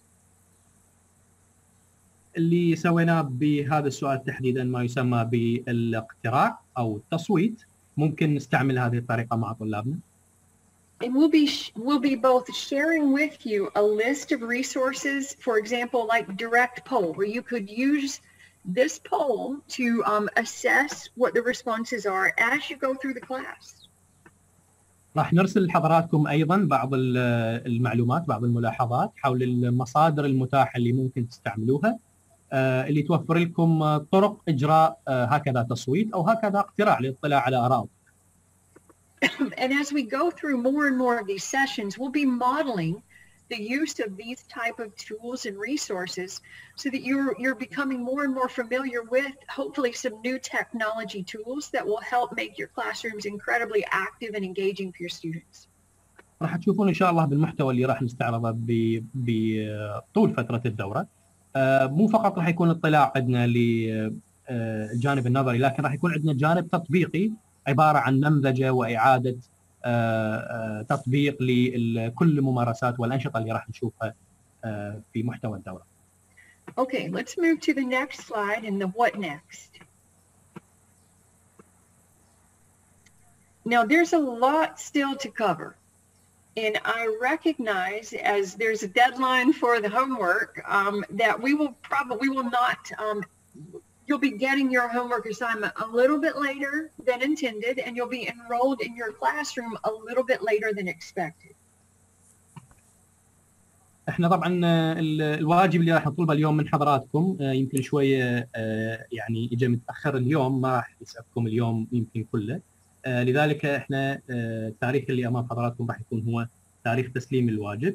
اللي سويناه بهذا السؤال تحديدا ما يسمى بالاقتراع او التصويت، ممكن نستعمل هذه الطريقه مع طلابنا. And we'll be both sharing with you a list of resources, for example, like direct poll, where you could use this poll to assess what the responses are as you go through the class. راح نرسل لحضراتكم ايضا بعض المعلومات، بعض الملاحظات حول المصادر المتاحه اللي ممكن تستعملوها، اللي توفر لكم طرق اجراء هكذا تصويت او هكذا اقتراع للاطلاع على ارائكم. And as we go through more and more of these sessions, we'll be modeling the use of these type of tools and resources so that you're becoming more and more familiar with hopefully some new technology tools that will help make your classrooms incredibly active and engaging for your students. راح تشوفون ان شاء الله بالمحتوى اللي راح نستعرضه بطول فتره الدوره، مو فقط راح يكون اطلاع عندنا للجانب النظري، لكن راح يكون عندنا جانب تطبيقي عباره عن نمذجه واعاده تطبيق لكل الممارسات والانشطه اللي راح نشوفها في محتوى الدوره. Okay, let's move to the next slide and the what next. Now there's a lot still to cover. And I recognize as there's a deadline for the homework that we will not, you'll be getting your homework assignment a little bit later than intended, and you'll be enrolled in your classroom a little bit later than expected. احنا طبعا الواجب اللي راح نطلبه اليوم من حضراتكم يمكن شويه يعني اجى متاخر اليوم، ما راح يسعفكم اليوم يمكن كله، لذلك احنا التاريخ اللي امام حضراتكم راح يكون هو تاريخ تسليم الواجب،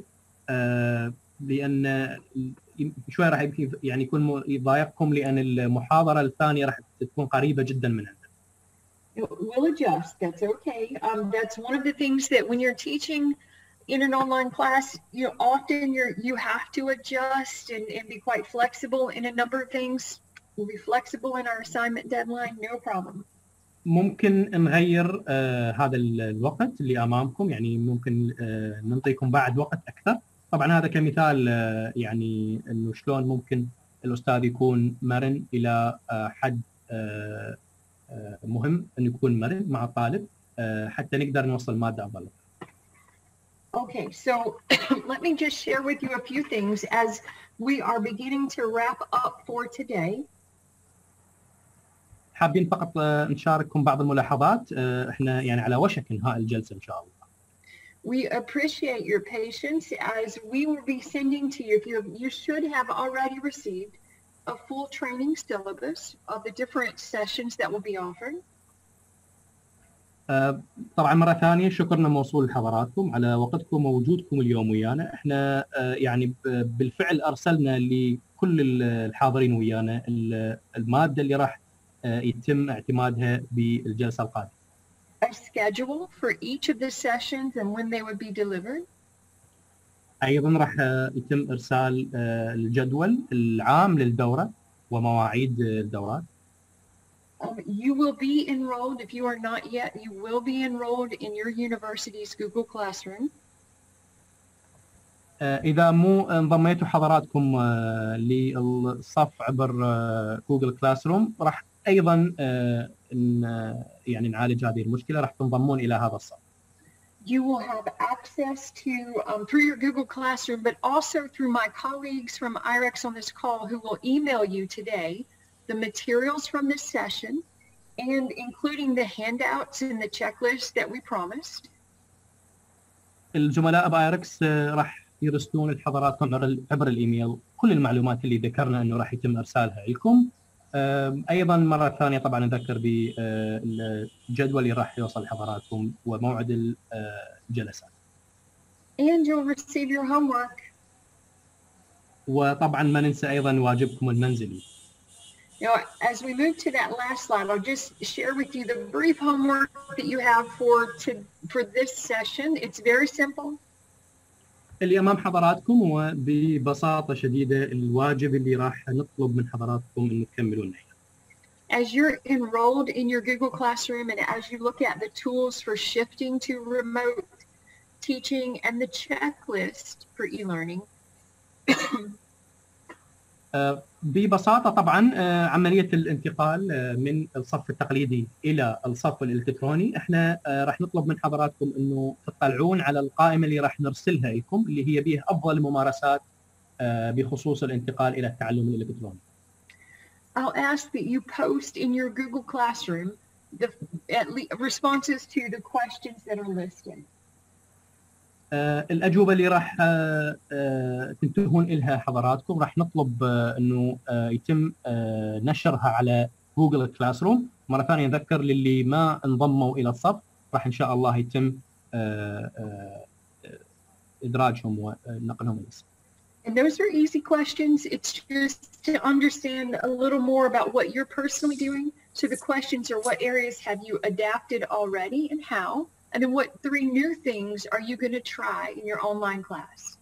لان شوي راح يعني يكون يضايقكم لان المحاضره الثانيه راح تكون قريبه جدا من عندنا. We'll adjust. That's okay. That's one of the things that when you're teaching in an online class, often you have to adjust and be quite flexible in a number of things. We'll be flexible in our assignment deadline, no problem. ممكن نغير هذا الوقت اللي امامكم، يعني ممكن نعطيكم بعد وقت اكثر. طبعا هذا كمثال يعني انه شلون ممكن الاستاذ يكون مرن الى حد مهم انه يكون مرن مع الطالب حتى نقدر نوصل ماده افضل. Okay, so let me just share with you a few things as we are beginning to wrap up for today. حابين فقط نشارككم بعض الملاحظات، احنا يعني على وشك انهاء الجلسه ان شاء الله. We appreciate your patience as we will be sending to you, you should have already received a full training syllabus of the different sessions that will be offered. طبعا مرة ثانية شكرنا موصول لحضراتكم على وقتكم ووجودكم اليوم ويانا. احنا يعني بالفعل ارسلنا لكل الحاضرين ويانا المادة اللي راح يتم اعتمادها بالجلسة القادمة. A schedule for each of the sessions and when they would be delivered. ايضا راح يتم ارسال الجدول العام للدورة ومواعيد الدورات. You will be enrolled, if you are not yet, you will be enrolled in your university's Google Classroom. إذا مو انضميتوا حضراتكم للصف عبر جوجل كلاس روم راح أيضا يعني نعالج هذه المشكلة، راح تنضمون إلى هذا الصف. You will have access to, through your Google Classroom, but also through my colleagues from IREX on this call who will email you today the materials from this session and including the handouts and the checklist that we promised. الزملاء بايركس راح يرسلون لحضراتكم عبر الايميل كل المعلومات اللي ذكرنا انه راح يتم ارسالها لكم. ايضا مره ثانيه طبعا نذكر بالجدول اللي راح يوصل لحضراتكم وموعد الجلسات. And you'll receive your homework. وطبعا ما ننسى ايضا واجبكم المنزلي. Now, as we move to that last slide, I'll just share with you the brief homework that you have for this session. It's very simple. اللي امام حضراتكم هو ببساطه شديده الواجب اللي راح نطلب من حضراتكم انه تكملون. As you're enrolled in your Google Classroom and as you look at the tools for shifting to remote teaching and the checklist for e-learning. ببساطة طبعا عملية الانتقال من الصف التقليدي إلى الصف الإلكتروني احنا راح نطلب من حضراتكم انه تطلعون على القائمة اللي راح نرسلها لكم اللي هي بها أفضل الممارسات بخصوص الانتقال إلى التعلم الإلكتروني. I'll ask that you post in your Google Classroom the responses to the questions that are listed. الأجوبة اللي راح تنتهون إلها حضراتكم راح نطلب أنه يتم نشرها على جوجل كلاس روم. مرة ثانية نذكر للي ما انضموا إلى الصف راح إن شاء الله يتم إدراجهم ونقلهم إلى الصف. And those are easy questions. It's just to understand a little more about what you're personally doing. So the questions are what areas have you adapted already and how? And then what 3 new things are you going to try in your online class?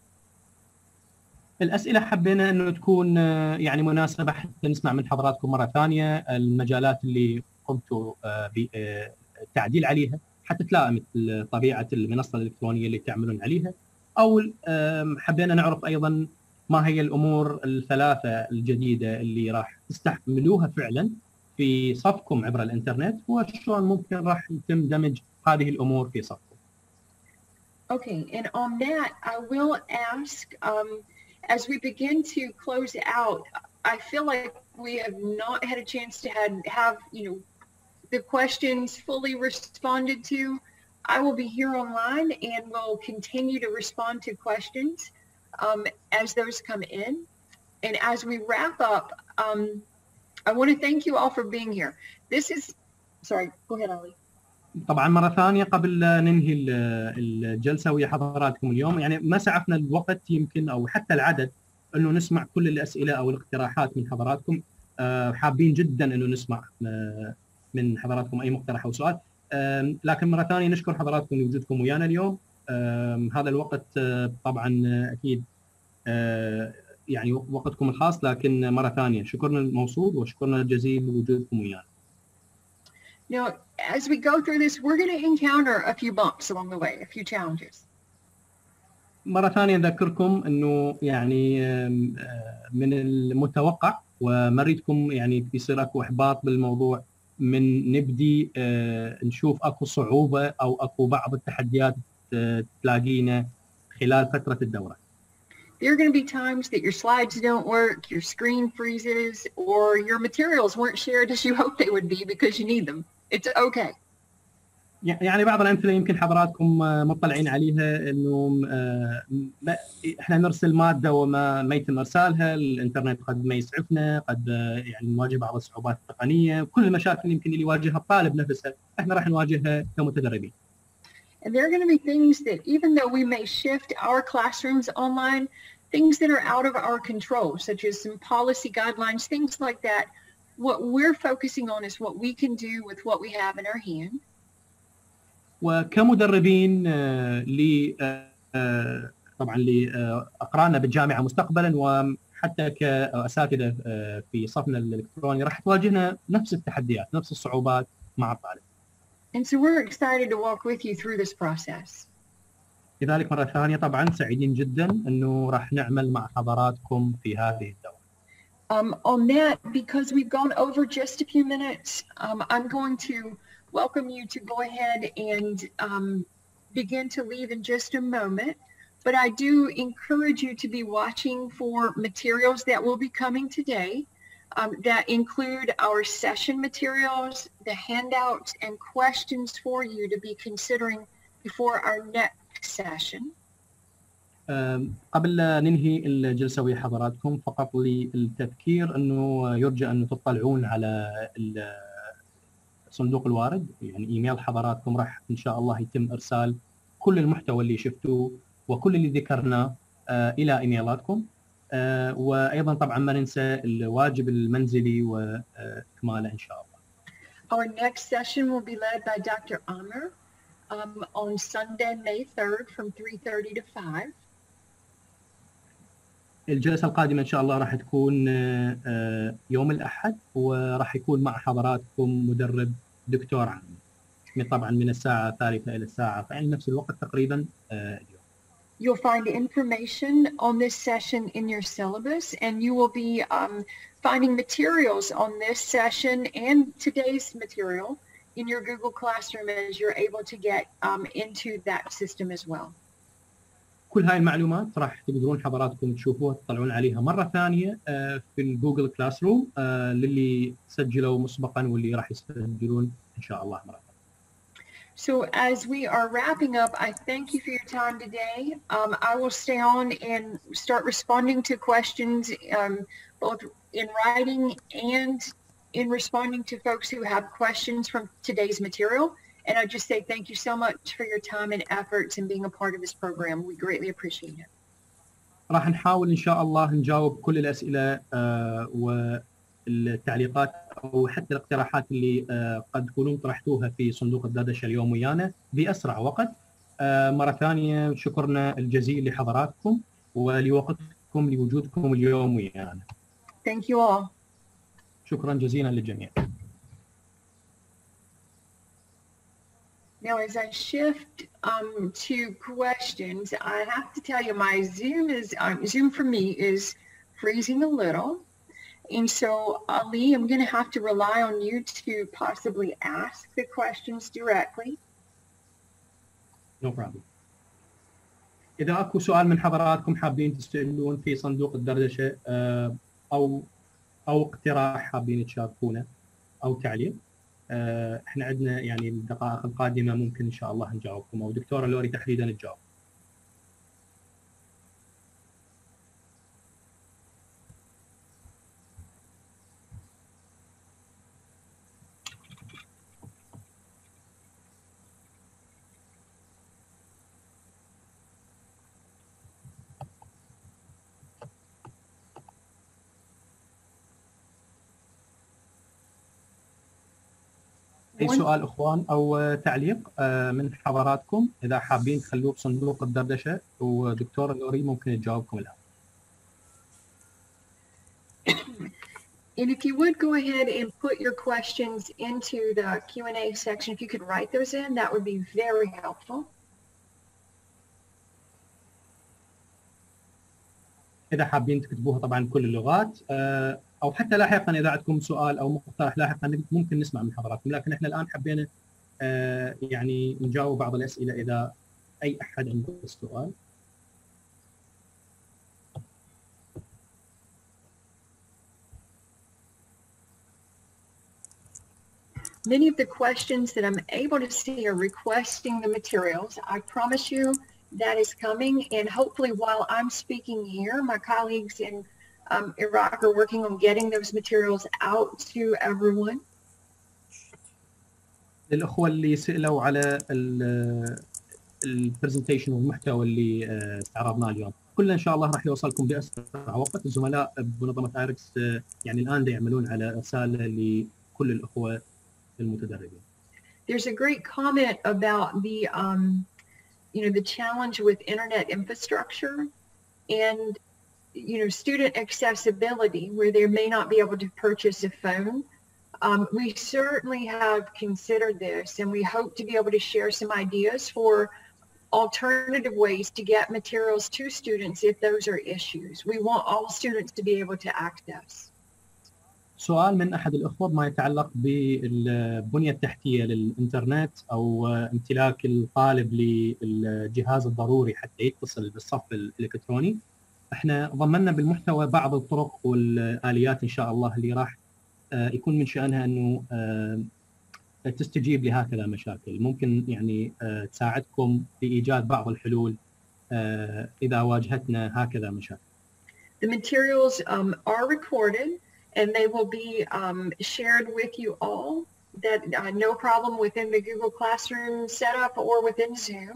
الأسئلة حبينا أنه تكون يعني مناسبة حتى نسمع من حضراتكم مرة ثانية المجالات اللي قمتوا بالتعديل عليها حتى تلائم طبيعة المنصة الإلكترونية اللي تعملون عليها. أو حبينا نعرف أيضا ما هي الأمور الثلاثة الجديدة اللي راح تستعملوها فعلا في صفكم عبر الإنترنت وشلون ممكن راح يتم دمج هذه الأمور في صفكم. Okay, and on that, I will ask, as we begin to close out, I feel like we have not had a chance to have the questions fully responded to. I will be here online and will continue to respond to questions as those come in. And as we wrap up, I want to thank you all for being here. This is, sorry, go ahead, Ali. طبعا مرة ثانية قبل ننهي الجلسة ويا حضراتكم اليوم يعني ما سعفنا الوقت يمكن أو حتى العدد أنه نسمع كل الأسئلة أو الاقتراحات من حضراتكم. حابين جدا أنه نسمع من حضراتكم أي مقترح أو سؤال. لكن مرة ثانية نشكر حضراتكم لوجودكم ويانا اليوم. هذا الوقت طبعا أكيد يعني وقتكم الخاص لكن مرة ثانية شكرنا الموصول وشكرنا الجزيل لوجودكم ويانا. Now, as we go through this, we're going to encounter a few bumps along the way, a few challenges. مرة ثانية نذكركم أنه يعني من المتوقع ومريتكم يعني بيصير أكو إحباط بالموضوع من نبدي نشوف أكو صعوبة أو أكو بعض التحديات تلاقينا خلال فترة الدورة. There are going to be times that your slides don't work, your screen freezes, or your materials weren't shared as you hoped they would be because you need them. It's okay. يعني بعض الأمثلة يمكن حضراتكم مطلعين عليها إنه إحنا نرسل مادة وما يتم إرسالها، الإنترنت قد ما يسعفنا، قد يعني نواجه بعض الصعوبات التقنية، كل المشاكل يمكن اللي يواجهها الطالب نفسه إحنا راح نواجهها كمتدربين. And there are going to be things that even though we may shift our classrooms online, things that are out of our control, such as some policy guidelines, things like that, what we're focusing on is what we can do with what we have in our hand. وكمدربين طبعا لأقراننا بالجامعة مستقبلا وحتى كأساتذة في صفنا الإلكتروني راح تواجهنا نفس التحديات نفس الصعوبات مع الطالب. And so we're excited to walk with you through this process. لذلك مرة ثانية طبعا سعيدين جدا أنه راح نعمل مع حضراتكم في هذه الدورة. On that, because we've gone over just a few minutes, I'm going to welcome you to go ahead and begin to leave in just a moment. But I do encourage you to be watching for materials that will be coming today that include our session materials, the handouts, and questions for you to be considering before our next session. قبل ننهي الجلسة ويا حضراتكم فقط للتذكير أنه يرجى أن تطلعون على صندوق الوارد يعني إيميل حضراتكم راح إن شاء الله يتم إرسال كل المحتوى اللي شفتوه وكل اللي ذكرناه إلى إيميلاتكم وأيضا طبعا ما ننسى الواجب المنزلي وإكماله إن شاء الله. Our next session will be led by Dr. Amr on Sunday, May 3rd from 3:30 to 5. الجلسة القادمة إن شاء الله راح تكون يوم الأحد، وراح يكون مع حضراتكم مدرب دكتور عامل، طبعا من الساعة 3 إلى الساعة يعني نفس الوقت تقريبا اليوم. You'll find information on this session in your syllabus, and you will be finding materials on this session and today's material in your Google Classroom as you're able to get into that system as well. كل هاي المعلومات راح تقدرون حضراتكم تشوفوها تطلعون عليها مرة ثانية في الجوجل كلاس روم للي سجلوا مسبقا واللي راح يسجلون إن شاء الله مرة ثانية. So as we are wrapping up, I thank you for your time today. I will stay on and start responding to questions both in writing and in responding to folks who have questions from today's material. And I just say thank you so much for your time and efforts and being a part of this program. We greatly appreciate it. راح نحاول إن شاء الله نجاوب كل الأسئلة والتعليقات أو حتى الاقتراحات اللي قد تكونون طرحتوها في صندوق الدردشة اليوم ويانا بأسرع وقت. مرة ثانية شكرنا الجزيل لحضراتكم ولوقتكم لوجودكم اليوم ويانا. Thank you all. شكرا جزيلا للجميع. Now, as I shift to questions, I have to tell you my Zoom for me is freezing a little. And so, Ali, I'm going to have to rely on you to possibly ask the questions directly. No problem. إذا أكو سؤال من حضراتكم حابين تسألون في صندوق الدردشة أو اقتراح حابين تشاركونه أو تعليق، احنا عندنا يعني الدقائق القادمة ممكن إن شاء الله نجاوبكم، أو دكتورة لوري تحديدا تجاوب. أي سؤال أخوان أو تعليق من حضراتكم إذا حابين تخلوه بصندوق الدردشة، ودكتور لوري ممكن تجاوبكم الآن. And if you would go ahead and put your questions into the Q&A section, if you could write those in, that would be very helpful. إذا حابين تكتبوها طبعا كل اللغات، أو حتى لاحقا إذا عندكم سؤال أو مقترح لاحقا ممكن نسمع من حضراتكم، لكن إحنا الآن حبينا يعني نجاوب بعض الأسئلة إذا أي أحد عنده سؤال. Many of the questions that I'm able to see are requesting the materials. I promise you that is coming, and hopefully while I'm speaking here, my colleagues in Iraq are working on getting those materials out to everyone. للأخوة اللي سألوا على البرزنتيشن والمحتوى اللي استعرضناه اليوم، كله إن شاء الله راح يوصلكم بأسرع وقت. الزملاء بمنظمة ايركس يعني الآن يعملون على رسالة لكل الأخوة المتدربين. There's a great comment about the the challenge with internet infrastructure and student accessibility, where they may not be able to purchase a phone. We certainly have considered this, and we hope to be able to share some ideas for alternative ways to get materials to students if those are issues. We want all students to be able to access. سؤال من أحد الأخوة ما يتعلق بالبنية التحتية للإنترنت أو امتلاك الطالب للجهاز الضروري حتى يتصل بالصف الإلكتروني. احنا ضمننا بالمحتوى بعض الطرق والآليات إن شاء الله اللي راح يكون من شأنها أنه تستجيب لهكذا مشاكل، ممكن يعني تساعدكم في إيجاد بعض الحلول إذا واجهتنا هكذا مشاكل. The materials are recorded and they will be shared with you all. That no problem within the Google Classroom setup or within Zoom.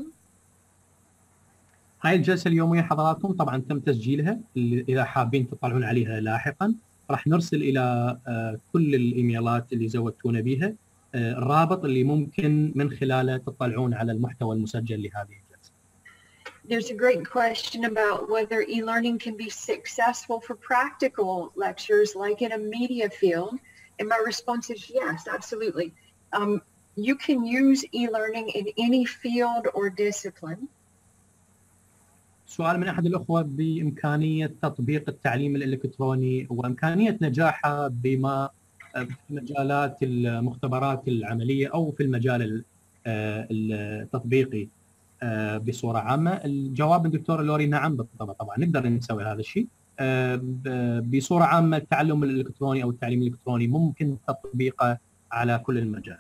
هاي الجلسة اليومية حضراتكم طبعا تم تسجيلها، إذا حابين تطلعون عليها لاحقا راح نرسل إلى كل الإيميلات اللي زودتونا بها الرابط اللي ممكن من خلاله تطلعون على المحتوى المسجل لهذه الجلسة. There's a great question about whether e-learning can be successful for practical lectures like in a media field. And my response is yes, absolutely. You can use e-learning in any field or discipline. سؤال من أحد الأخوة بإمكانية تطبيق التعليم الإلكتروني وإمكانية نجاحه بما في مجالات المختبرات العملية أو في المجال التطبيقي بصورة عامة. الجواب من دكتور لوري نعم بالطبع، طبعا نقدر نسوي هذا الشيء. بصورة عامة التعلم الإلكتروني أو التعليم الإلكتروني ممكن تطبيقه على كل المجالات.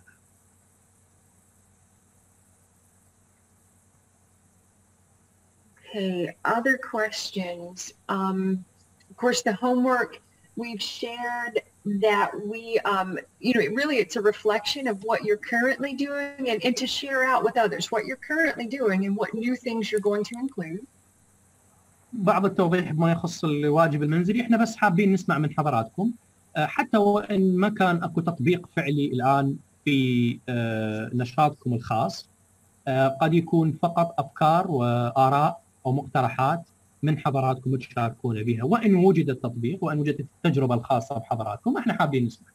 Okay, other questions. Of course, the homework we've shared that we, it's a reflection of what you're currently doing and to share out with others what you're currently doing and what new things you're going to include. بعض التوضيح بما يخص الواجب المنزلي، احنا بس حابين نسمع من حضراتكم حتى وإن ما كان اكو تطبيق فعلي الآن في نشاطكم الخاص، قد يكون فقط أفكار وآراء أو مقترحات من حضراتكم تشاركون بها، وإن وجد التطبيق وإن وجدت التجربة الخاصة بحضراتكم احنا حابين نسمع.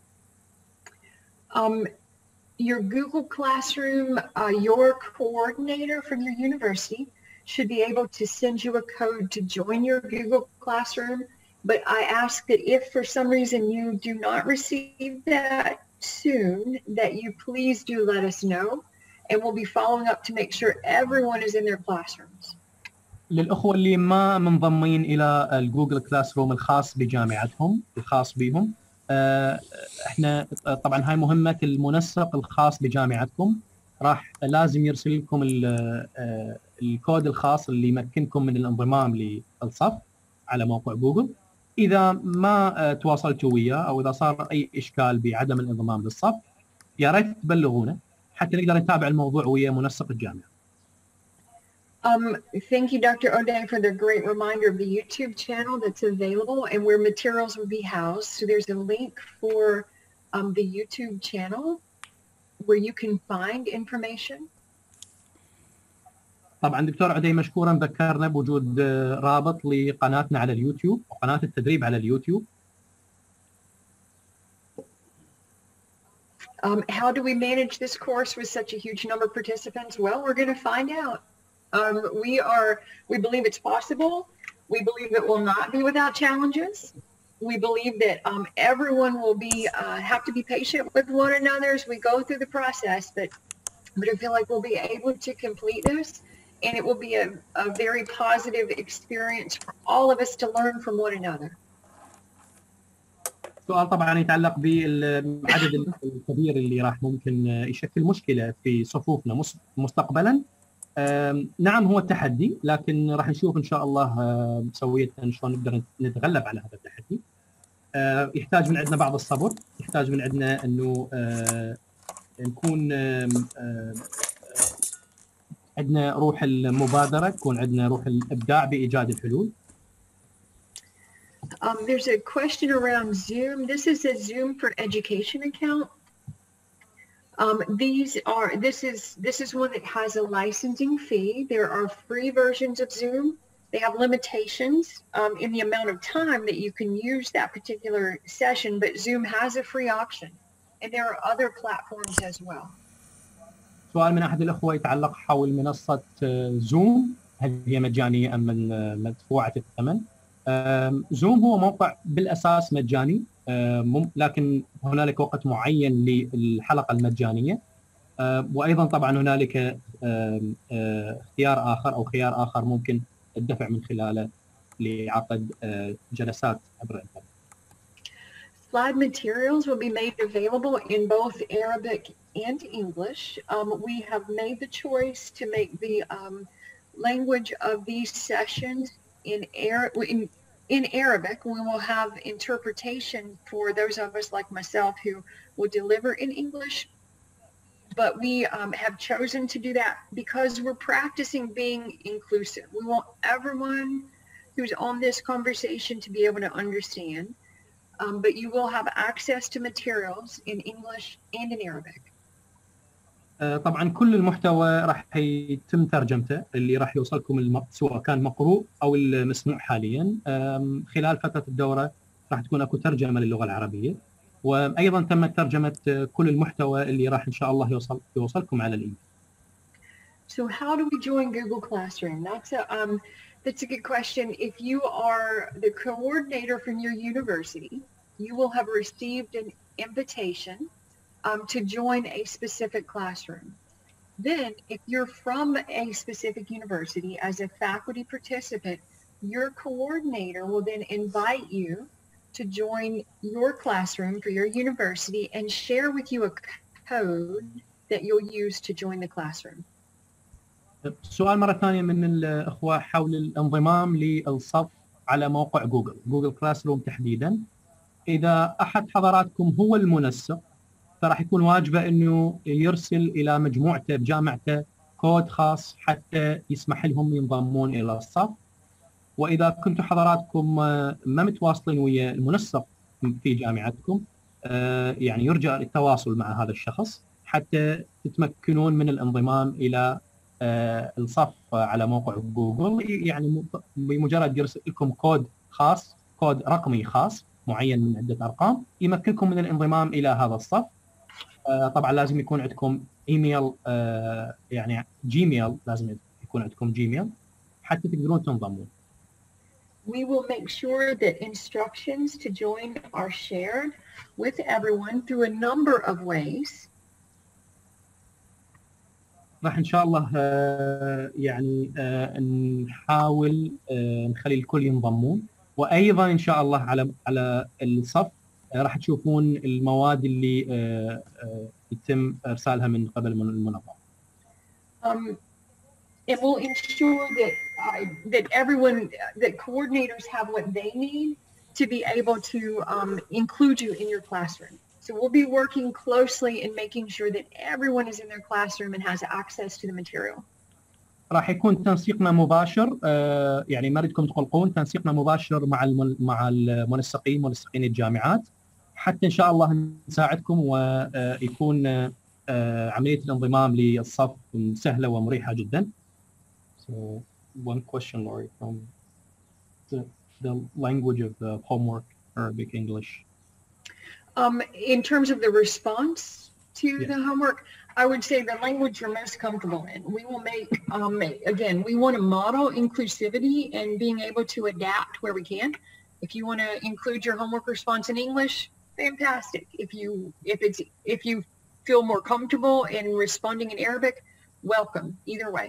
Your Google Classroom, your coordinator from your university should be able to send you a code to join your Google Classroom. But I ask that if for some reason you do not receive that soon, that you please do let us know. And we'll be following up to make sure everyone is in their classrooms. للأخوة اللي ما منضمين إلى الجوجل كلاس روم الخاص بجامعتهم الخاص بهم، احنا طبعا هاي مهمة المنسق الخاص بجامعتكم، راح لازم يرسل لكم الكود الخاص اللي يمكنكم من الانضمام للصف على موقع جوجل. إذا ما تواصلتوا وياه أو إذا صار أي إشكال بعدم الانضمام للصف، يا ريت تبلغونا حتى نقدر نتابع الموضوع ويا منسق الجامعة. Thank you, Dr. O'Day, for the great reminder of the YouTube channel that's available and where materials will be housed. So there's a link for the YouTube channel where you can find information. طبعا دكتور عدي مشكورا ذكرنا بوجود رابط لقناتنا على اليوتيوب وقناة التدريب على اليوتيوب. How do we manage this course with such a huge number of participants? Well, we're going to find out. We believe it's possible. We believe it will not be without challenges. We believe that everyone will have to be patient with one another as we go through the process, but I feel like we'll be able to complete this, and it will be a very positive experience for all of us to learn from one another. سؤال طبعا يتعلق بالعدد الكبير اللي راح ممكن يشكل مشكلة في صفوفنا مستقبلا. نعم هو التحدي، لكن راح نشوف إن شاء الله سوية شلون نقدر نتغلب على هذا التحدي. يحتاج من عندنا بعض الصبر، يحتاج من عندنا إنه نكون عندنا روح المبادرة، يكون عندنا روح الإبداع بإيجاد الحلول. There's a question around Zoom. This is a Zoom for Education account. This is one that has a licensing fee. There are free versions of Zoom. They have limitations in the amount of time that you can use that particular session, but Zoom has a free option, and there are other platforms as well. سؤال من أحد الأخوة يتعلق حول منصة زوم، هل هي مجانية أم مدفوعة الثمن؟ زوم هو موقع بالأساس مجاني، لكن هنالك وقت معين للحلقة المجانية، وأيضا طبعا هنالك اختيار آخر أو خيار آخر ممكن الدفع من خلاله لعقد جلسات عبر الإنترنت. Slide materials will be made available in both Arabic and English. We have made the choice to make the language of these sessions in Arabic. We will have interpretation for those of us like myself who will deliver in English, but we have chosen to do that because we're practicing being inclusive. We want everyone who's on this conversation to be able to understand, but you will have access to materials in English and in Arabic. طبعا كل المحتوى راح يتم ترجمته اللي راح يوصلكم سواء كان مقروء او المسموع حاليا. خلال فتره الدوره راح تكون اكو ترجمه للغه العربيه، وايضا تم ترجمه كل المحتوى اللي راح ان شاء الله يوصلكم على الايميل. So how do we join Google Classroom? That's a good question. If you are the coordinator from your university, you will have received an invitation to join a specific classroom. Then, if you're from a specific university as a faculty participant, your coordinator will then invite you to join your classroom for your university and share with you a code that you'll use to join the classroom. سؤال مرة ثانية من الأخوة حول الانضمام للصف على موقع جوجل كلاس روم تحديدا. إذا أحد حضراتكم هو المنسق فراح يكون واجبه أنه يرسل إلى مجموعته بجامعته كود خاص حتى يسمح لهم ينضمون إلى الصف. وإذا كنتم حضراتكم ما متواصلين ويا المنسق في جامعتكم، يعني يرجى التواصل مع هذا الشخص حتى تتمكنون من الانضمام إلى الصف على موقع جوجل. يعني بمجرد يرسل لكم كود خاص، كود رقمي خاص معين من عدة أرقام، يمكنكم من الانضمام إلى هذا الصف. طبعا لازم يكون عندكم إيميل، يعني جيميل، لازم يكون عندكم جيميل حتى تقدرون تنضمون. We will make sure that instructions to join are shared with everyone through a number of ways. راح ان شاء الله يعني نحاول نخلي الكل ينضمون، وايضا ان شاء الله على الصف راح تشوفون المواد اللي يتم ارسالها من قبل المنظمه. It will ensure that everyone, that coordinators have what they need to be able to include you in your classroom. So we'll be working closely in making sure that everyone is in their classroom and has access to the material. راح يكون تنسيقنا مباشر، يعني ما اريدكم تقلقون، تنسيقنا مباشر مع المنسقين، منسقين الجامعات، حتى ان شاء الله نساعدكم ويكون عمليه الانضمام للصف سهله ومريحه جدا. So one question, Laurie, from the language of the homework, Arabic, English. In terms of the response to the homework, I would say the language you're most comfortable in. We will make, again, we want to model inclusivity and being able to adapt where we can. If you want to include your homework response in English, fantastic. If you feel more comfortable in responding in Arabic, welcome, either way.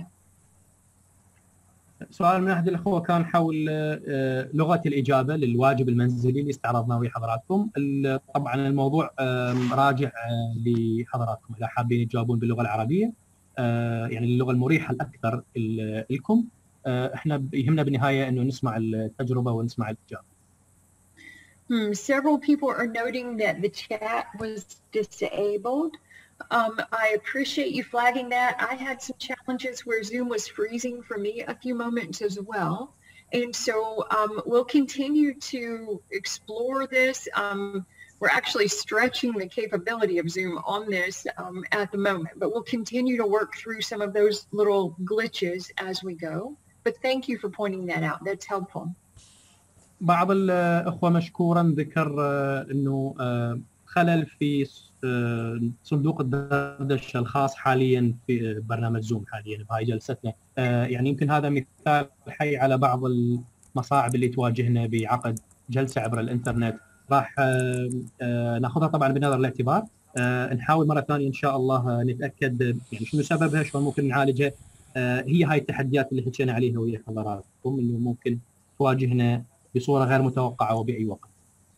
سؤال من احد الاخوه كان حول لغه الاجابه للواجب المنزلي اللي استعرضناه ويا حضراتكم. طبعا الموضوع راجع لحضراتكم، اذا حابين تجاوبون باللغه العربيه يعني اللغه المريحه الاكثر لكم. احنا يهمنا بالنهايه انه نسمع التجربه ونسمع الاجابه. Several people are noting that the chat was disabled. I appreciate you flagging that. I had some challenges where Zoom was freezing for me a few moments as well. And so we'll continue to explore this. We're actually stretching the capability of Zoom on this at the moment, but we'll continue to work through some of those little glitches as we go. But thank you for pointing that out. That's helpful. بعض الأخوة مشكورا ذكر أنه خلل في صندوق الدردشة الخاص حاليا في برنامج زوم حاليا بهاي جلستنا. يعني يمكن هذا مثال حي على بعض المصاعب اللي تواجهنا بعقد جلسة عبر الإنترنت. راح ناخذها طبعا بنظر الاعتبار، نحاول مرة ثانية إن شاء الله نتأكد يعني شنو سببها، شلون ممكن نعالجها. هي هاي التحديات اللي حكينا عليها ويا حضراتكم إنه ممكن تواجهنا بصورة غير متوقعة وبأي وقت.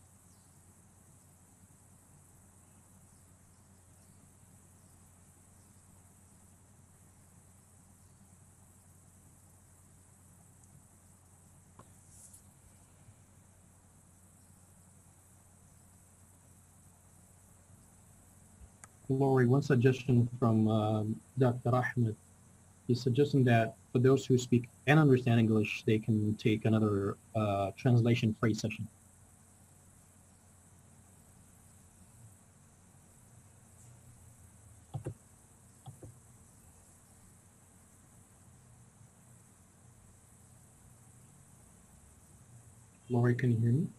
Laurie, one suggestion from Dr. Ahmed, he's suggesting that for those who speak and understand English, they can take another translation phrase session. Laurie, can you hear me?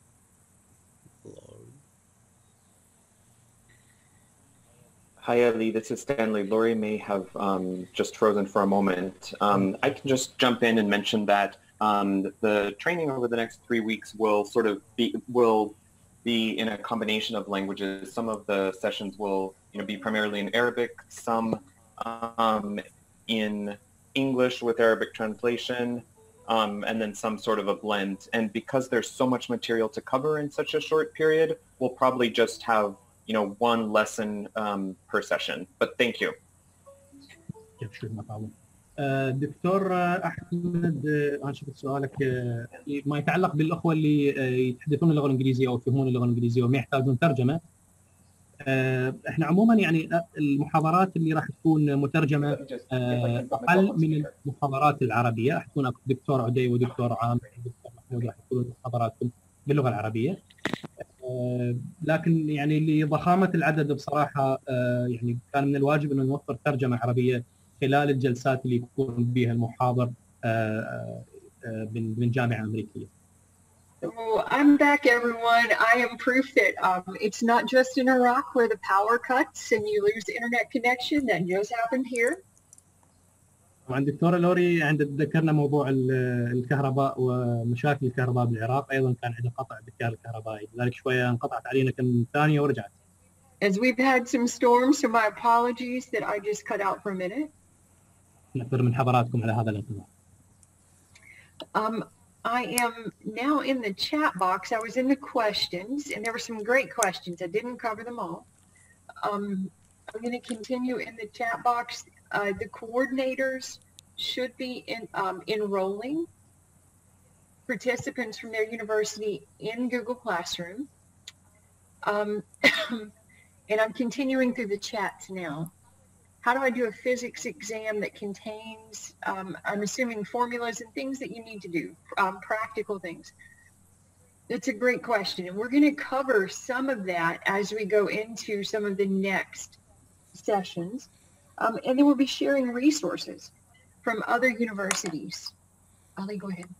Hi, Ali. This is Stanley. Laurie may have just frozen for a moment. I can just jump in and mention that the training over the next 3 weeks will be in a combination of languages. Some of the sessions will be primarily in Arabic, some in English with Arabic translation, and then some sort of a blend. And because there's so much material to cover in such a short period, we'll probably just have one lesson per session. But thank you. دكتور أحمد، أنا شفت سؤالك ما يتعلق بالأخوة اللي يتحدثون اللغة الإنجليزية أو يفهمون اللغة الإنجليزية وما يحتاجون ترجمة. إحنا عموما يعني المحاضرات اللي راح تكون مترجمة أقل من المحاضرات العربية. راح تكون دكتور عدي ودكتور عامر ودكتور محمود راح يكونوا محاضراتهم باللغة العربية. لكن يعني لضخامة العدد بصراحة يعني كان من الواجب إنه نوفر ترجمة عربية خلال الجلسات اللي يكون بها المحاضر من جامعة أمريكية. So I'm back, everyone. I am proof that it's not just in Iraq where the power cuts and you lose the internet connection. That just happened here. طبعا دكتورة لوري ذكرنا موضوع الكهرباء ومشاكل الكهرباء بالعراق، أيضا كان عندنا قطع بالتيار الكهربائي، لذلك شوية انقطعت علينا كم ثانية ورجعت. As we've had some storms, so my apologies that I just cut out for a minute. نعتذر من حضراتكم على هذا الانقطاع. I am now in the chat box. I was in the questions, and there were some great questions. I didn't cover them all. I'm going to continue in the chat box. The coordinators should be enrolling participants from their university in Google Classroom. And I'm continuing through the chats now. How do I do a physics exam that contains, I'm assuming formulas and things that you need to do, practical things? That's a great question. And we're going to cover some of that as we go into some of the next sessions. And then we'll be sharing resources from other universities. Ali, go ahead.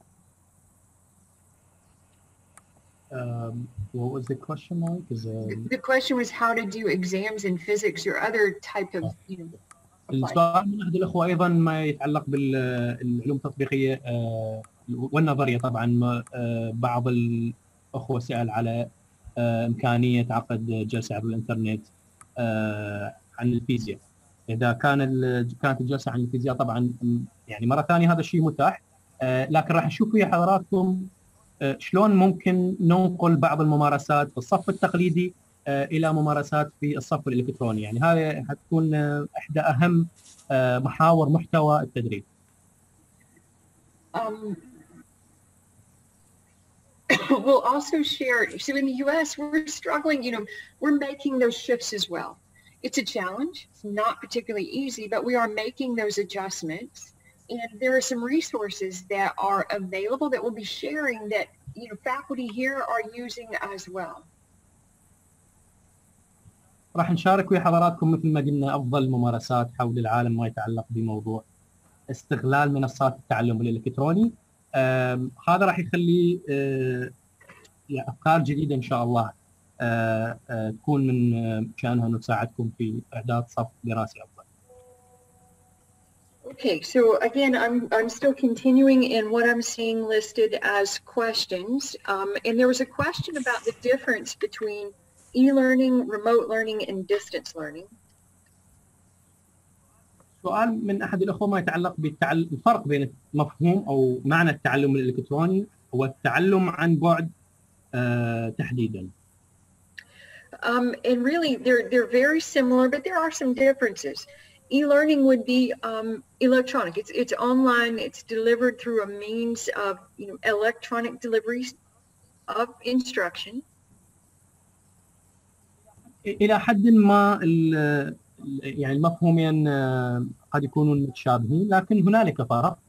What was the question, Mike? The question was how to do exams in physics or other type of, السؤال من أحد الأخوة أيضا ما يتعلق بالعلوم التطبيقية والنظرية. طبعا بعض الأخوة سأل على إمكانية عقد جلسة عبر الإنترنت عن الفيزياء. إذا كانت الجلسة عن الفيزياء طبعا يعني مرة ثانية هذا الشيء متاح، لكن راح نشوف ويا حضراتكم شلون ممكن ننقل بعض الممارسات في الصف التقليدي إلى ممارسات في الصف الإلكتروني. يعني هذه حتكون إحدى أهم محاور محتوى التدريب. We'll also share, so in the US, we're struggling, we're making those shifts as well. It's a challenge. It's not particularly easy, but we are making those adjustments. And there are some resources that are available that we'll be sharing that, faculty here are using as well. راح نشارك ويا حضراتكم مثل ما قلنا أفضل الممارسات حول العالم ما يتعلق بموضوع استغلال منصات التعلم الإلكتروني. هذا راح يخلي أفكار جديدة إن شاء الله تكون من شأنها نساعدكم في إعداد صف دراسي أفضل. Okay, so again, I'm still continuing in what I'm seeing listed as questions. And there was a question about the difference between e-learning, remote learning, and distance learning. سؤال من أحد الأخوة ما يتعلق بالفرق بين مفهوم أو معنى التعلم الإلكتروني والتعلم عن بعد تحديداً. And really, they're very similar, but there are some differences. E-learning would be electronic. It's online. It's delivered through a means of electronic deliveries of instruction. إلى حد ما يعني المفهومين قد يكونوا متشابهين، لكن هنالك فرق.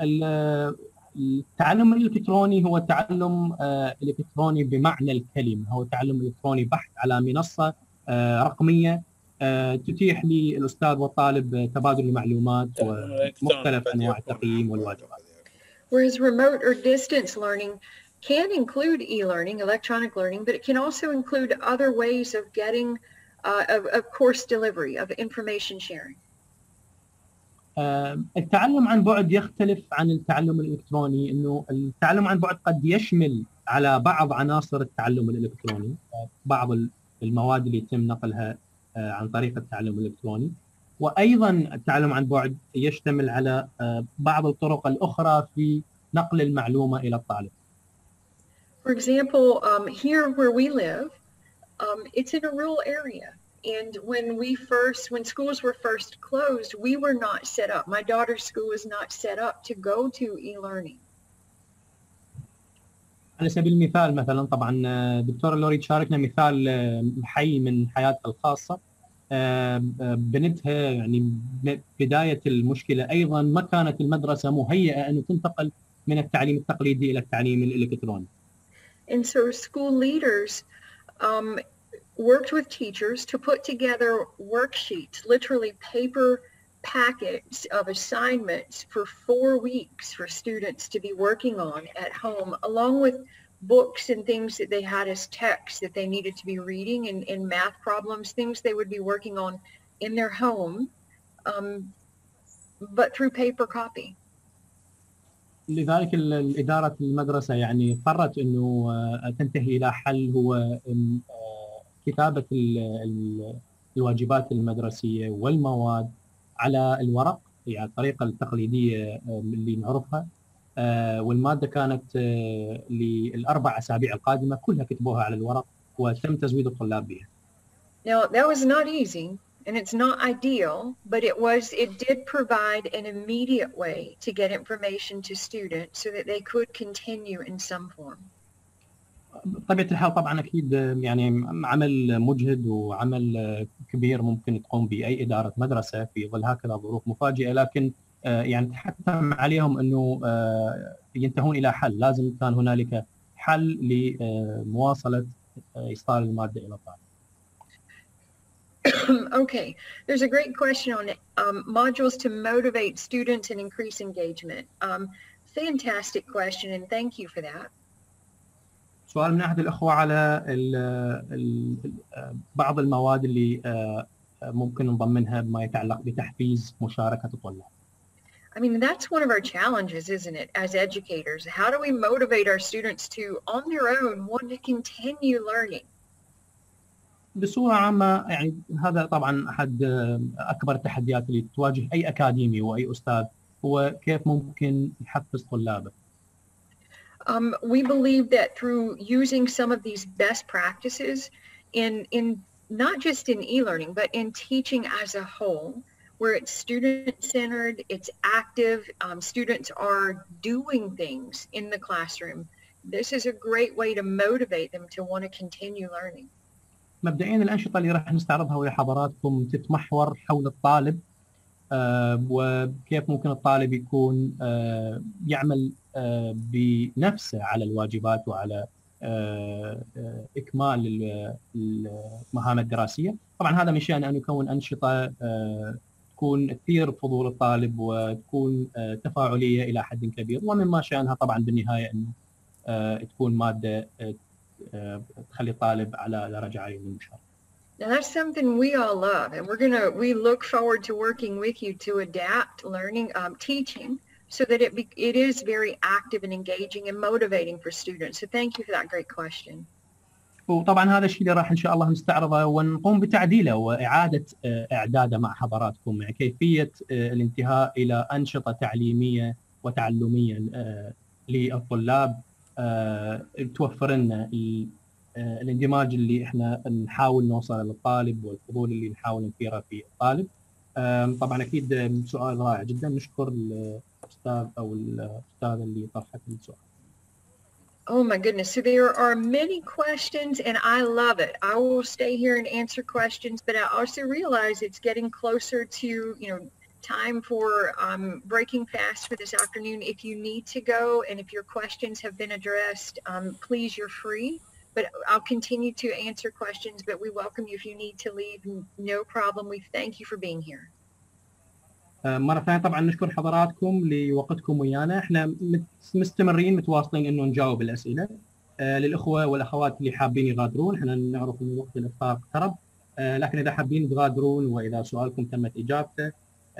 التعلم الإلكتروني هو تعلم إلكتروني بمعنى الكلمة، هو تعلم إلكتروني بحت على منصة رقمية تتيح للأستاذ والطالب تبادل المعلومات ومختلف أنواع التقييم والواجبات. Whereas remote or distance learning can include e-learning, electronic learning, but it can also include other ways of getting of course delivery, of information sharing. التعلم عن بعد يختلف عن التعلم الإلكتروني، إنه التعلم عن بعد قد يشمل على بعض عناصر التعلم الإلكتروني، بعض المواد اللي يتم نقلها عن طريق التعلم الإلكتروني، وأيضا التعلم عن بعد يشتمل على بعض الطرق الأخرى في نقل المعلومة إلى الطالب. For example, here where we live, it's in a rural area. And when schools were first closed, we were not set up. My daughter's school was not set up to go to e-learning. على سبيل المثال مثلا طبعا دكتورة لوري تشاركنا مثال حي من حياتها الخاصة. بنتها يعني بداية المشكلة أيضا ما كانت المدرسة مهيئة أن تنتقل من التعليم التقليدي إلى التعليم الإلكتروني. And so school leaders worked with teachers to put together worksheets, literally paper packets of assignments for 4 weeks for students to be working on at home, along with books and things that they had as texts that they needed to be reading and math problems, things they would be working on in their home, but through paper copy. لذلك الإدارة المدرسة يعني اضطرت إنه تنتهي إلى حل هو كتابة الواجبات المدرسية والمواد على الورق يعني الطريقة التقليدية اللي نعرفها، والمادة كانت للأربع أسابيع القادمة كلها كتبوها على الورق وتم تزويد الطلاب بها. Now that was not easy and it's not ideal, but it did provide an immediate way to get information to students so that they could continue in some form. بطبيعة الحال طبعا أكيد يعني عمل مجهد وعمل كبير ممكن تقوم به أي إدارة مدرسة في ظل هكذا ظروف مفاجئة، لكن يعني تحتم عليهم أنه ينتهون إلى حل. لازم كان هنالك حل لمواصلة إيصال المادة إلى الطالب. Okay, there's a great question on modules to motivate students and increase engagement. Fantastic question and thank you for that. سؤال من أحد الأخوة على بعض المواد اللي ممكن نضمنها بما يتعلق بتحفيز مشاركة الطلاب. I mean, that's one of our challenges, isn't it, as educators? How do we motivate our students to, on their own, want to continue learning? بصورة عامة يعني هذا طبعا أحد أكبر التحديات اللي تواجه أي أكاديمي وأي أستاذ، هو كيف ممكن يحفز طلابه. We believe that through using some of these best practices in not just in e-learning, but in teaching as a whole, where it's student-centered, it's active, students are doing things in the classroom. This is a great way to motivate them to want to continue learning. مبدئيا الأنشطة اللي راح نستعرضها ويا حضراتكم تتمحور حول الطالب، وكيف ممكن الطالب يكون يعمل بنفسه على الواجبات وعلى إكمال المهام الدراسية. طبعا هذا من شأن أن يكون أنشطة تكون تثير فضول الطالب وتكون تفاعلية إلى حد كبير، ومما شأنها طبعا بالنهاية أنه تكون مادة تخلي الطالب على درجة عالية من المشاركة. Now that's something we all love, and we look forward to working with you to adapt learning, teaching, so that it is very active and engaging and motivating for students. So thank you for that great question. وطبعا هذا الشيء اللي راح ان شاء الله نستعرضه ونقوم بتعديله واعاده اعداده مع حضراتكم، يعني كيفيه الانتهاء الى انشطه تعليميه وتعلميه للطلاب توفر لنا الاندماج اللي احنا نحاول نوصله للطالب والفضول اللي نحاول نثيره في الطالب. طبعا اكيد سؤال رائع جدا، نشكر الاستاذ او الاستاذه اللي طرحت السؤال. Oh my goodness. So there are many questions and I love it. I will stay here and answer questions, but I also realize it's getting closer to, time for breaking fast for this afternoon. If you need to go and if your questions have been addressed, please, you're free. But I'll continue to answer questions, but we welcome you if you need to leave. No problem. We thank you for being here. مرة ثانية طبعا نشكر حضراتكم لوقتكم ويانا. احنا مستمرين متواصلين انه نجاوب الاسئله. للاخوه والاخوات اللي حابين يغادرون، احنا نعرف ان وقت الافطار اقترب، لكن اذا حابين تغادرون واذا سؤالكم تمت اجابته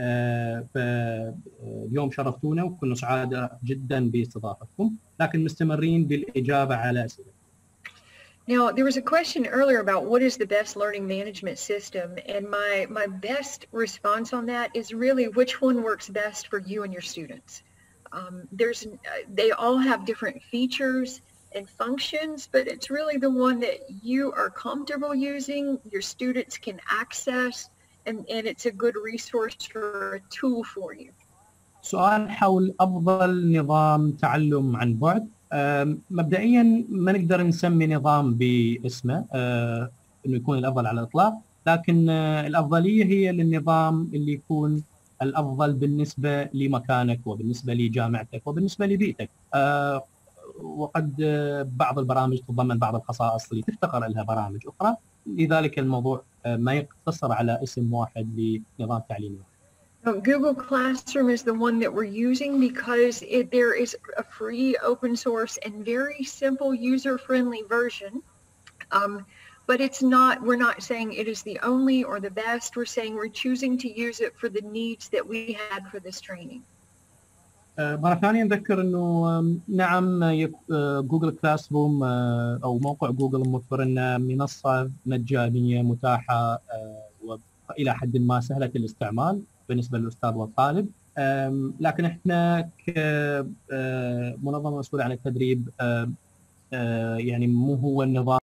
فاليوم شرفتونا وكنا سعاده جدا باستضافتكم، لكن مستمرين بالاجابه على اسئله. Now, there was a question earlier about what is the best learning management system, and my best response on that is really which one works best for you and your students. They all have different features and functions, but it's really the one that you are comfortable using, your students can access, and it's a good resource or a tool for you. سؤال حول افضل نظام تعلم عن بعد. مبدئيا ما نقدر نسمي نظام باسمه انه يكون الافضل على الاطلاق، لكن الافضليه هي للنظام اللي يكون الافضل بالنسبه لمكانك وبالنسبه لجامعتك وبالنسبه لبيئتك. وقد بعض البرامج تتضمن بعض الخصائص اللي تفتقر لها برامج اخرى، لذلك الموضوع ما يقتصر على اسم واحد لنظام تعليمي. Google Classroom is the one that we're using because there is a free, open source, and very simple, user-friendly version. But we're not saying it is the only or the best. We're saying we're choosing to use it for the needs that we had for this training. مرة ثانية نذكر انه نعم جوجل كلاس روم او موقع جوجل موفر لنا منصة مجانية متاحة والى حد ما سهلة الاستعمال بالنسبة للأستاذ والطالب، لكن احنا كمنظمة مسؤولة عن التدريب يعني مو هو النظام